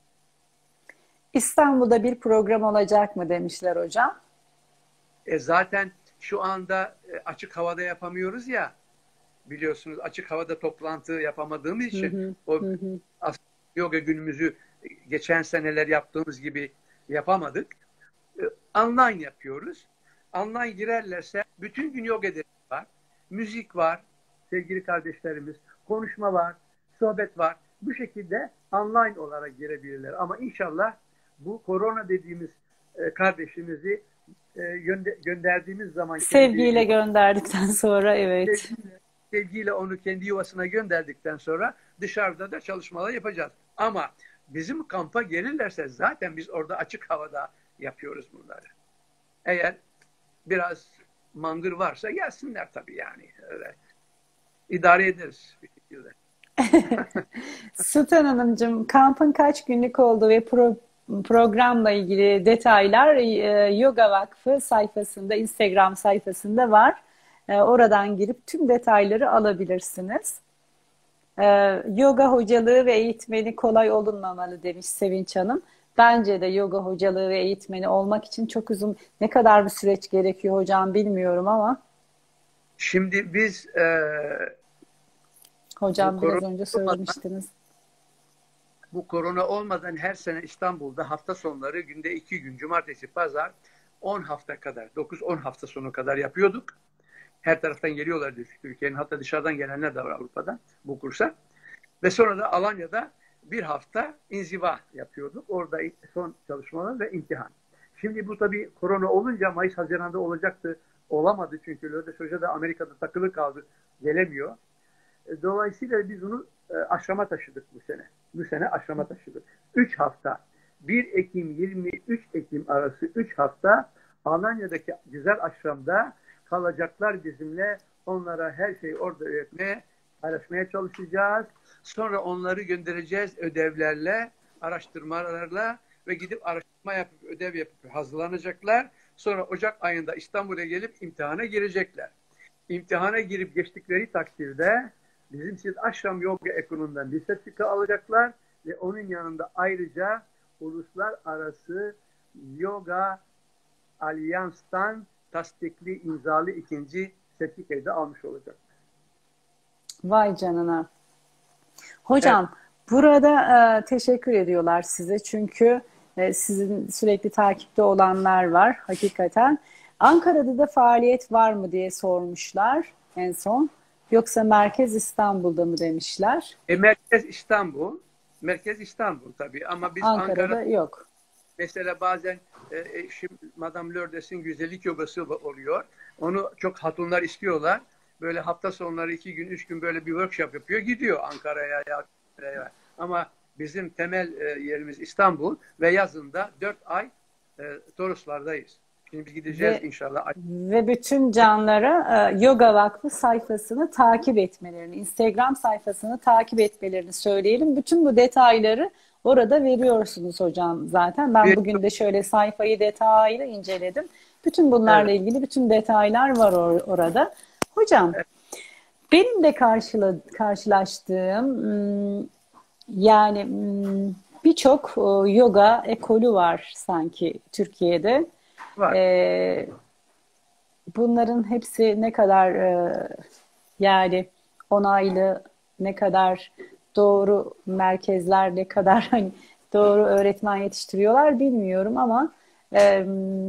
İstanbul'da bir program olacak mı demişler hocam. E zaten şu anda e, açık havada yapamıyoruz ya, biliyorsunuz açık havada toplantı yapamadığımız için Hı hı, o hı hı. yoga günümüzü geçen seneler yaptığımız gibi yapamadık. E, online yapıyoruz. Online girerlerse bütün gün yoga dersi var. Müzik var sevgili kardeşlerimiz. Konuşma var. Sohbet var. Bu şekilde online olarak girebilirler. Ama inşallah bu korona dediğimiz e, kardeşimizi e, gönde gönderdiğimiz zaman Sevgiyle kendi, gönderdikten sonra evet. sevgiyle, sevgiyle onu kendi yuvasına gönderdikten sonra dışarıda da çalışmalar yapacağız. Ama bizim kampa gelirlerse zaten biz orada açık havada yapıyoruz bunları. Eğer biraz mangır varsa gelsinler tabii yani. Öyle. İdare ederiz bir şekilde. Sultan Hanımcığım, kampın kaç günlük olduğu ve pro, programla ilgili detaylar e, Yoga Vakfı sayfasında, Instagram sayfasında var. E, oradan girip tüm detayları alabilirsiniz. E, yoga hocalığı ve eğitmeni kolay olunmamalı demiş Sevinç Hanım. Bence de yoga hocalığı ve eğitmeni olmak için çok uzun, ne kadar bir süreç gerekiyor hocam bilmiyorum ama. Şimdi biz e, Hocam biraz korona önce olmadan, söylemiştiniz. bu korona olmadan her sene İstanbul'da hafta sonları günde iki gün, cumartesi, pazar on hafta kadar, dokuz on hafta sonu kadar yapıyorduk. Her taraftan geliyorlardı Türkiye'nin, hatta dışarıdan gelenler de var Avrupa'dan bu kursa. Ve sonra da Alanya'da bir hafta inziva yapıyorduk. Orada son çalışmalar ve imtihan. Şimdi bu tabii korona olunca Mayıs Haziran'da olacaktı. Olamadı çünkü Lourdes Hoca da Amerika'da takılı kaldı. Gelemiyor. Dolayısıyla biz onu aşrama taşıdık bu sene. Bu sene aşrama taşıdık. üç hafta. bir Ekim yirmi üç Ekim arası üç hafta Alanya'daki güzel aşramda kalacaklar bizimle. Onlara her şeyi orada öğretmeye, paylaşmaya çalışacağız. Sonra onları göndereceğiz ödevlerle, araştırmalarla ve gidip araştırma çalışma yapıp, ödev yapıp hazırlanacaklar. Sonra Ocak ayında İstanbul'a gelip imtihana girecekler. İmtihana girip geçtikleri takdirde bizim siz Ashram Yoga Ekolü'nden bir sertifika alacaklar ve onun yanında ayrıca uluslararası yoga alyanstan tasdikli imzalı ikinci sertifikayı da almış olacak. Vay canına. Hocam, evet. Burada e, teşekkür ediyorlar size çünkü e, sizin sürekli takipte olanlar var hakikaten. Ankara'da da faaliyet var mı diye sormuşlar en son. Yoksa merkez İstanbul'da mı demişler? E, merkez İstanbul. Merkez İstanbul tabii ama biz Ankara'da Ankara, yok. Mesela bazen e, eşim Madame Lourdes'in güzellik yogası oluyor. Onu çok hatunlar istiyorlar. Böyle hafta sonları iki gün, üç gün böyle bir workshop yapıyor. Gidiyor Ankara'ya ya. Ama bizim temel e, yerimiz İstanbul ve yazında dört ay e, Toroslardayız. Şimdi biz gideceğiz ve, inşallah. Ve bütün canlara e, Yoga Vakfı sayfasını takip etmelerini, Instagram sayfasını takip etmelerini söyleyelim. Bütün bu detayları orada veriyorsunuz hocam zaten. Ben bugün de şöyle sayfayı detaylı inceledim. Bütün bunlarla evet. ilgili bütün detaylar var or orada. Hocam, evet. benim de karşıla karşılaştığım yani birçok yoga ekolü var sanki Türkiye'de. Var. Ee, bunların hepsi ne kadar e, yani onaylı, ne kadar doğru merkezler, ne kadar hani doğru öğretmen yetiştiriyorlar bilmiyorum ama e,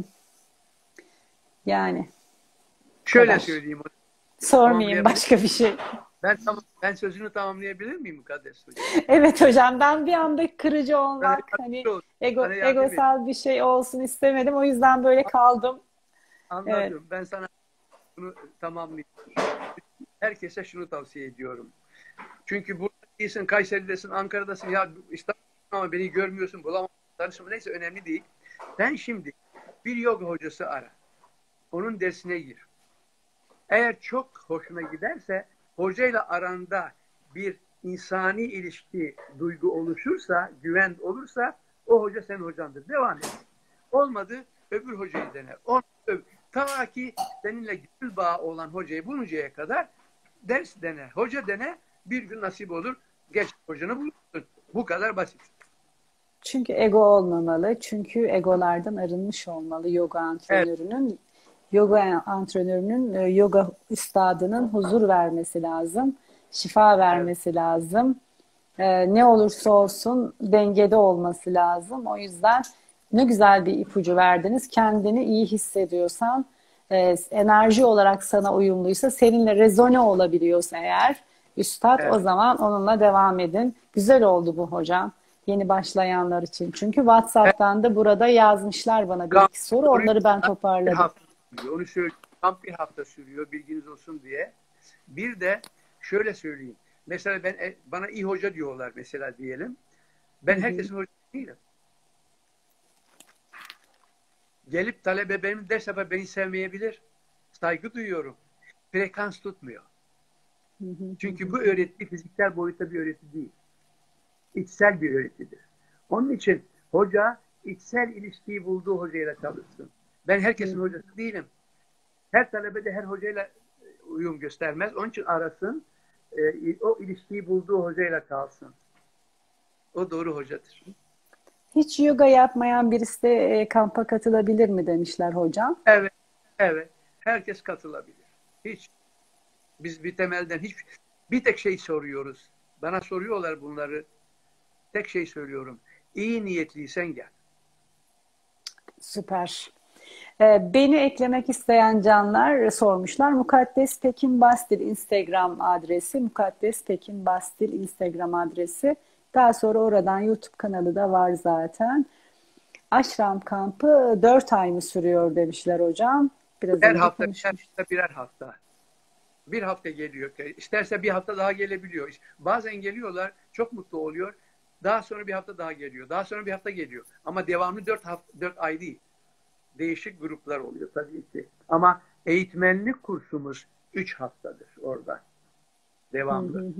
yani şöyle kadar. söyleyeyim. Sormayayım başka bir şey. Ben tamam, ben sözünü tamamlayabilir miyim Mukaddes Hocam? Evet hocam, ben bir anda kırıcı olmak hani ego, egosal bir şey olsun istemedim. O yüzden böyle kaldım. Anladım. Evet. Ben sana bunu tamamlayayım. Herkese şunu tavsiye ediyorum. Çünkü burada değilsin, Kayseri'desin, Ankara'dasın. Ya İstanbul'da ama beni görmüyorsun, bulamazsın. Neyse önemli değil. Sen şimdi bir yoga hocası ara. Onun dersine gir. Eğer çok hoşuna giderse hocayla aranda bir insani ilişki, duygu oluşursa, güven olursa o hoca senin hocandır. Devam et. Olmadı öbür hocayı dene. On, öbür. Ta ki seninle gönül bağı olan hocayı buluncaya kadar ders dene, hoca dene, bir gün nasip olur, geç hocanı bulursun. Bu kadar basit. Çünkü ego olmamalı. Çünkü egolardan arınmış olmalı yoga antrenörünün. Evet. Yoga antrenörünün, yoga üstadının huzur vermesi lazım. Şifa vermesi evet. lazım. Ee, ne olursa olsun dengede olması lazım. O yüzden ne güzel bir ipucu verdiniz. Kendini iyi hissediyorsan, e, enerji olarak sana uyumluysa, seninle rezone olabiliyorsa eğer üstad evet. o zaman onunla devam edin. Güzel oldu bu hocam. Yeni başlayanlar için. Çünkü WhatsApp'tan da burada yazmışlar bana bir iki soru. Onları ben toparladım. Onu söyleyeyim. Tam bir hafta sürüyor, bilginiz olsun diye. Bir de şöyle söyleyeyim. Mesela ben bana iyi hoca diyorlar mesela diyelim. Ben Hı-hı. herkesin hocası değilim. Gelip talebe benim ders yapar, beni sevmeyebilir. Saygı duyuyorum. Frekans tutmuyor. Hı-hı. Çünkü bu öğreti fiziksel boyutta bir öğreti değil. İçsel bir öğretidir. Onun için hoca içsel ilişkiyi bulduğu hocayla çalışsın. Ben herkesin Hı-hı. hocası değilim. Her talebe de her hocayla uyum göstermez. Onun için arasın, e, o ilişkiyi bulduğu hocayla kalsın. O doğru hocadır. Hiç yoga yapmayan birisi de e, kampa katılabilir mi demişler hocam? Evet, evet. Herkes katılabilir. Hiç. Biz bir temelden hiç bir tek şey soruyoruz. Bana soruyorlar bunları. Tek şey söylüyorum. İyi niyetliysen gel. Süper. Beni eklemek isteyen canlar sormuşlar. Mukaddes Pekin Bastil Instagram adresi. Mukaddes Pekin Bastil Instagram adresi. Daha sonra oradan YouTube kanalı da var zaten. Ashram kampı dört ay mı sürüyor demişler hocam. Biraz her hafta, her hafta birer hafta. Bir hafta geliyor. İsterse bir hafta daha gelebiliyor. Bazen geliyorlar, çok mutlu oluyor. Daha sonra bir hafta daha geliyor. Daha sonra bir hafta geliyor. Ama devamlı dört hafta, dört ay değil. Değişik gruplar oluyor tabii ki. Ama eğitmenlik kursumuz üç haftadır orada. Devamlı.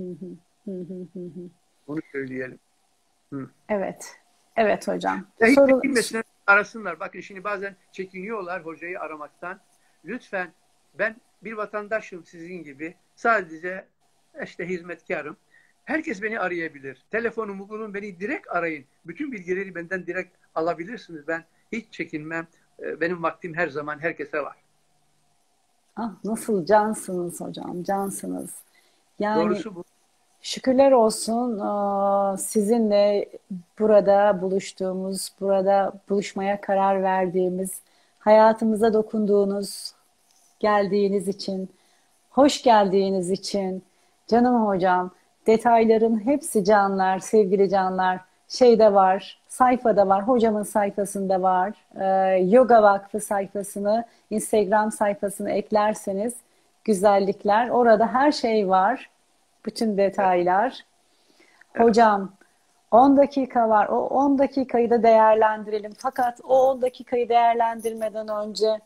Bunu söyleyelim. Hı. Evet. Evet hocam. Ya Soru... mesela arasınlar. Bakın şimdi bazen çekiniyorlar hocayı aramaktan. Lütfen, ben bir vatandaşım sizin gibi. Sadece işte hizmetkarım. Herkes beni arayabilir. Telefonumu bulun, beni direkt arayın. Bütün bilgileri benden direkt alabilirsiniz. Ben hiç çekinmem. Benim vaktim her zaman herkese var. Ah, nasıl cansınız hocam, cansınız. Yani Doğrusu bu. şükürler olsun aa, sizinle burada buluştuğumuz, burada buluşmaya karar verdiğimiz, hayatımıza dokunduğunuz, geldiğiniz için, hoş geldiğiniz için, canım hocam, detayların hepsi canlar, sevgili canlar, şeyde var, sayfada var, hocamın sayfasında var. Ee, Yoga Vakfı sayfasını, Instagram sayfasını eklerseniz güzellikler, orada her şey var, bütün detaylar. Hocam, on dakika var, o on dakikayı da değerlendirelim. Fakat o on dakikayı değerlendirmeden önce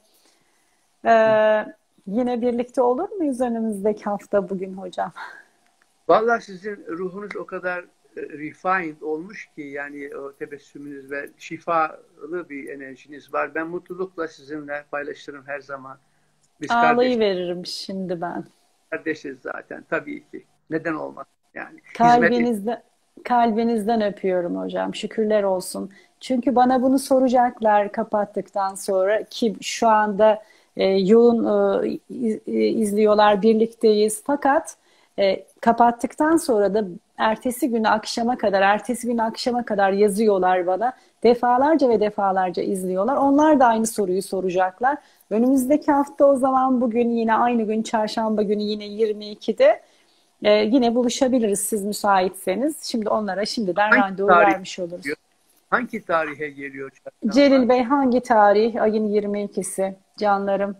ee, yine birlikte olur muyuz önümüzdeki hafta bugün hocam? Vallahi sizin ruhunuz o kadar e, refined olmuş ki, yani o tebessümünüz ve şifalı bir enerjiniz var. Ben mutlulukla sizinle paylaşırım her zaman. Biz kardeş, Ağlayıveririm şimdi ben. kardeşiz zaten tabii ki. Neden olmaz? Yani hizmet Kalbinizde, kalbinizden öpüyorum hocam. Şükürler olsun. Çünkü bana bunu soracaklar kapattıktan sonra, ki şu anda e, yoğun e, iz- e, izliyorlar, birlikteyiz. Fakat e, kapattıktan sonra da ertesi günü akşama kadar, ertesi günü akşama kadar yazıyorlar bana. Defalarca ve defalarca izliyorlar. Onlar da aynı soruyu soracaklar. Önümüzdeki hafta, o zaman bugün yine aynı gün, çarşamba günü yine yirmi ikide ee, yine buluşabiliriz siz müsaitseniz. Şimdi onlara şimdiden hangi randevu tarih vermiş oluruz. geliyor? Hangi tarihe geliyor çarşamba? Celil Bey, hangi tarih? Ayın yirmi ikisi canlarım.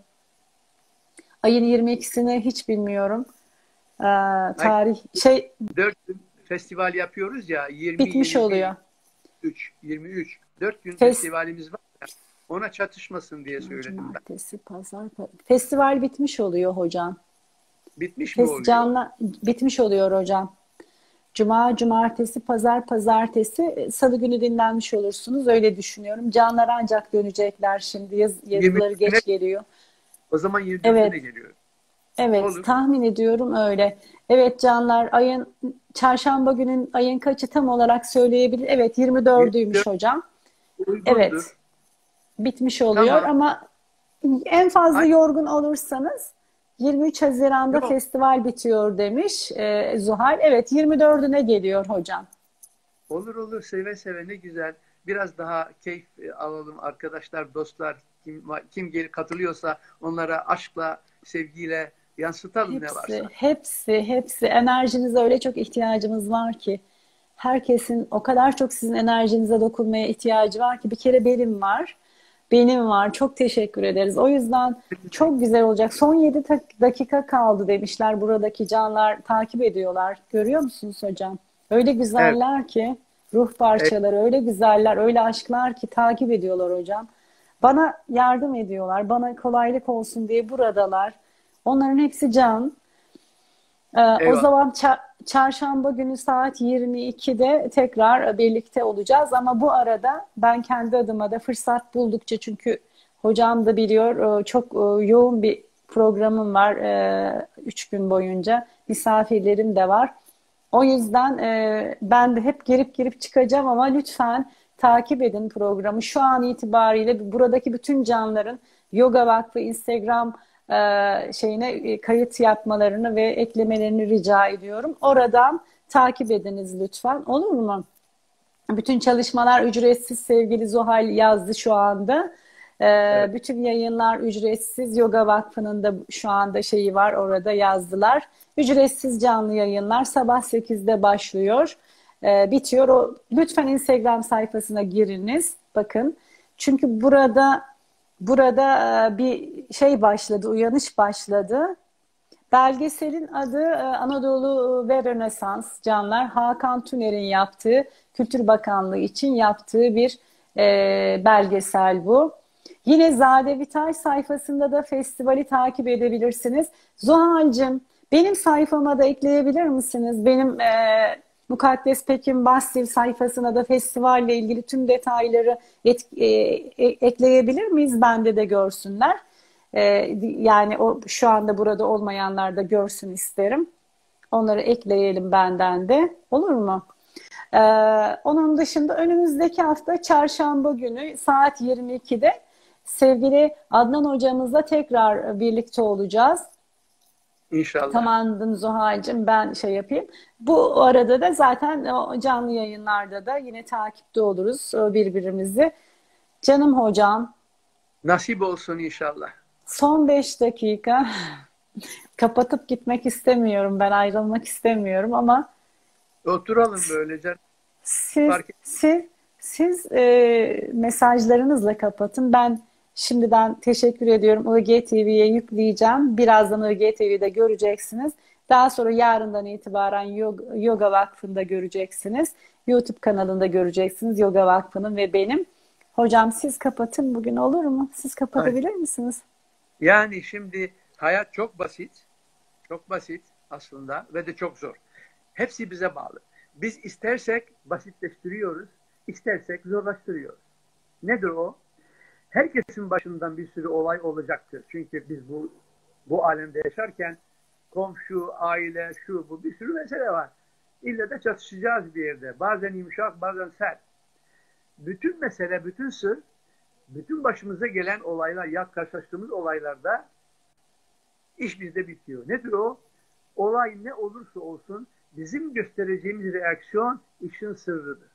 Ayın yirmi ikisini hiç bilmiyorum. Ee, Ay, tarih şey dört gün festival yapıyoruz ya, yirmi, bitmiş yirmi bir, oluyor. üç, yirmi üç. dört gün Fes festivalimiz var ya, ona çatışmasın diye söyledim ben. Cumartesi, pazar, pa- festival bitmiş oluyor hocam. Bitmiş mi Fes oluyor? canla bitmiş oluyor hocam. Cuma, cumartesi, pazar, pazartesi, e, salı günü dinlenmiş olursunuz. Öyle düşünüyorum. Canlar ancak dönecekler şimdi. Yaz, yazıları yirmi dörtüne, geç geliyor. o zaman yirmi dörtüne Evet, geliyor. evet, Olur. tahmin ediyorum öyle. Evet canlar, ayın çarşamba günün ayın kaçı tam olarak söyleyebilir. Evet, yirmi dördüymüş yirmi dört hocam. Evet, uygundur. bitmiş oluyor Tamam. ama en fazla Ay, yorgun olursanız yirmi üç Haziran'da yok. festival bitiyor demiş e, Zuhal. Evet, yirmi dördüne geliyor hocam. Olur olur, seve seve, ne güzel. Biraz daha keyif e, alalım arkadaşlar, dostlar. Kim, kim gel katılıyorsa onlara aşkla, sevgiyle yansıtalım ne Hepsi, varsa. hepsi, hepsi. Enerjinize öyle çok ihtiyacımız var ki. Herkesin o kadar çok sizin enerjinize dokunmaya ihtiyacı var ki. Bir kere benim var. Benim var. Çok teşekkür ederiz. O yüzden çok güzel olacak. Son yedi dakika kaldı demişler. Buradaki canlar takip ediyorlar. Görüyor musunuz hocam? Öyle Evet. güzeller ki. Ruh Evet. parçaları öyle güzeller, öyle aşklar ki takip ediyorlar hocam. Bana yardım ediyorlar. Bana kolaylık olsun diye buradalar. Onların hepsi can. Ee, o Eyvallah. zaman ça- çarşamba günü saat yirmi ikide tekrar birlikte olacağız. Ama bu arada ben kendi adıma da fırsat buldukça, çünkü hocam da biliyor, e, çok e, yoğun bir programım var e, üç gün boyunca. Misafirlerim de var. O yüzden e, ben de hep girip girip çıkacağım ama lütfen takip edin programı. Şu an itibariyle buradaki bütün canların Yoga Vakfı Instagram e, şeyine e, kayıt yapmalarını ve eklemelerini rica ediyorum. Oradan takip ediniz lütfen. Olur mu? Bütün çalışmalar ücretsiz, sevgili Zuhal yazdı şu anda. Ee, Evet. bütün yayınlar ücretsiz. Yoga Vakfı'nın da şu anda şeyi var, orada yazdılar. Ücretsiz canlı yayınlar sabah sekizde başlıyor. Ee, bitiyor. O, lütfen Instagram sayfasına giriniz. Bakın. Çünkü burada burada e, bir şey başladı, uyanış başladı. Belgeselin adı e, Anadolu ve Rönesans canlar. Hakan Tüner'in yaptığı, Kültür Bakanlığı için yaptığı bir e, belgesel bu. Yine Zade Vitay sayfasında da festivali takip edebilirsiniz. Zuhal'cığım, benim sayfama da ekleyebilir misiniz? Benim e, Mukaddes Pekin Bastil sayfasına da festivalle ilgili tüm detayları et, e, e, ekleyebilir miyiz? Bende de görsünler. E, yani o şu anda burada olmayanlar da görsün isterim. Onları ekleyelim benden de. Olur mu? Ee, onun dışında önümüzdeki hafta çarşamba günü saat yirmi ikide sevgili Adnan hocamızla tekrar birlikte olacağız. İnşallah. Tamamdır Zuhal'cığım, ben şey yapayım. Bu arada da zaten o canlı yayınlarda da yine takipte oluruz birbirimizi. Canım hocam. Nasip olsun inşallah. Son beş dakika kapatıp gitmek istemiyorum. Ben ayrılmak istemiyorum ama oturalım böylece. Siz, siz, siz e, mesajlarınızla kapatın. Ben şimdiden teşekkür ediyorum. I G T V'ye yükleyeceğim. Birazdan I G T V'de göreceksiniz. Daha sonra yarından itibaren Yoga, Yoga Vakfı'nda göreceksiniz. YouTube kanalında göreceksiniz. Yoga Vakfı'nın ve benim. Hocam siz kapatın bugün, olur mu? Siz kapatabilir Hayır. misiniz? Yani şimdi hayat çok basit. Çok basit aslında ve de çok zor. Hepsi bize bağlı. Biz istersek basitleştiriyoruz, istersek zorlaştırıyoruz. Nedir o? Herkesin başından bir sürü olay olacaktır. Çünkü biz bu bu alemde yaşarken komşu, aile, şu bu bir sürü mesele var. İlle de çatışacağız bir yerde. Bazen yumuşak, bazen sert. Bütün mesele, bütün sır, bütün başımıza gelen olaylar, ya karşılaştığımız olaylarda iş bizde bitiyor. Nedir o? Olay ne olursa olsun bizim göstereceğimiz reaksiyon işin sırrıdır.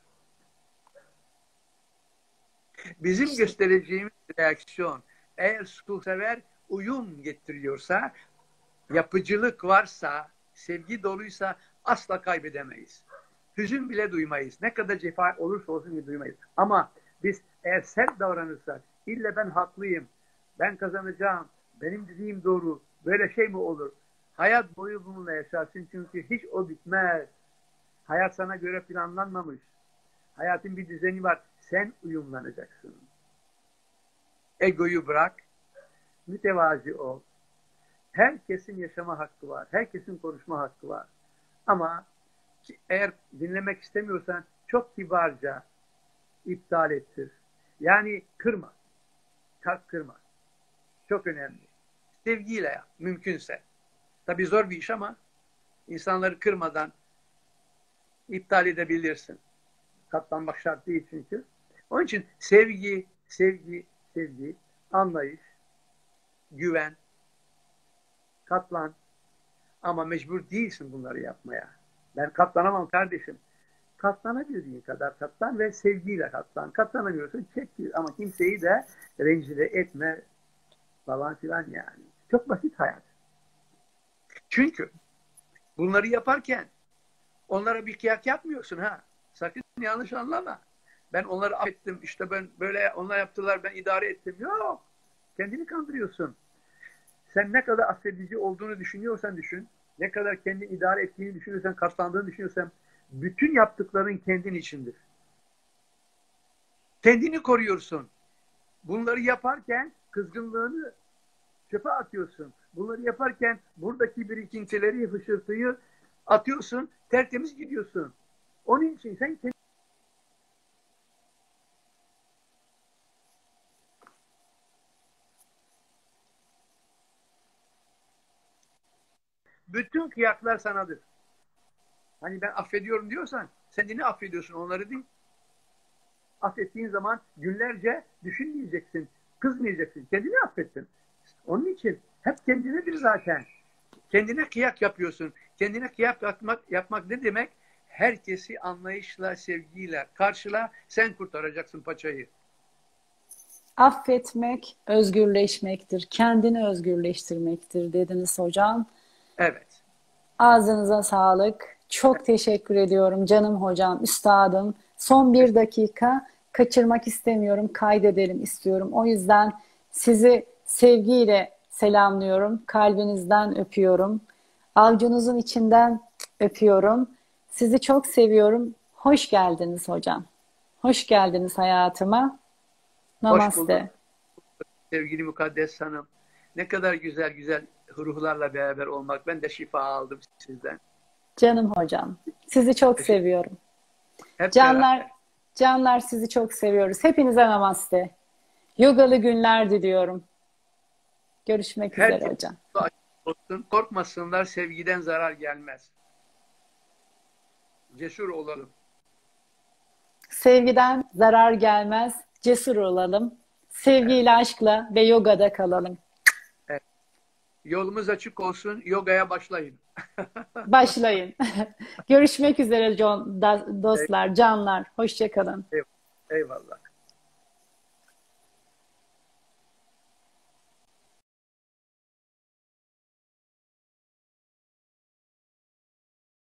Bizim göstereceğimiz reaksiyon eğer sulhsever uyum getiriyorsa, yapıcılık varsa, sevgi doluysa asla kaybedemeyiz. Hüzün bile duymayız. Ne kadar cefa olursa olsun duymayız. Ama biz eğer sert davranırsak, ille ben haklıyım, ben kazanacağım, benim dediğim doğru, böyle şey mi olur? Hayat boyu bununla yaşarsın çünkü hiç o bitmez. Hayat sana göre planlanmamış. Hayatın bir düzeni var. Sen uyumlanacaksın. Egoyu bırak. Mütevazi ol. Herkesin yaşama hakkı var. Herkesin konuşma hakkı var. Ama eğer dinlemek istemiyorsan çok kibarca iptal ettir. Yani kırma. Kalp kırma. Çok önemli. Sevgiyle yap. Mümkünse. Tabii zor bir iş ama insanları kırmadan iptal edebilirsin. Katlanmak şart değil çünkü. Onun için sevgi, sevgi, sevgi, anlayış, güven, katlan. Ama mecbur değilsin bunları yapmaya. Ben katlanamam kardeşim. Katlanabildiğin kadar katlan ve sevgiyle katlan. Katlanamıyorsun, çek ama kimseyi de rencide etme falan filan yani. Çok basit hayat. Çünkü bunları yaparken onlara bir kıyak yapmıyorsun ha. Sakın yanlış anlama. Ben onları affettim, işte ben böyle onlar yaptılar, ben idare ettim. Yok. Kendini kandırıyorsun. Sen ne kadar affedici olduğunu düşünüyorsan düşün, ne kadar kendini idare ettiğini düşünüyorsan, katlandığını düşünüyorsan, bütün yaptıkların kendin içindir. Kendini koruyorsun. Bunları yaparken kızgınlığını çöpe atıyorsun. Bunları yaparken buradaki birikintileri, hışırtıyı atıyorsun, tertemiz gidiyorsun. Onun için sen kendini bütün kıyaklar sanadır. Hani ben affediyorum diyorsan kendini affediyorsun, onları değil. Affettiğin zaman günlerce düşünmeyeceksin, kızmayacaksın. Kendini affettin. Onun için hep kendinedir zaten. Kendine kıyak yapıyorsun. Kendine kıyak yapmak, yapmak ne demek? Herkesi anlayışla, sevgiyle karşıla, sen kurtaracaksın paçayı. Affetmek özgürleşmektir. Kendini özgürleştirmektir dediniz hocam. Evet. Ağzınıza sağlık. Çok teşekkür ediyorum canım hocam, üstadım. Son bir dakika kaçırmak istemiyorum, kaydedelim istiyorum. O yüzden sizi sevgiyle selamlıyorum. Kalbinizden öpüyorum. Avucunuzun içinden öpüyorum. Sizi çok seviyorum. Hoş geldiniz hocam. Hoş geldiniz hayatıma. Namaste. Hoş bulduk. Sevgili Mukaddes Hanım. Ne kadar güzel güzel ruhlarla beraber olmak. Ben de şifa aldım sizden. Canım hocam. Sizi çok seviyorum. Hep beraber. Canlar, canlar sizi çok seviyoruz. Hepinize namaste. Yogalı günler diliyorum. Görüşmek üzere Herkes hocam. açık olsun. Korkmasınlar, sevgiden zarar gelmez. Cesur olalım. Sevgiden zarar gelmez. Cesur olalım. Sevgiyle, aşkla ve yogada kalalım. Evet. Yolumuz açık olsun. Yogaya başlayın. Başlayın. Görüşmek üzere dostlar, canlar. Hoşça kalın. Eyvallah. Eyvallah.